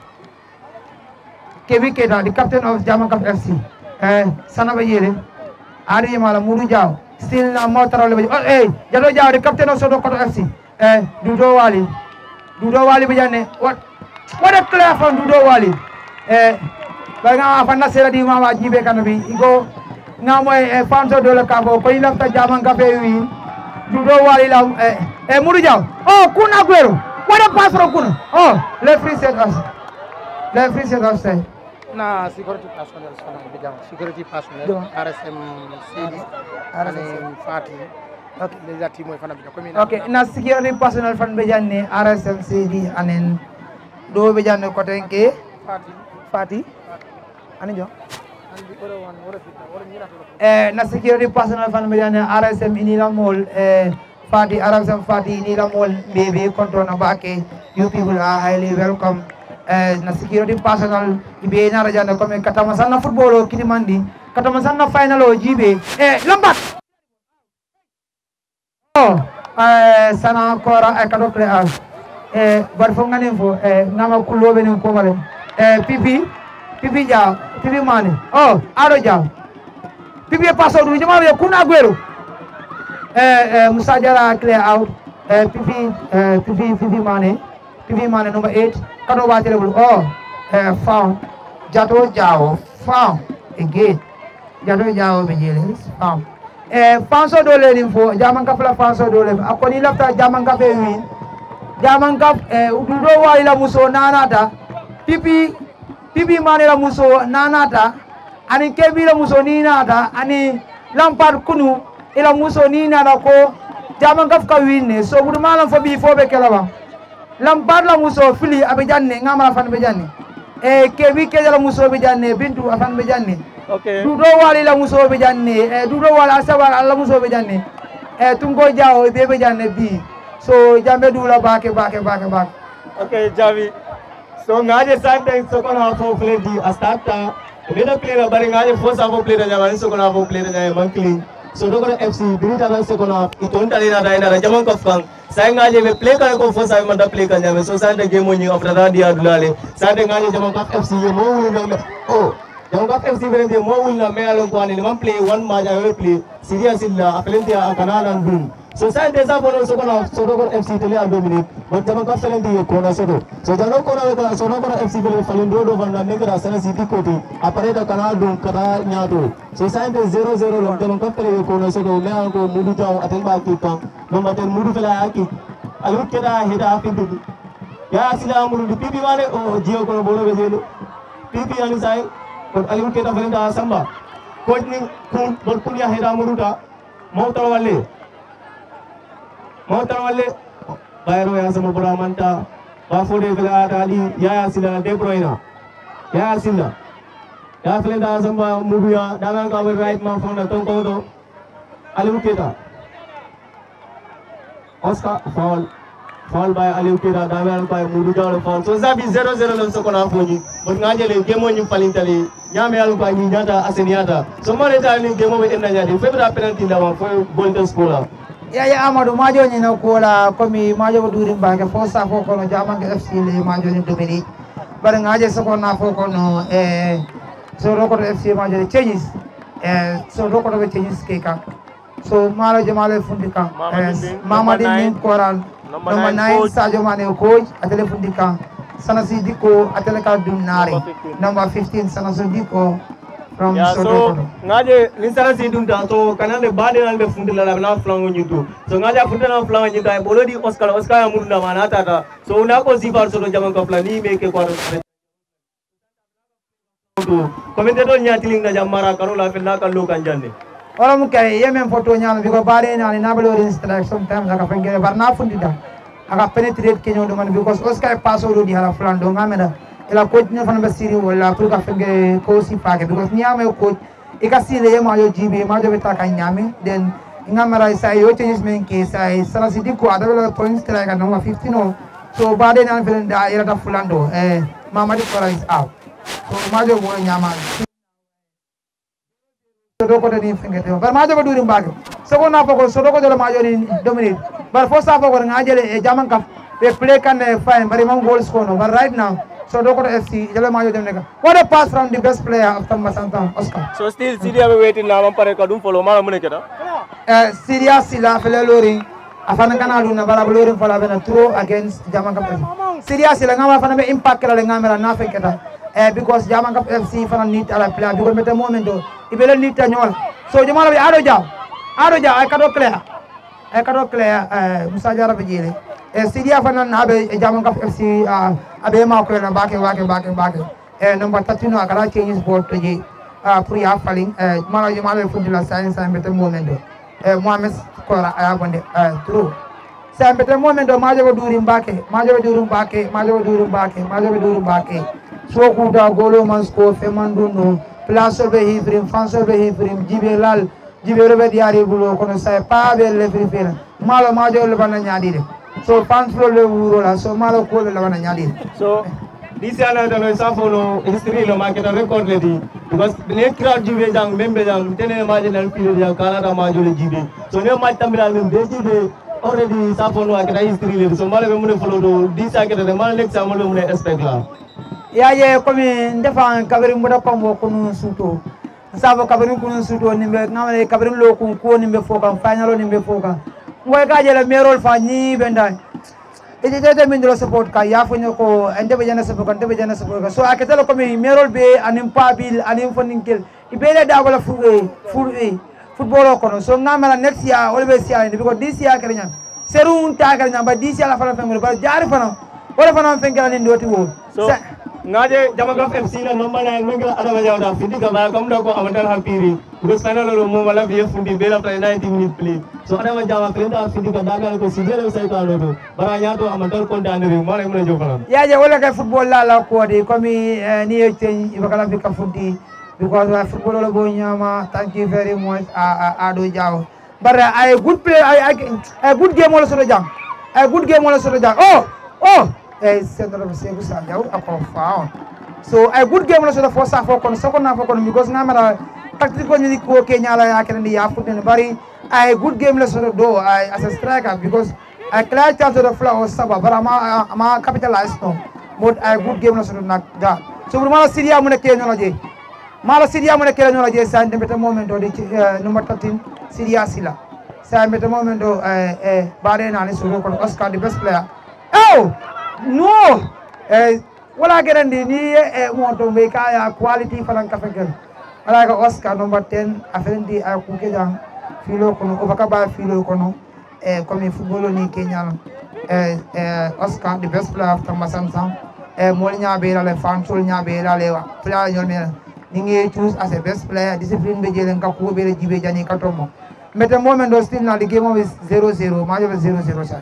Speaker 1: Kevin Keda, the captain of German Cup F C. Eh, Sanabayere, Ari Mala Murujao, still now Mount Tarawale. Oh, hey, Jado Jao, the captain of Soto Koto F C. Eh, Dudo Wali. Dudo Wali Bijane. What? What a clear from Dudo Wali. Eh, Banga Fana Sera di Mama Jibe Kanabi. Go. Now my fanso dollar cabo, coin of the German cafe win. Judo Walila, eh, eh, Muruja. Oh, Kun Aguero. What a pass from Kun. Oh, left free set us. Left free set offside.
Speaker 8: Na security personnel sana bijang security personnel R S M C D R S M Fati. Okay, les team moy fana bijang comme
Speaker 1: okay, na security personnel fan bijang ni R S M C D anen do bijang ko tenke
Speaker 8: Fati
Speaker 1: Fati ani jo eh na security personnel fan bijang ni R S M inila mol eh Fati R S M Fati inila mol baby control na bake. You people are highly welcome. Eh, na security personnel ibe na raja na kome katamasanna football o kinimandi katamasanna final o jibe eh lambat oh eh sana kora e kado play eh bar fo ngani fo eh ngama kulobe ni ko male eh pipi pipi ja pipi mane oh ado ja pipi passo du jama ya kuna Aguero eh eh Musa Jara clear out eh pipi eh pipi pipi mane pipi mane number eight kado watele bulu oh eh found Jato Jao found again Jato Jao bejeles found eh fanso dole ni fo jaman ka fla fanso dole akoni lafta jaman ka fe win jaman ka eh ududo wa ila muso nanata pipi pipi mane la muso nanata ani kebi la muso ni nata ani lampar kunu ila muso ni nana ko jaman ka ka win so budu malam fo bi fo be kelaba Lampard la muso fili abejanne ngama afan bejanne e kebi ke la muso bejanne bintu afan bejanne
Speaker 3: okay
Speaker 1: dudo wali la muso bejanne e dudo wala asawar la muso bejanne e tungo jao be bejanne bi so jambe dula bake bake bake bake
Speaker 3: okay Javi so ngaje sante so kono fo play di astata beda player bari ngaje fo sa fo player jama so kono fo player jama mankli so do kono F C birita la so kono itonta lina da ina jaman ko fang saya ngaje be play kan ko fo sa manda play kan jame so sante game ni after that dia dulale sante ngaje jaman ko F C mo wul na oh jaman ko F C berende mo wul na me alon ko ani man play one ma ja play serious illa apelente akana nan dum so sante sa bono so kono so do ko F C tele a deux minutes but jaman ko felente ko na so do so jano ko na ko so no ko F C bele falindo do banda negra sana city koti apare da kana dum kata nyato so sante zero zero lo jaman ko tele ko na so do me an ko mudu taw aten ba ki pam no maten mudu fela aki alut keda heda findu ya sila mudu pipi mane o jio ko bolo be jelo pipi ani sai ko alut keda felenta samba ko ni kun bol kunya heda mudu ta mawtal walle mawtal walle bayro ya sama bora manta ba fode fela ali ya sila de bruyne ya sila ya felenta samba mudu ya dalan ka right ma fonda ton ko do alut keda Oscar foul foul by Aliou Kira Damian by Mudu Jalo foul so zabi zero zero lon so kona foni bon ngajele gemo nyum falintali nyame alu ba nyi nyata aseniata so mare ta ni gemo be enna nyati febra penalty ndawa fo golden scorer
Speaker 1: ya ya Amadou majo ni na ko la komi majo ko duri mbake fo sa fo kono jaman ke F C le majo ni domini bar ngaje so kona fo kono eh so roko F C majo changes eh so roko be changes ke ka so Malo Jamale Fundika, Mamadi Nin Koral, number nine Sajo Mane coach, Atele Fundika, Sanasi Diko, Ateleka Dunari, number fifteen Sanasu Diko from
Speaker 3: yeah, so
Speaker 1: Soto.
Speaker 3: ngaje Sanasi Dunda, so kanale bade and the Fundila na flango nyutu. So ngaja Fundila flango nyutu, bolodi Oscar Oscar Munda Manata, so Nako Zivar Soto Jaman Kaplani make a quarter. Commentator Nyatiling na Jamara Karola Fenaka Lokanjane.
Speaker 1: Orang mungkin ya memang foto nyala, because bari ni na beli orang strike sometimes agak pengen barna fundida, agak penetrate kenyo dengan because Oscar paso do di hala flan do ngamera, ela coach ni fana basiri wala tu ka pengen kosi pake because ni ame coach, ikasi le majo jibe majo beta kanyame, then ngamera isa yo changes men ke isa sana sidi ko ada bela point strike number fifteen o, so bari ni flan da ela da flan do, eh mama di kora is out, so majo boleh nyama. Sodoko de ni fingete bar majo ko duri mbage soko na poko sodoko de la majo ni dominate bar fo sa poko ngajele e jaman kaf be play kan fine bari mam goal score no but right now sodoko de F C jele majo dem neka what a pass from the best player of Tamba Santa Oscar
Speaker 3: so still Syria be waiting na man pare ka dum follow mala muneke da
Speaker 1: eh Syria sila fele lori afana kana luna bara lori fala bena throw against jaman kaf Syria sila ngama fana be impact kala ngamera na feketa eh because jaman kaf F C fana need ala player because meta momento ibele need ta nyol so jamala bi ado jaw ado jaw ay kado clear e kato clear e Musa Jara be jele e Sidia fanan abe Jamon Kaf F C abe ma ko na bake bake bake bake e number thirteen no akara change sport to ji pour ya falling e mala yo mala fundi la science sa mbete momento e Mohamed Kora aya bonde true sa mbete momento ma jogo duri mbake ma jogo duri mbake ma jogo duri mbake ma jogo duri mbake so ku da golo man score fe man dunno place be hibrim fanso be hibrim jibe lal jibe rebe diari bulo kono sa pa be le free fela malo ma jogo le bana nyaadi de so fans lo le wuro la so malo ko le bana nyaadi
Speaker 3: so this year na no safono history lo market record le di because ne crowd jibe jang membe jang tene ma je nan pilo jang kala da ma jole jibe so ne ma tambira mem de jibe already safono akita history le so malo be mun follow do this year akita mal next time lo mun expect la
Speaker 1: ya ye komi ndefa kabiri muda pambo kunu suto sabo kabiri kunu suto nimbe ngamale kabiri lo kun ko nimbe foka final nimbe foka ngoy gaje la merol fa ni benda ite tete min do support ka ya fonyo ko ende be jana support ende be jana support ka so aketelo komi merol be anim pabil anim foninkel ibele da wala fu fu football ko no so ngamala next year always year because this year kenya serun ta kenya ba this year la fala fengol ba jari fana wala fana fengala ni ndoti wo
Speaker 3: so ngaje Jamon F C na number nine mengal adama jawda fidi ka ba kam do ko amatal hampiri because final lo mo wala biye fundi bela play ninety minute play so adama jawa krenda fidi ka daga ko sidere say ka lo do bara nyato amatal condamner mo lay mo jofala
Speaker 1: ya je wala ka football la la ko de komi ni e ten ibakala bi ka fundi because uh, football lo bo nyama thank you very much a a do jaw bara ay good play ay ay good game wala so jang ay good game wala so jang oh oh eh center of Sekou Sadio ako found so a good game so the first half for second half for because ngamara tactical ni ko Kenya la yakene ya football bari a good game so do as a striker because a clear chance of the floor saba bara ma ma capitalize no but a good game so na da so mala Syria mo ne Kenya la je mala Syria mo ne Kenya la je sa ndembe moment do number thirteen Syria sila sa ndembe moment do eh eh bare na ni so ko Oscar the best player oh no eh wala gerandi ni e monto be kaya quality falan ka fekel wala ka Oscar number ten afendi ay ku ke jang filo kono o baka ba filo kono e comme football ni Kenya eh eh Oscar the best player after Masamsam e mo nya be la le fan sol nya be la le wa player ñol me ni ngi choose as a best player discipline be jelen ka ku be le jibe jani ka tomo mete moment do still na the game of zero zero ma jo zero zero sa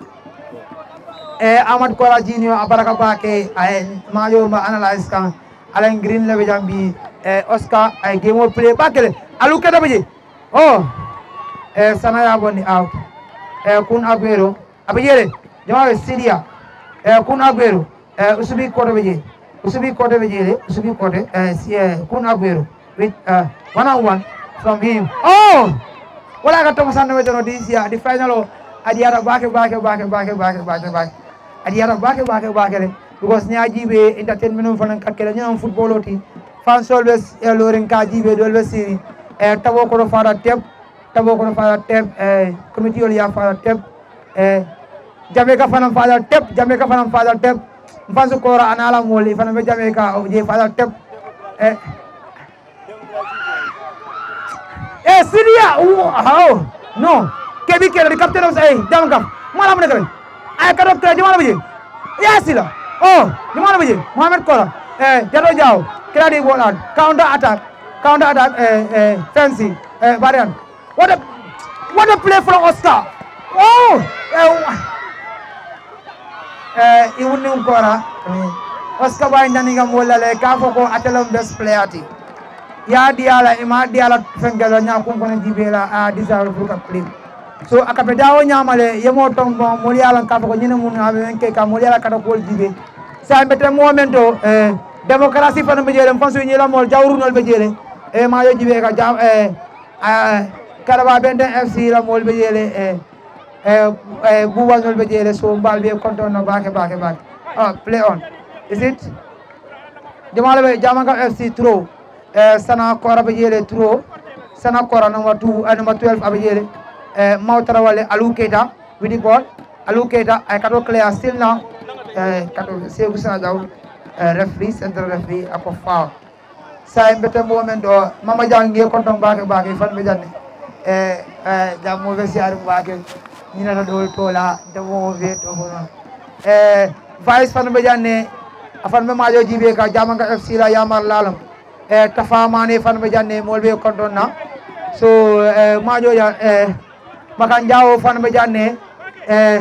Speaker 1: e Amad Kora Junior abaraka bake ay mayo ma analyze kan Alain Green le jambi e Oscar ay game of play bakele alu kada beje oh e sanaya boni out e kun Aguero abiyere jama Syria e kun Aguero e usubi kote beje usubi kote beje usubi kote e kun Aguero with uh, one on one from him oh wala ka to sanna wedo this year the final adiara bake bake bake bake bake bake bake adiara bake bake bake because nyaaji be entertainment fanan kakkela nyam football oti fans always loren kaji be dolbe siri e tabo ko fara teb tabo ko fara teb e committee ol ya fara teb e Jamaica fanan fara teb Jamaica fanan fara teb fans ko ra anala moli fanan be Jamaica o je fara teb e e Syria how no kebi kele di captain of say Jamon Kaf mala mo nekal ay ka docteur jama beje yasila oh jama beje Mohamed Kora eh Jado Jaw Kradi Bolad counter attack counter attack eh eh fancy eh variant what a what a play from Oscar oh eh iwuni Kora Oscar bay ndani ngam wala le ka foko atelom best player ti ya diala ima diala fengelo nya ko ko dibela a deserve pour ka play so akabe dawo nyamale yemo tombo moli ala ka ko nyine mun abe ke ka moli ala kata ko dibe sa mbete momento eh démocratie fana be jele fonso nyela mol jawru nol be jele e ma yo jibe ka jam eh karaba benden F C la mol be jele eh eh buwa nol be jele so mbal be konton no baake baake baake ah play on is it jamala be jamanga F C throw eh sana Kora be jele throw sana Kora number two and number twelve abe jele eh Mautara wale Alou Keita with the ball Alou Keita ay kato clear still now eh kato Sekou Sadio referee central referee ako foul sa mbete moment do mama jangi konton baake baake fan be janne eh eh da mauvais siar baake ñina do tola de mo be to bono eh vice fan be janne afan be majo jibe ka jamanga F C la yamar lalam eh tafamane fan be janne molbe kontonna so eh majo ya eh makan jawo fan be janne eh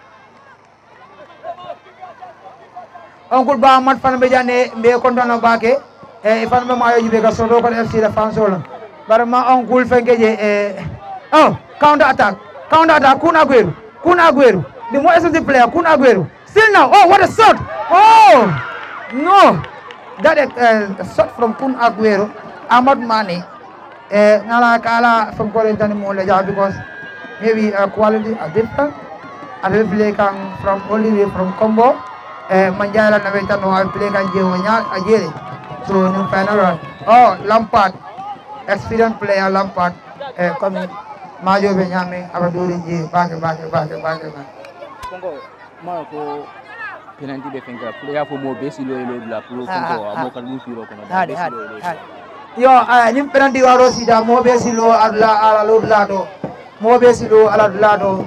Speaker 1: Uncle Ba mat fan be janne be kontonna bake eh fan be majo jibe ka sodo ko F C la fan solo bar ma Uncle fengeje eh oh counter attack counter attack Kun Aguero Kun Aguero the more expensive player Kun Aguero still now oh what a shot oh no that is uh, a shot from Kun Aguero Ahmad Mane eh ngala kala from Corinthians mo la ja because maybe uh, quality are different I will play kan from only way from combo eh manjala na beta no I play kan je wonya ajere so no final run oh Lampard experienced player Lampard eh coming majo be nyame abadori je bake bake bake bake
Speaker 9: kongo ma ko penalty be fengra player fo mo be silo elo la pro kongo mo kan mu firo kono be silo elo
Speaker 1: yo nim penalty waro sida mo be silo ala ala lo lado mo be silo ala lado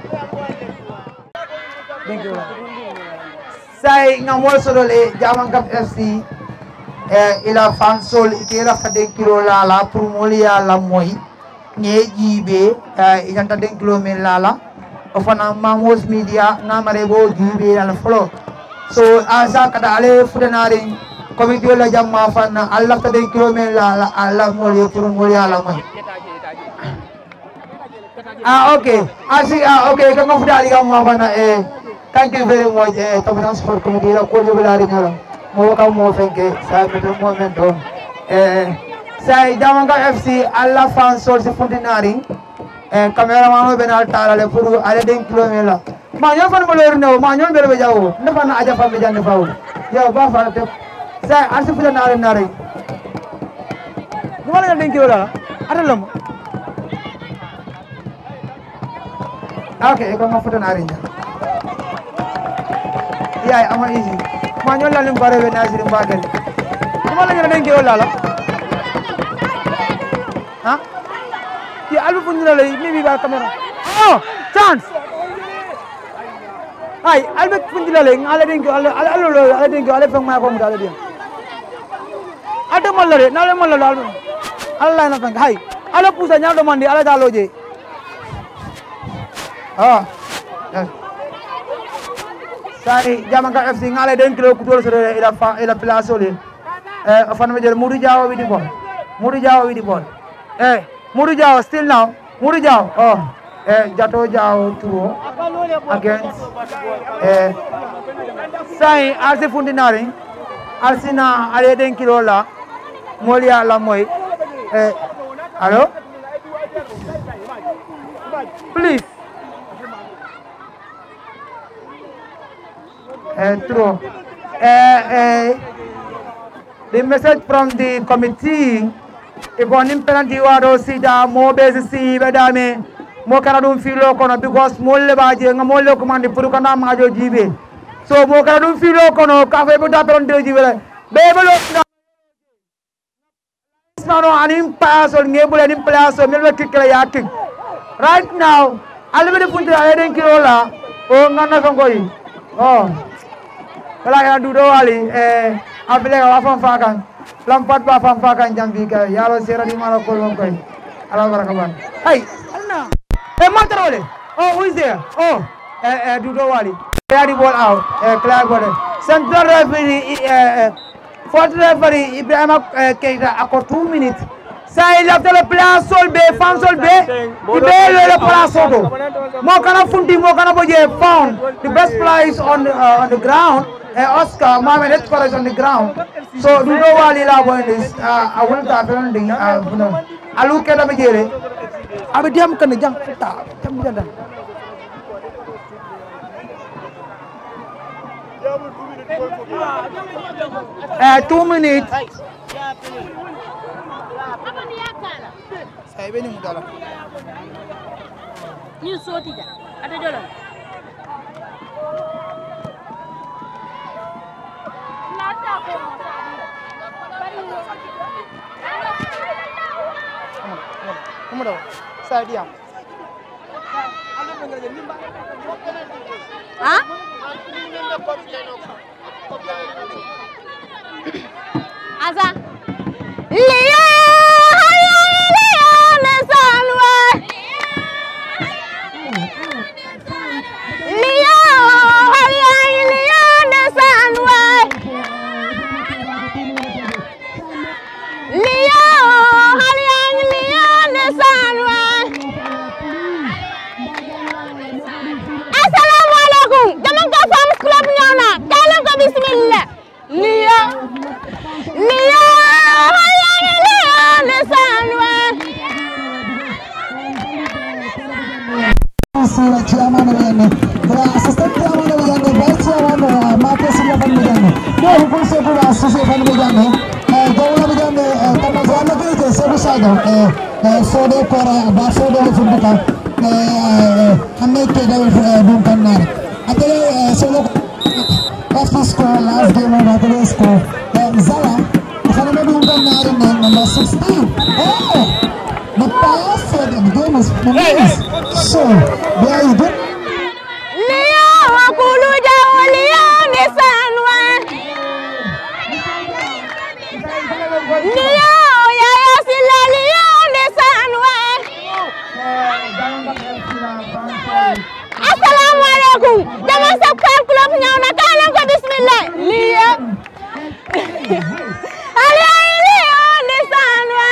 Speaker 1: thank you sai ngamol solo le Jamangam F C eh ila fansol itela fade kilo la la pour molia la moy nyejibe eh yanta den kilo men lala ofana Mamos Media ngamare bo jibe ala flo so asa kada ale fudanari committee la jamma fanna Allah ta den kilo men lala Allah molia pour molia la moy ah okay asi ah okay kan fudali kam ma fana eh thank you very much eh Tabanan Sport Committee la ko jobalari ngala mo ka mo fenke sa meto momento eh sai Jamangam F C alla fan sol se fundinari eh cameraman benal tala le pour ale den kilomela ma ñoo fan mo lor no ma ñoo bel be jawo ne fan aja fam be jande faaw yow ba fa te sai arsi fu na nare mo la den kilola atalam okay ko ma fu na rinja yaay ama easy ma ñoo la lim bare be nasir mbagal mo la den kilola la Huh? Yeah, I'll be putting maybe by camera. Oh, chance. Hi, I'll be putting the link. I'll think I'll I'll think I'll from my home. I'll do. I'll do Malay. Now I'm Malay. I'll line up. Hi, I'll put a young Monday. I'll download it. Oh, sorry, Jamangam F C. I'll think you'll put it in a in a place only. Eh, fan major Moody Jawa with the ball. Moody Jawa with the ball. Eh, Moody Jawa still now. Moody Jawa. Oh, eh, Jato Jawa through against eh, Sai Arsi Fundinari. Arsina Aleden Kirola. Molia Lamoy. Eh, hello? Please. Eh, through. Eh, eh, the message from the committee. If one penalty waro sida mo base si bedame mo kana dum filo kono because mo le baje nga mo le commande pour kana majo jibe so mo kana dum filo kono ka fe buta peron de jibe be be lo no anim pass on ngebul anim pass on mel kick la yakin right now albe de punta ale den kirola o ngana ko ngoyi oh kala ya du do wali eh abele wa fam fakan Lampard ba fam fakan jambi ka yalo sera di mala ko lon koy ala barakaban hey alna e mantarole oh who is there oh eh eh dudo wali clear the ball out eh clear ball central referee eh fourth referee Ibrahima Keita ako two minutes say lafta le place sol be fan sol be ibe le place soto mo kana funti mo kana boje found the best place on the, uh, on the ground eh Oscar Mohamed it correct on the ground so dudo wali la boy this uh, I will ta pen ding uh, no alu ke da be jere abe diam kan jang ta tam janda eh two minutes saya beni mudala ni so tija ada jolo Kamu dah, saya diam.
Speaker 10: Huh? Asa. Leo, Leo, the sunway. Leo, Leo, the sunway. Leo, Leo, the sunway. Assalamualaikum. Jangan kau faham club nyana. Kalau kau bismillah. Leo, Leo, Leo, the sunway.
Speaker 4: Sila chairman wene, the assistant chairman wene, vice chairman Marcus Levan wene. Dia hukum sekolah association wene. Jauh wene, tampak zaman itu sebu saja. Sode kora, baso dulu fundika. Kami kita bukan nar. Akhirnya sebelum after school, last game of after school, Zala, kami bukan nar number sixteen. Oh, the pass for the game is finished. So, there you go.
Speaker 10: Leo, aku lu jauh Leo di sana. Leo, ya ya sila Leo di sana. Assalamualaikum. Jangan subscribe klub nyana kalau ke bismillah. Leo. Leo Leo di sana.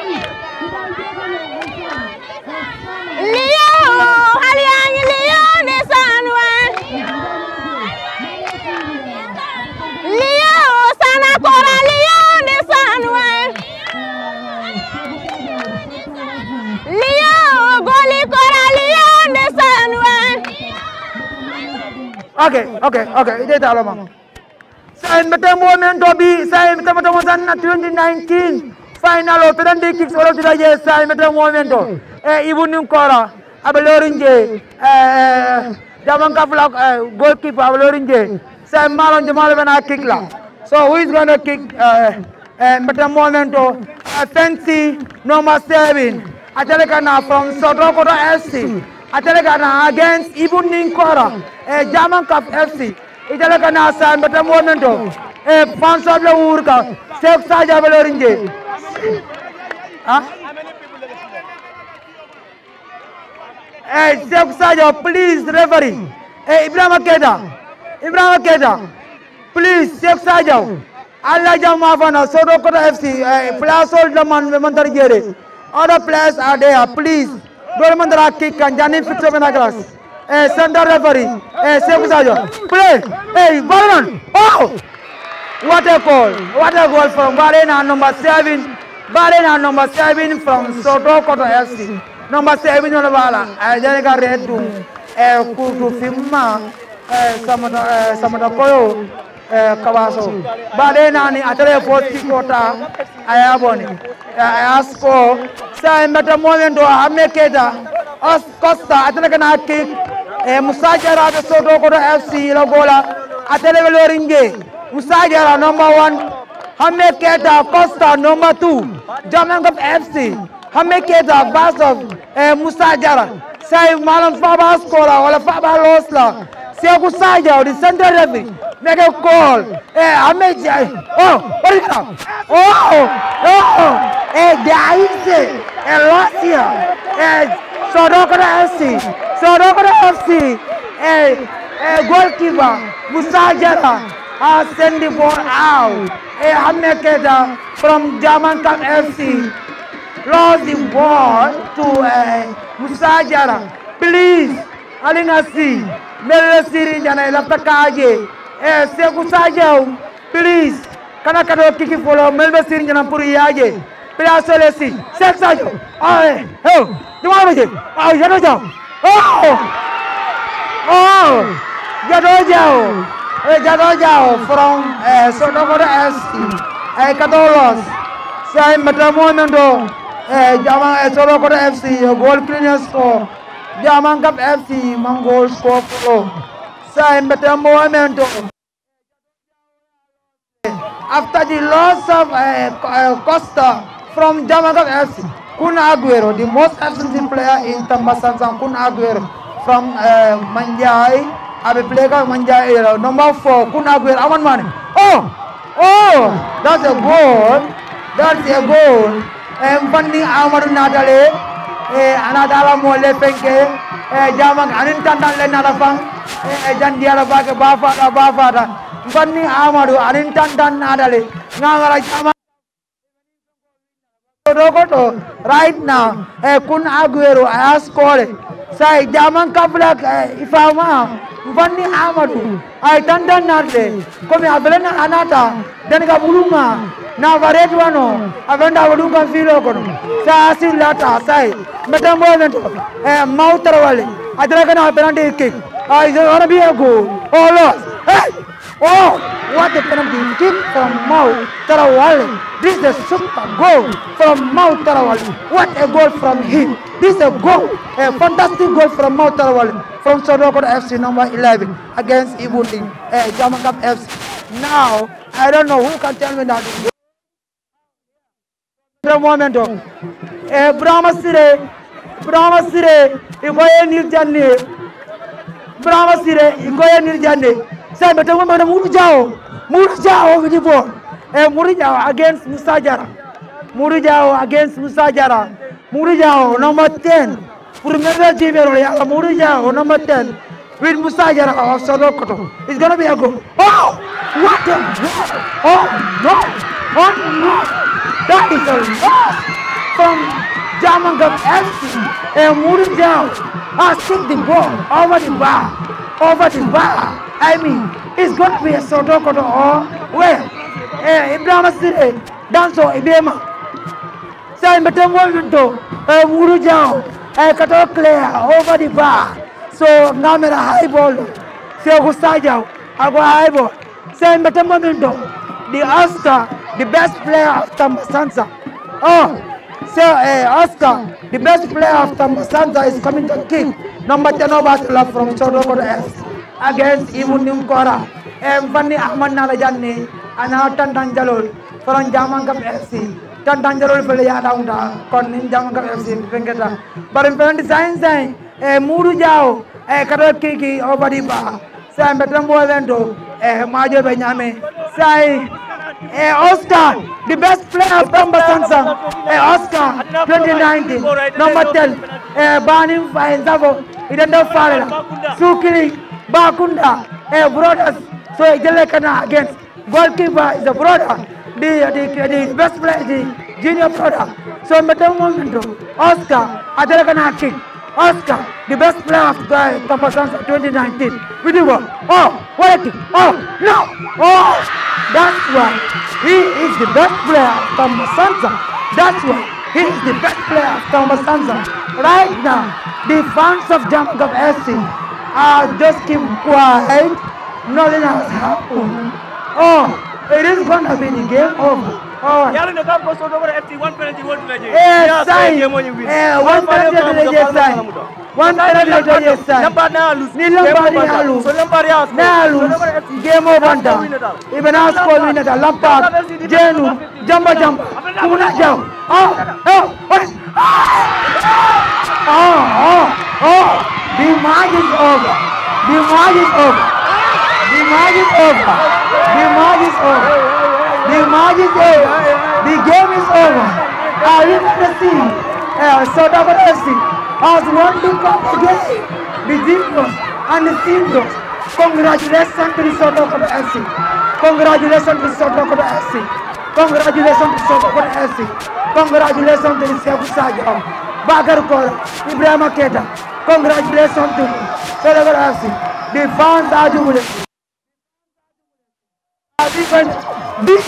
Speaker 10: Leo, Haliang Leo di sana. Leo, sana kora Leo di sana. Leo, goli kora Leo di sana.
Speaker 1: Okay, okay, okay. Itu dah lama. Saya bertemu dengan Tobi. Saya bertemu dengan twenty nineteen final operan di kicks orang tidak je. Saya bertemu dengan tu. Eh, ibu Nungkora, Abelorinje. Eh, Jaman Kaflak, goalkeeper Abelorinje. Saya malam Jamal bena kick lah. So who is gonna kick? Eh, eh, bertemu dengan tu. Fancy number seven. Ajalekana from Sotokota F C. Ajalekana against Ibu Nungkora. Eh, Jaman Kaf F C. Ajalekana saya bertemu dengan tu. Eh, Fansab le urka. Sheikh Saja Abelorinje. Ah? Hey, Sheikh Saja, please, referee. Hey, Ibrahim Akeda. Ibrahim Akeda. Please, Sheikh Saja. Allah Jamafana, Sotokota F C. Players hold the man, Mantar Gere. Other players are there, please. Dormandra kick and Janin Fitzovena class. Hey, center referee. Hey, Sheikh Saja. Play. Hey, Baran. Oh! What a goal. What a goal from Barena, number seven. Barena, number seven from Sotokota F C. Number seven on the ball. I just got red to eh kutu filma eh sama eh sama koyo eh kawaso. Bade nani atare forty kota ayaboni. Asko sa meta momento amekeda as Costa atare kana kick eh Musajara de Sotokota F C la gola atare veloringe Musajara number one Hamekeda Costa number two Jamangap F C Hamekeda Basov eh Musajara say Malam Faba scorer wala Faba losla Seku Saja the center referee make a call eh Hameja oh what is that oh oh eh Daise eh Losia eh Sotokota F C Sotokota F C eh eh goalkeeper Musajara has sent the ball out eh Hamekeda from Jamankam F C lost the ball to uh, Musajara. Please, Alingasi, Mele Siri Jana Lapakaje, eh, Seku Sajao, please, Kanakado Kiki follow Melba Siri Jana Puriaje, Piasolesi, Sexajo, oh, oh, you want to oh, Yadoja, oh, oh, Yadoja, Yadoja from uh, Sotokota F C, eh, Katolos, Sai Matamondo. Eh, Jaman eh, Sotokota F C goal cleaner score. Jaman Cup F C man goal score for. Say better momento. After the loss of uh, Costa from Jaman Cup F C, Kun Aguero, the most absent player in Tambasansan, Kun Aguero, from uh, Manjai. I will play Manjai. Uh, number four, Kunaguer Aman Mane. Oh, oh, that's a goal. That's a goal. And funding Amadu Natale, Anadala Mole Penke, Jamak Anintantan Lenarafang, Jandiala Baka Bafata Bafata, funding Amadu Anintantan Nadale, Nagara. Right now, Kun Aguero, I ask Kore, say Jaman Kaplak, if I want, Vani Amadu, I Tantan Nate, come Avelena Anata, then Gabuluma, Navaretuano, Avenda Valuka Filokon, Sasi Lata, say, Metamorpho, Mountawali, I dragon a penalty kick. I want to be a goal. Oh, Lord, hey! Oh, what a penalty kick from Mount Tarawali. This is a super goal from Mount Tarawali. What a goal from him. This is a goal, a fantastic goal from Mount Tarawali. From Sodoko F C number eleven against Ibundi, uh, Jamakap F C. Now, I don't know who can tell me that. The moment of Brahma Sire, Brahma Sire, Ikoye Nirjane, Brahma Sire, Ikoye Nirjane. Say, but the woman of Murujao, Murujao with the ball. Murujao against Musajara. Murujao against Musajara. Murujao number ten. Remember Jimmy Murujao number ten with Musajara of Sodokoto. It's gonna be a goal. Oh! What a goal! Oh no! Oh no! That is a loss from Jamangam F C. And Murujao has kicked the ball over the bar. Over the bar. I mean, it's going to be a Sodokoto or where? Eh, Ibrahim Sire, Danso, Ibema. Say, Metamorpho, Murujao, Kato Clear, over the bar. So, Namera high ball. Say, Husajao, Agua high ball. Say, Metamorpho, the Oscar, the best player of Tambasansa. Oh, so, uh, Oscar, the best player of Tambasansa is coming to kick. Number ten over from Sodokoto F C. Against Ibunim Kora, and Fanny Ahmad Narajani, and now Tantanjalul from Jamangam F C. Tantanjalul for the Yadanga, Conin Jamangam F C, Pengata. But in front of science, a Murujao, a Karakiki over the bar, Sam Betambo Vento, a Majo Benjamin, say, a Oscar, the best player of Tamba Sansa, a Oscar twenty nineteen, number ten, a Banim Fine Zavo, Idenda Farela, Sukiri. Bakunda, a brothers, so Jelekana against goalkeeper is a brother, the, the, the best player, the junior brother. So Metamomento, Oscar, Adelakana kick, Oscar, the best player of Tampasansa twenty nineteen. With the ball. Oh, what a kick. Oh, no. Oh, that's why he is the best player of Tampasansa. That's why he is the best player of Tampasansa. Right now, the fans of Jamangam F C Uh, just keep quiet, nothing has happened. Oh, it is going to be the game over. Oh, one penalty, one penalty. Yes, one penalty. One penalty, yes, sir. Nilambari Alu. Nalu. Game over. Even us calling it a Lampard, Jenu, Jamba Jamba, Kumuna Jam. Oh, oh, what? Oh, oh, oh. The match is over. The match is over. The match is over. The match is over. The match is over. The game is over. I will not see. Sodokoto F C has won the cup again. The juniors and the seniors. Congratulations to the Sodokoto F C. Congratulations to Sodokoto F C. Congratulations to Sodokoto F C. Congratulations to the Sefu Sajao, Bakar Kora, Ibrahim Keita. Congratulations to Sodokoto F C. The fans are jubilant. This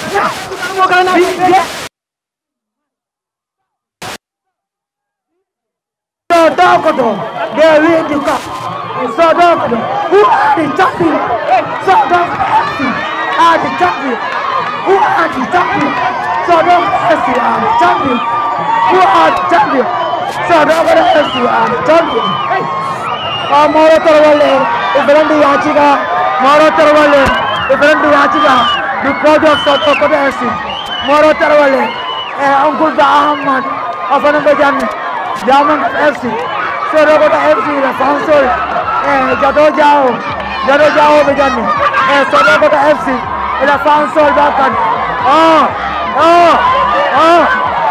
Speaker 1: Sodokoto, they win the cup. Sodokoto, who are the champion? Sodokoto F C are the champion. Who are the champion? Sodokoto F C are the champion. Who are the champion? Sodokoto F C are the champion. Ah, Moro Tarawale, different Yachiga, Moro Tarawale, different Yachiga, the coach of Sodokoto F C, Moro Tarawale, Uncle Ahmad, of Anambajan, Jamangam F C, Sorokota F C la Fansol eh Jado Jao Jado Jao bejanne eh Sorokota F C la Fansol bakan oh oh oh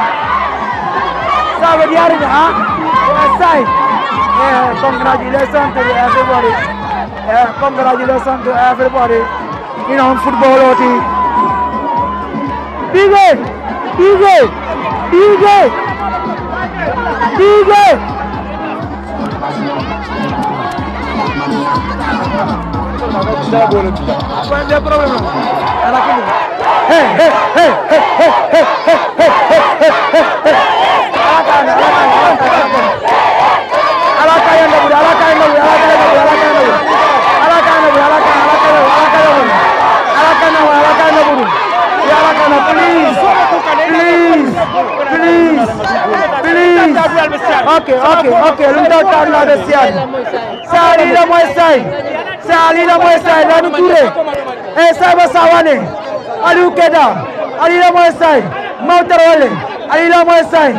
Speaker 1: Sabe diari ah sai eh congratulations to everybody eh congratulations to everybody in on football oti D J D J D J D J Qual problema? Ela aqui. Hey, hey, hey, hey, hey, hey, hey, hey, hey. Ela cai, ela cai, ela cai. Ela cai anda, ela cai anda, ela cai anda, ela cai anda. Ela cai anda, ela cai, ela cai, ela cai anda. Ela cai anda, ela cai anda. Ela cai anda, please. Please. Please. Please. Okay, okay, okay. Lunta tarla besian. Sari la moesai. Sali la moesai la nuture. Eh saba sawane. Ali ukeda. Ali la moesai. Mautarole. Ali la moesai.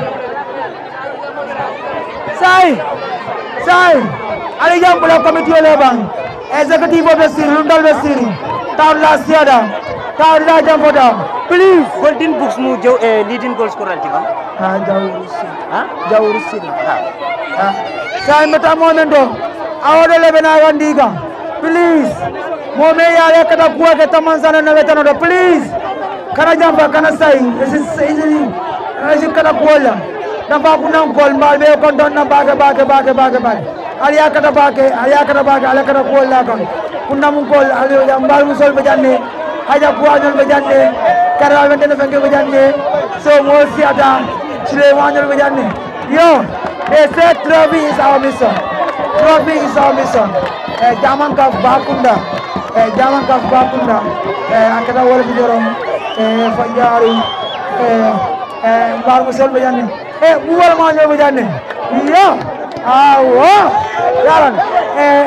Speaker 1: Sai. Sai. Ali jam pula committee ole bang. Executive of the city, Lundal the city. Tarla siada. Tarla jam poda. Please.
Speaker 11: Golden books mu jo leading goal scorer tiba.
Speaker 1: Ha jauh sih. Ha jauh sih. Ha. Ha. Sai mata momento. Awal le bena wandiga. Please. Mome yale kata kuwa kata manzana na wetano do. Please. Kana jamba kana sai. Isi isi isi kata kuola. Nafa kuna goal mal be kondon na baga baga baga baga baga. Aliya kata baga, aliya kata baga, aliya kata kuola kan. Kuna mun goal aliyo jambal musol bejanne. Aja kuwa jol bejanne. Kara wente na fenge bejanne. So mo siata. Chile wanjol bejanne. Yo, they say trophy is our mission. Trophy is our mission. Eh, Jaman Kaf Bakunda. Eh, Jaman Kaf Bakunda. Eh, angkata wala bijorom. Eh, Fanjari. Eh, eh, Bar Musol bejanne. Eh, buwal manjol bejanne. Yo. Ah, wow. Yaran. Eh.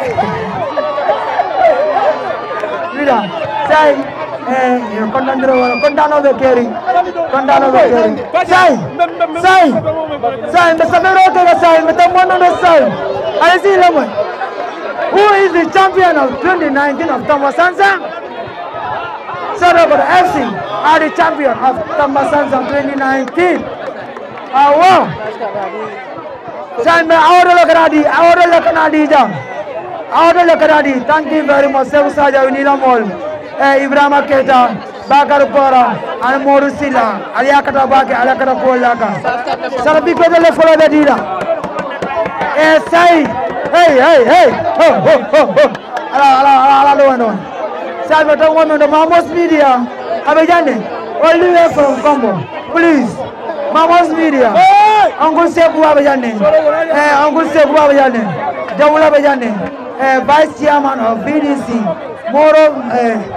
Speaker 1: Lida. Say. Eh, kondandro kondano be keri. Kondano be keri. Say. Say. Say, me sabero to say, me tamono no say. I see lemon. Who is the champion of twenty nineteen of Tamasanza? Sorokota F C are the champion of Tamasanza twenty nineteen. Ah, wow. Say, me award lokaradi, award lokanadi jam. Award lokaradi. Thank you very much. Sevu Saja Unila Mall. Eh, Ibrahim Keita, Bakar Pora, and Morusila, Aliakata Baki, Alakata Polaka. So people that follow the dealer. Eh, say, hey, hey, hey, oh, oh, oh, oh, ala, ala, ala, ala, ala, say, but I want to Mamos Media, Abidjane, all the way from Congo, please, Mamos Media, Uncle Sebu Abidjane, eh, Uncle Sebu Abidjane, Jawula Abidjane, eh, Vice Chairman of B D C, Moro, eh,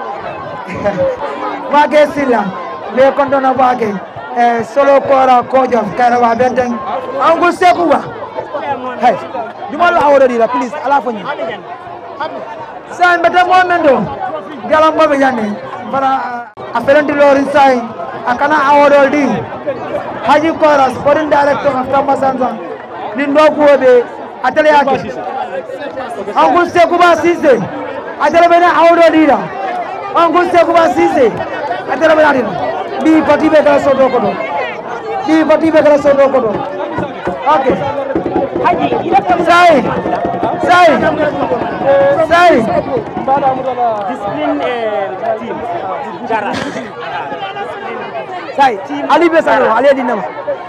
Speaker 1: Wage Silla, Le Kondona Wage, eh, Solo Kora Koja, Karawa Benteng, Uncle Sebuwa. Hey, you want to order it, please, allow for you. Sign better momento. Galam Babajani, but a friendly lord inside, I cannot order it. Haji Kora, sporting director of Tamasanza, Lindo Kuobe, Ateliaki. Uncle Sekuba Sise, Atelabena order leader. Uncle Sekuba Sise, Atelabena, be Patibeka Sodokodo, be Patibeka Sodokodo. Okay. Sai, sai, sai.
Speaker 11: Discipline team. Jara.
Speaker 1: Sai. Ali besaro, Ali dinam.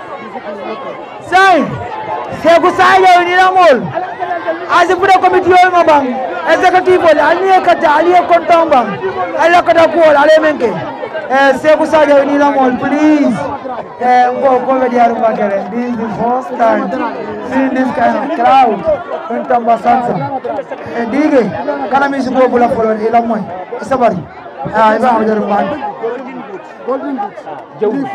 Speaker 1: Sai. Segu sai ya ni namol. Aje pura committee ol mabang. Executive ol ali kata ali kontong bang. Ala kata ko ali menke. Eh Segu sai ya ni namol please. Eh go go me diaru bagere. This is the first time seeing this kind of crowd in Tamasanza. Eh dige kana mi su go bula follow ila moy. Sabari. Ah iba hajar man. Golden boots.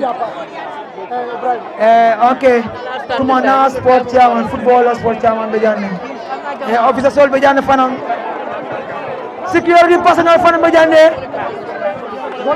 Speaker 1: Eh okay. Tumana sport chairman, footballer sport chairman bejane. Eh officer sol bejane fanam. Security personnel fanam bejane.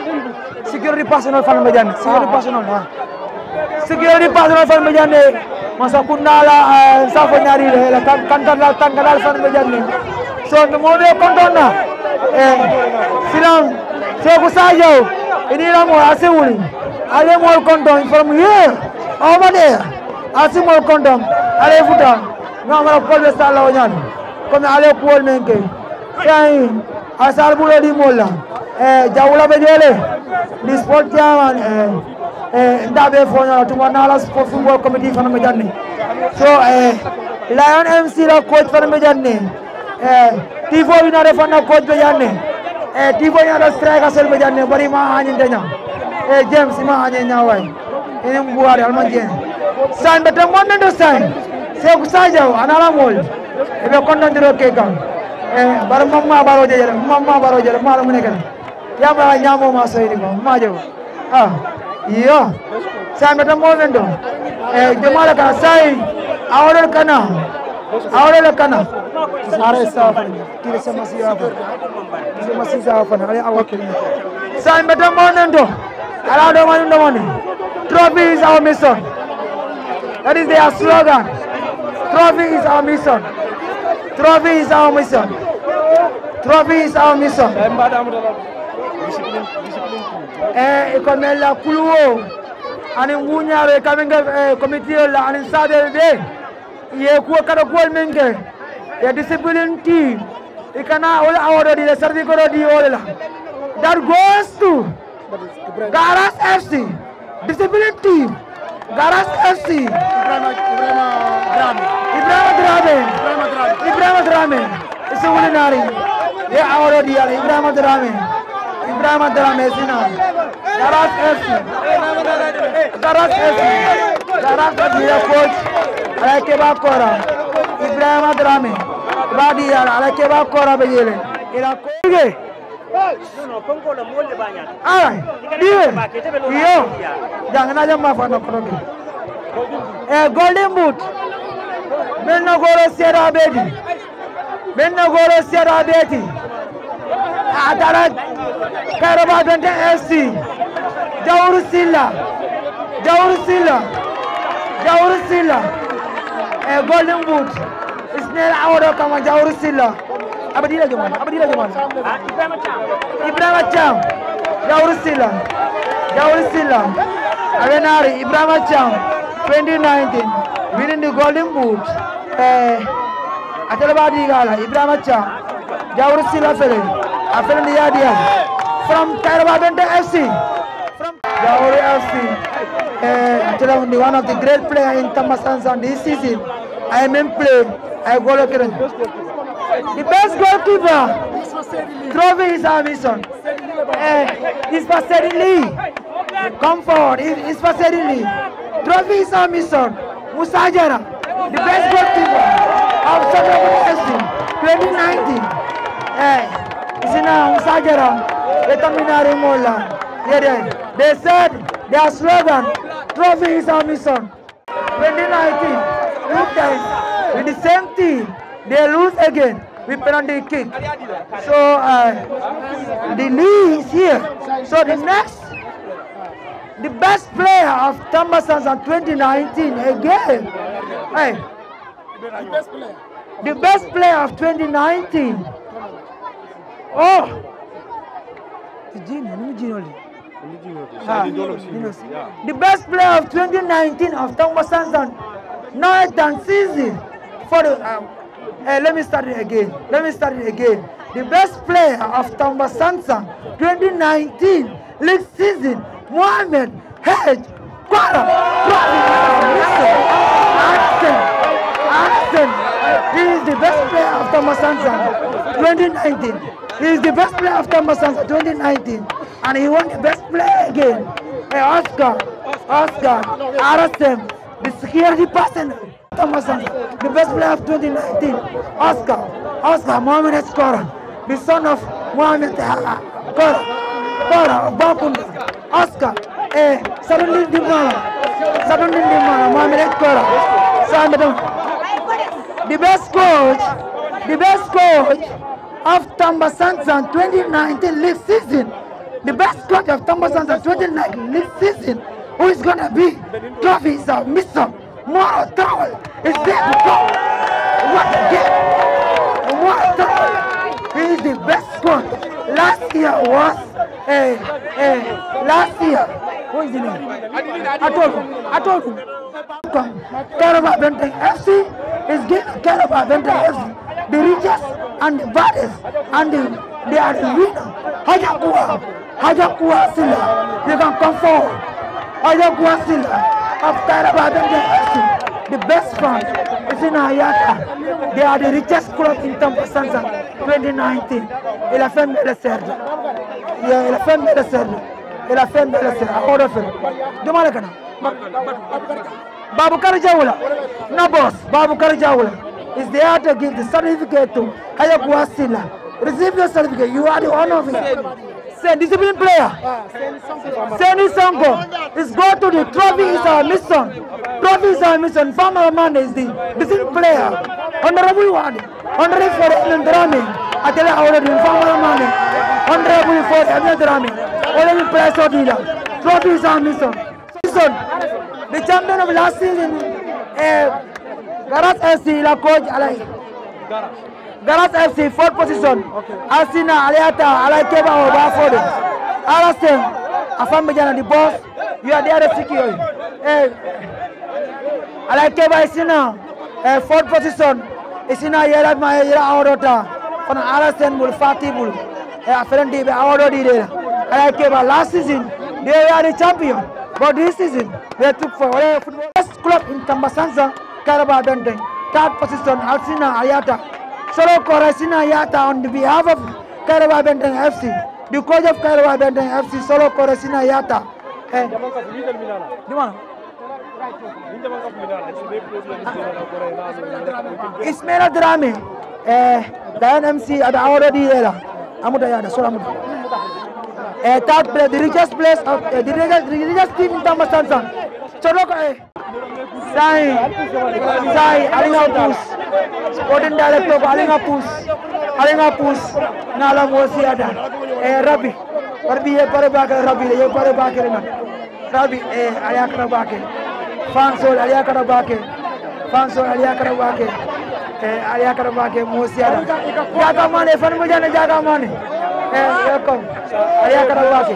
Speaker 1: Security personnel fanam bejane. Security personnel ha. Security personnel fanam bejane. masa kundala safo nyari le kantal tangal fan be janni so mo be kontona eh silam Seku Sadio ini ramo asewuli ale mo konton from here over there asi mo konton ale futa ngama ko be sala onyan comme ale ko menke sai asal bulo di mola eh jawla be jele di sport jaman eh eh ndabe fonya tuma nala sport football committee fana me janni so eh Lion M C la coach fana me janni eh tifo ina re fana coach be janni eh tifo ina da striker sel be janni bari ma hanin danya eh James ma hanin nyawai ini mbuari almanjen san beta mondo do san Seku Sadio anala mol ebe kondon diro keka eh bar mamma baro jere mamma baro jere mala muneken yama nyamo ma soyni ko majo ah iyo san beta momento eh jomala ka sai awol kana awol kana sare sa kire sama siapa sama siapa ale awak san beta momento ala do manu do mani trophy is our mission that is their slogan trophy is our mission trophy is our mission trophy is our mission eh ikomela kuluo ani ngunyare kamenga committee la ani sadel de ye ko kada gol menge ya discipline team ikana ola award di certificate di ola that goes to Garas F C discipline team Garas F C Ibrahim Drame Ibrahim Drame Ibrahim Drame isu ulinari ya award di Ibrahim Drame Ibrahim Drame sina Garas F C Garas F C Garas F C ya coach ala ke ba kora Ibrahim Drame badi ya ala ke ba kora be yele ila ko no no konko la molde banya ay diwe yo jangan aja mafana kono eh golden boot benno goro sera bedi benno goro sera bedi adara karaba dente F C Jawru Silla Jawru Silla Jawru Silla eh golden boot isnel awdo kama Jawru Silla abadila jaman abadila jaman Ibrahim Cham Ibrahim Cham Jawru Silla Jawru Silla avenari Ibrahim Cham twenty nineteen winning the golden boot eh atala badi gala Ibrahim Cham Jawru Silla fele afele ndi yadia from Karabadante F C from Jawru F C eh atala one of the great player in Tamasansan this season I am in play I go look at the best goalkeeper trophy is our mission eh is for Lee come forward is for Lee trophy is our mission Musa Jara the best goalkeeper of Karabadante F C twenty nineteen eh isina Musa Jara etaminari mola yeah they said their slogan trophy is our mission twenty nineteen look guys with the same team they lose again with penalty kick. So uh, the lead is here. So the next, the best player of Thammasans twenty nineteen again. Hey, the best player. The best player of twenty nineteen. Oh, the the best player of twenty nineteen of Thammasans Northern season for the. Um, Hey, let me start it again. Let me start it again. The best player of Thammasans twenty nineteen league season, Mohamed H. Kwara. Axel. Axel. He is the best player of Thammasans twenty nineteen. He is the best player of Thammasans twenty nineteen. And he won the best player again. Hey, Oscar. Oscar. R S M. The security personnel. Thammasans, the best player of twenty nineteen, Oscar, Oscar Mohamed Kora, the son of Mohamed Kora, Kora of Bakunda, Oscar, eh, suddenly Dimana, suddenly Dimana, Mohamed Kora, the best coach, the best coach of Thammasans twenty nineteen league season, the best coach of Thammasans twenty nineteen league season, who is gonna be trophy is our mission.
Speaker 4: Moro Traore is there to go. What a game! Moro Traore, he is the best coach. Last year was, eh, eh, last year, what is the name? I told you, I told you. Kairaba Benteng F C is giving Kairaba Benteng F C the richest and the baddest, and the, they are the winner. Hajakua, Hajakua Silla, you can come forward. Hajakua Silla of Kairaba Benteng F C, the best fans is in Ayata. They are the richest club in Tampasansa twenty nineteen. Il a fait le serge. Il a fait le serge. Il a fait le serge. Order for demande kana. Babu Karajawula, no boss. Babu Karajawula is there to give the certificate to Hayaku Silla. Receive your certificate. You are the owner of it. Say discipline player. Seni Sonko is go to the trophy is our mission. Trophy is our mission. Farmer Amanda is the discipline player. Honorable one. Honorable for the Drami. I tell you already. Farmer Amanda. Honorable for the Drami. Already player so dealer. Trophy is our mission. Mission. The champion of last season. Uh, Garas F C la coach Alai. Garas F C fourth position. Alcina Aliata Alai Keba Oba Fode. Alasen Afambejana the boss. You are there to secure. Eh, Alai Keba is in a fourth position. Is in a year at my year Aurota. On Alasen will Fati Bull. A friend of Auro Dida. Alai Keba last season they are the champion. But this season they took for a football best club in Tambasansa, Kairaba Benteng. Third position Alcina Ayata. Solo Corasina Ayata on the behalf of Kairaba Benteng F C. The coach of Kairaba Benteng F C, Solo Corasina Ayata. Eh. Ismaila Drame. Eh, Lion M C at already there. Amutayada, Solamuta. Uh, third place, the richest place of uh, the, richest, the richest team in Tambasansa. Choroko eh. Sai, Sai, Alinga Pus, Sporting Director Alinga Pus, Alinga Pus, Nala Mosiada, eh, Rabbi, Rabbi, eh, Parabaka, Rabbi, eh, Parabaka, Rabbi, eh, Ayakarabake, Fansol, Ayakarabake, Fansol, Ayakarabake, eh, Ayakarabake, Mosiada, Jagamane, Fanmujana Jagamane. Eh, welcome. Ayakarabake.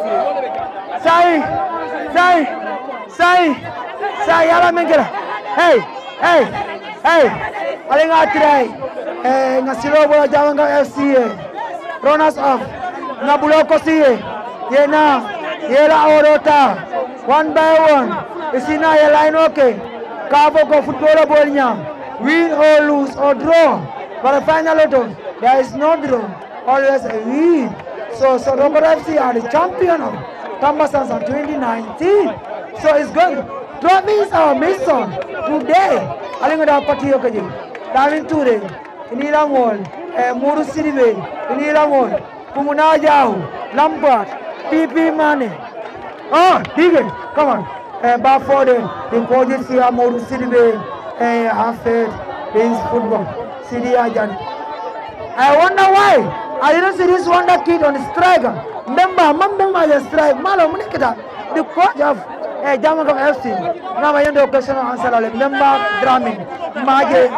Speaker 4: Sai, Sai, Sai, Sai, Yala Mengera. Hey, hey, hey. Alinga Tirai. Eh, Nasiro Bola Javanga F C. Ronas off. Nabuloko C. Yena, Yela Orota. One by one. Isina Yela Inoke. Kaboko Footballer Bolnya. Win or lose or draw. For the final auto, there is no draw. Always a win. So, so Robert F C are the champion of Tambasansa twenty nineteen. So it's good. Trophy is our mission today. Alingada Patio Kaji, Darwin Ture, Inila Mall, Muru Siribe, Inila Mall, Pumuna Jahu, Lampard, P P Mane. Oh, Digan, come on. Bafode, the coaches here, Muru Siribe, Hafed, plays football, Sidi Ajan. I wonder why. I didn't see this wonder kid on the striker. Remember, remember the strike. Malo Munikita, the coach of uh, Jamaica F C. Now I end the question answer. Remember, drumming. Maje,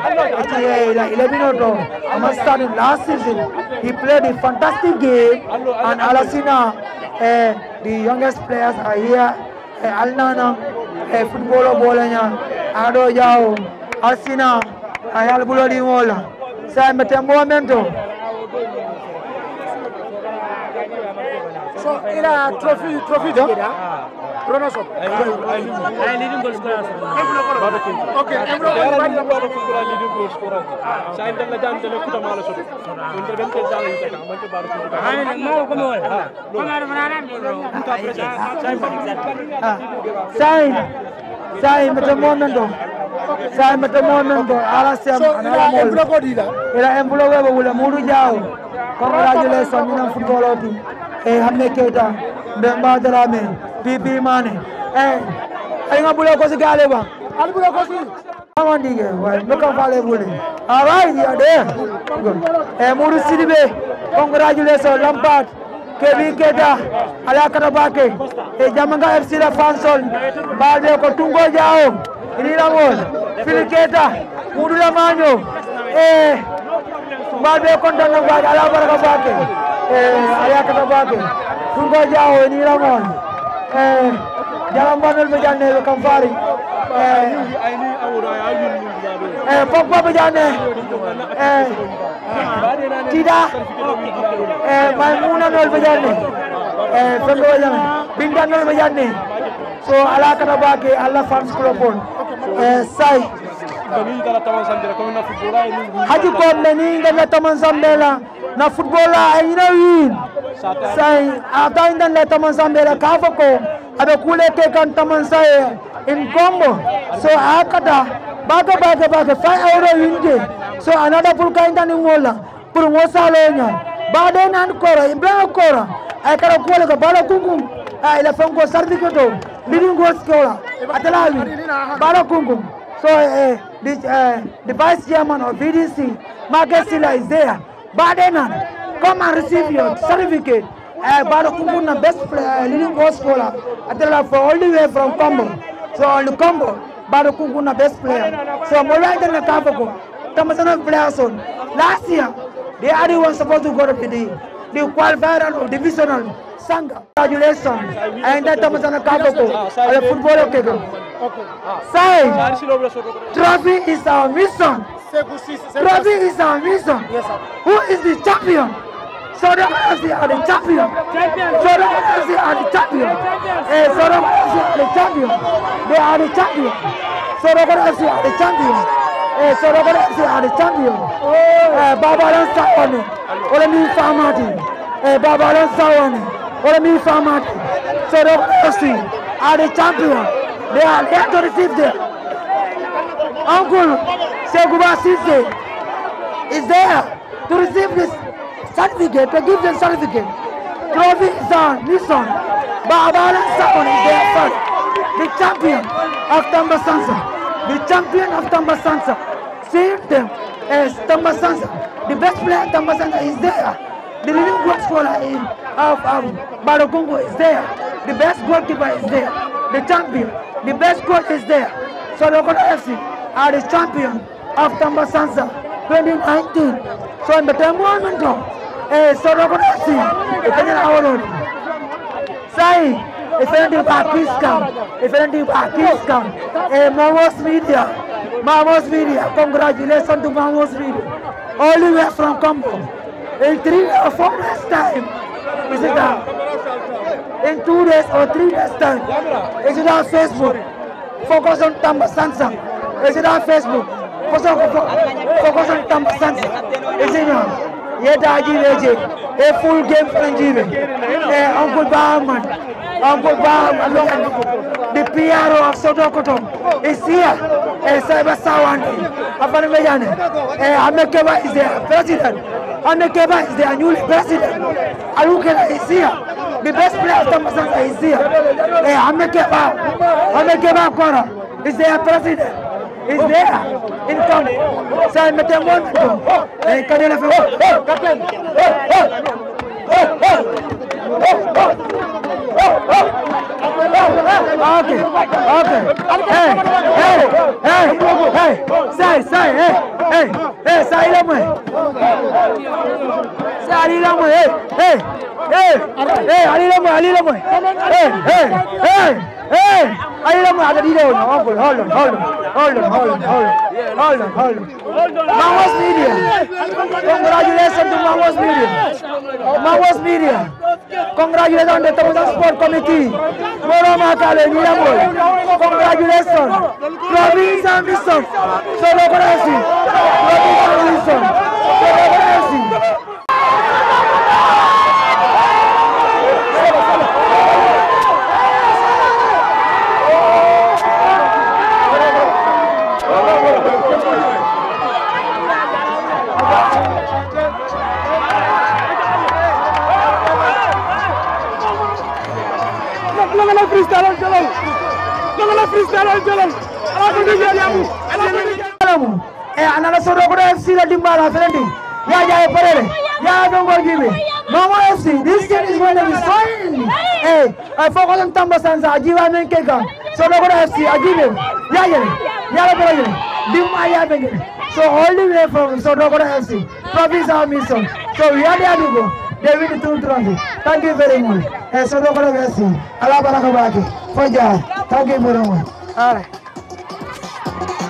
Speaker 4: eleven or I must start in last season. He played a fantastic game, and Alasina, uh, the youngest players are here. Uh, Alnana, uh, footballer Bolanya, Ado Yao, Alsina, Ayal Bulodi Mola. Sai Metembo.
Speaker 8: So, il a trophy, trophy de Kronos.
Speaker 11: I leading goal scorer.
Speaker 8: Okay,
Speaker 11: leading goal scorer. Sai dalla jam delle kuta mala so. Intervento dalla in man ke bar ko. Ai mo ko mo. Kamar banana me bro.
Speaker 4: Sai Sai Metembo. Sai Metembo. Ala sem ana mo. Ila embulo webo wala mudu jao. Congratulations minam football team. Eh, Hamne Keita, Bemba Drame, P P Mane. Eh, Alinga Bulo Kosi Galeba. Alinga Bulo Kosi. Come on, Digga. Well, look how far Bully. All right, you are there. Good. Eh, Muru Sidibe. Congratulations, Lampard. K B Keita, Alakarabake. Eh, Jamanga F C La Fansol. Balde Kotungo Jao.
Speaker 1: ini ramol Phil Keita Mudula Manyo eh Mbabe kontaan na baake ala baraka baake eh ala kata baake Tungo Jawo ini ramol eh jalan banal bejane kamfari eh eh Pogba bejane eh tidak eh Maimuna nol bejane eh Fendo bejane Bintan nol bejane so ala kata baake Allah fans club on eh sai haji ko meni ngala taman sambela na footballa ay na win sai ata indan la taman sambela ka fa ko abe kule ke kan taman sai in combo so akata baga baga baga five euro winde so another full kind tani mola pour mo salonya bade nan kora ibra kora ay kara kule ko bala kungu ay la fango certificate living go skola atala win bala kungu so uh, the, uh, the vice chairman of V D C, Margaret Silla is there. Badenan, come and receive your certificate. Uh, Badakunguna best player, leading goal scorer. Atela for all the way from Combo. So on the Combo, Badakunguna best player. So Morai than the Kavako, Tamasana players on. Last year, they are the ones supposed to go to the the qualifier of divisional Sanga. Congratulations. And that Tamasana Kavako, the footballer okay. Say, trophy is our mission. Trophy is our mission. Who is the champion? Soda F C are the champion. Soda F C are the champion. Eh, Soda F C are the champion. They are the champion. Soda F C are the champion. Eh, Soda F C are the champion. Eh, Babalan Sawane. Ole mi famati. Eh, Babalan Sawane. Ole mi famati. Soda F C are the champion. They are here to receive them. Uncle Seguba Sise is there to receive this certificate, to give them certificate. Trophy is on mission. Babala Sakon is there first. The champion of Tambasansa. The champion of Tambasansa. See them as Tambasansa. The best player of Tambasansa is there. The leading goal scorer of um, Barakungu is there. The best goalkeeper is there. The champion. The best coach is there. So Lokoto F C are the champion of Tambasansa twenty nineteen. So in the tournament, eh, so Lokoto F C, if any hour, say, if any Pakistan, if any Pakistan, eh, Mamos Media, Mamos Media, congratulations to Mamos Media, all the way from Combo. In three or four days time, is it that? In two days or three days time, is it on Facebook? Focus on Tambasansa. Is it on Facebook? Focus on, focus on Tambasansa. Is it on? Yeta Ajiveje, a full game for Njive. Uncle Bahman, Uncle Bahman, the P R O of Sotokoto is here. A Cyber Sawandi, Apanamejane, Amekeba is there, president. Amekeba is their new president. Alukena is here. The best player of Tambasansa is here. Hey, Amekeba, Amekeba Kora is their president. Is there in count. So I'm at the moment. Hey, Kadena Femo. Captain. Okay, okay. Hey, hey, hey, hey. Say, say, hey, hey, hey, say, Lamo. Say, Ali Lamo, hey, hey, hey, hey, Ali Lamo, Ali Lamo. Hey, hey, hey. Hey, I don't know how to do it. Hold on, hold on, hold on, hold on, hold on, hold on, hold on. Mamos Media, congratulations to Mamos Media. Mamos Media, congratulations to the Tamil Sport Committee. Moro Makale, Niramol, congratulations. Province and Mission, Solokorasi, Province and Mission, Solokorasi.
Speaker 11: freestyle on jalan. Janganlah freestyle on jalan. Aku dia jamu.
Speaker 1: Jamu. Eh, anak soro ko F C la dimbala felendi. Ya jaye parere. Ya dongo jibe.
Speaker 4: Mama F C, this game is going to be fun. Hey, I focus on Tamba Sansa, Ajiva men Keka. So Dogoda F C, Ajive, Yagan, Yalaboy, Dima Yagan. So all the way from So Dogoda F C, Province our mission. So we are there to go. They win the two trophy. Thank you very much. Hey, So Dogoda F C, Alabaraka Baki, Fajar. Thank you very much. All right.